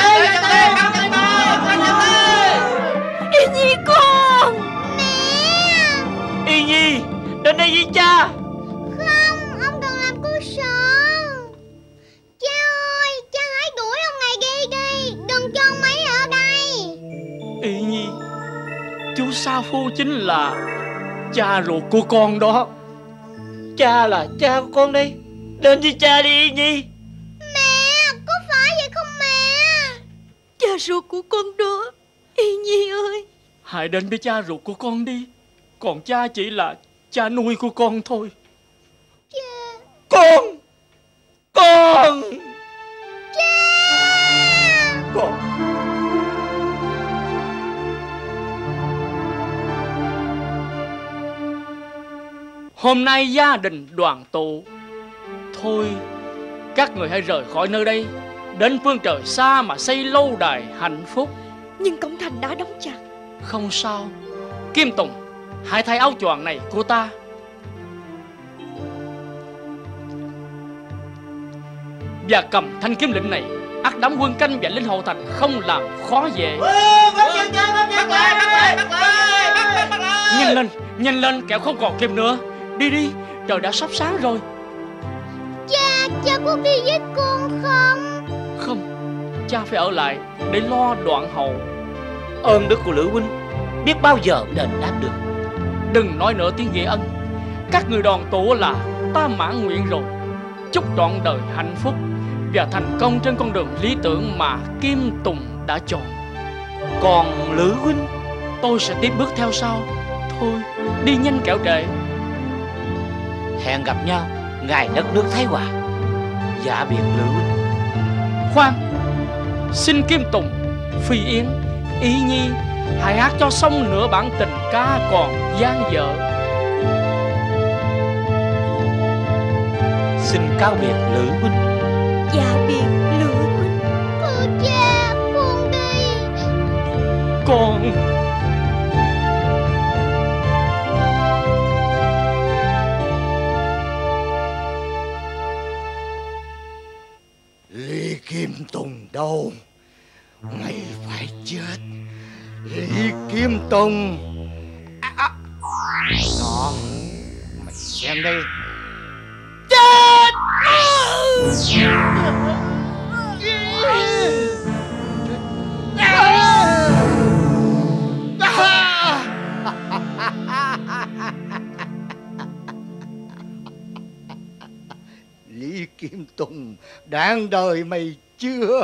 Y Nhi con. Mẹ! Y Nhi, đến đây với cha. Không, ông đừng làm con sợ. Cha ơi, cha hãy đuổi ông này đi đi. Đừng cho ông ấy ở đây. Y Nhi, chú Sa Phu chính là cha ruột của con đó. Cha là cha của con đây. Đến với cha đi Y Nhi. Mẹ, có phải vậy không mẹ? Cha ruột của con đó. Y Nhi ơi, Hãy đến với cha ruột của con đi. Còn cha chỉ là cha nuôi của con thôi. Con. Con. Con. Hôm nay gia đình đoàn tụ. Thôi, các người hãy rời khỏi nơi đây, đến phương trời xa mà xây lâu đài hạnh phúc. nhưng cổng thành đã đóng chặt. Không sao. Kim Tùng, hãy thay áo choàng này của ta. Và cầm thanh kiếm lệnh này, ắt đám quân canh và lính hậu thành không làm khó dễ. Nhanh lên, kẻo không còn kịp nữa. Đi đi, trời đã sắp sáng rồi. Cha có đi với con không? Không, cha phải ở lại để lo đoạn hậu. Ơn đức của Lữ huynh biết bao giờ đền đáp được. Đừng nói nữa tiếng nghĩa ân. Các người đoàn tụ là ta mãn nguyện rồi. Chúc trọn đời hạnh phúc và thành công trên con đường lý tưởng mà Kim Tùng đã chọn. Còn Lữ huynh, tôi sẽ tiếp bước theo sau. Thôi, đi nhanh kẻo trễ. hẹn gặp nhau ngày đất nước Thái Hòa. Dạ biệt Lữ huynh. Khoan, xin Kim Tùng, Phi Yến, Y Nhi hãy hát cho xong nửa bản tình ca còn dang dở. Xin cáo biệt Lữ huynh. Dạ biệt Lữ huynh. Thưa cha, con đi. Con. Lý Kim Tùng đâu? Mày phải chết. Lý Kim Tùng. Đó, mày xem đây. Chết! Lý Kim Tùng đáng đời mày chưa?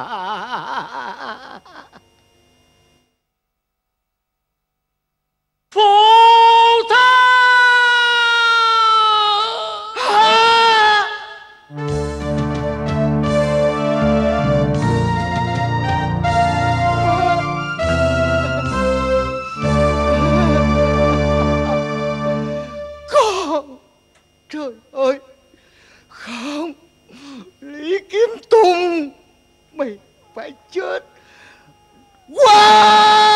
Phụ thân! Con! Trời ơi! Không! Lý Kim Tùng! Mày phải chết! Wow!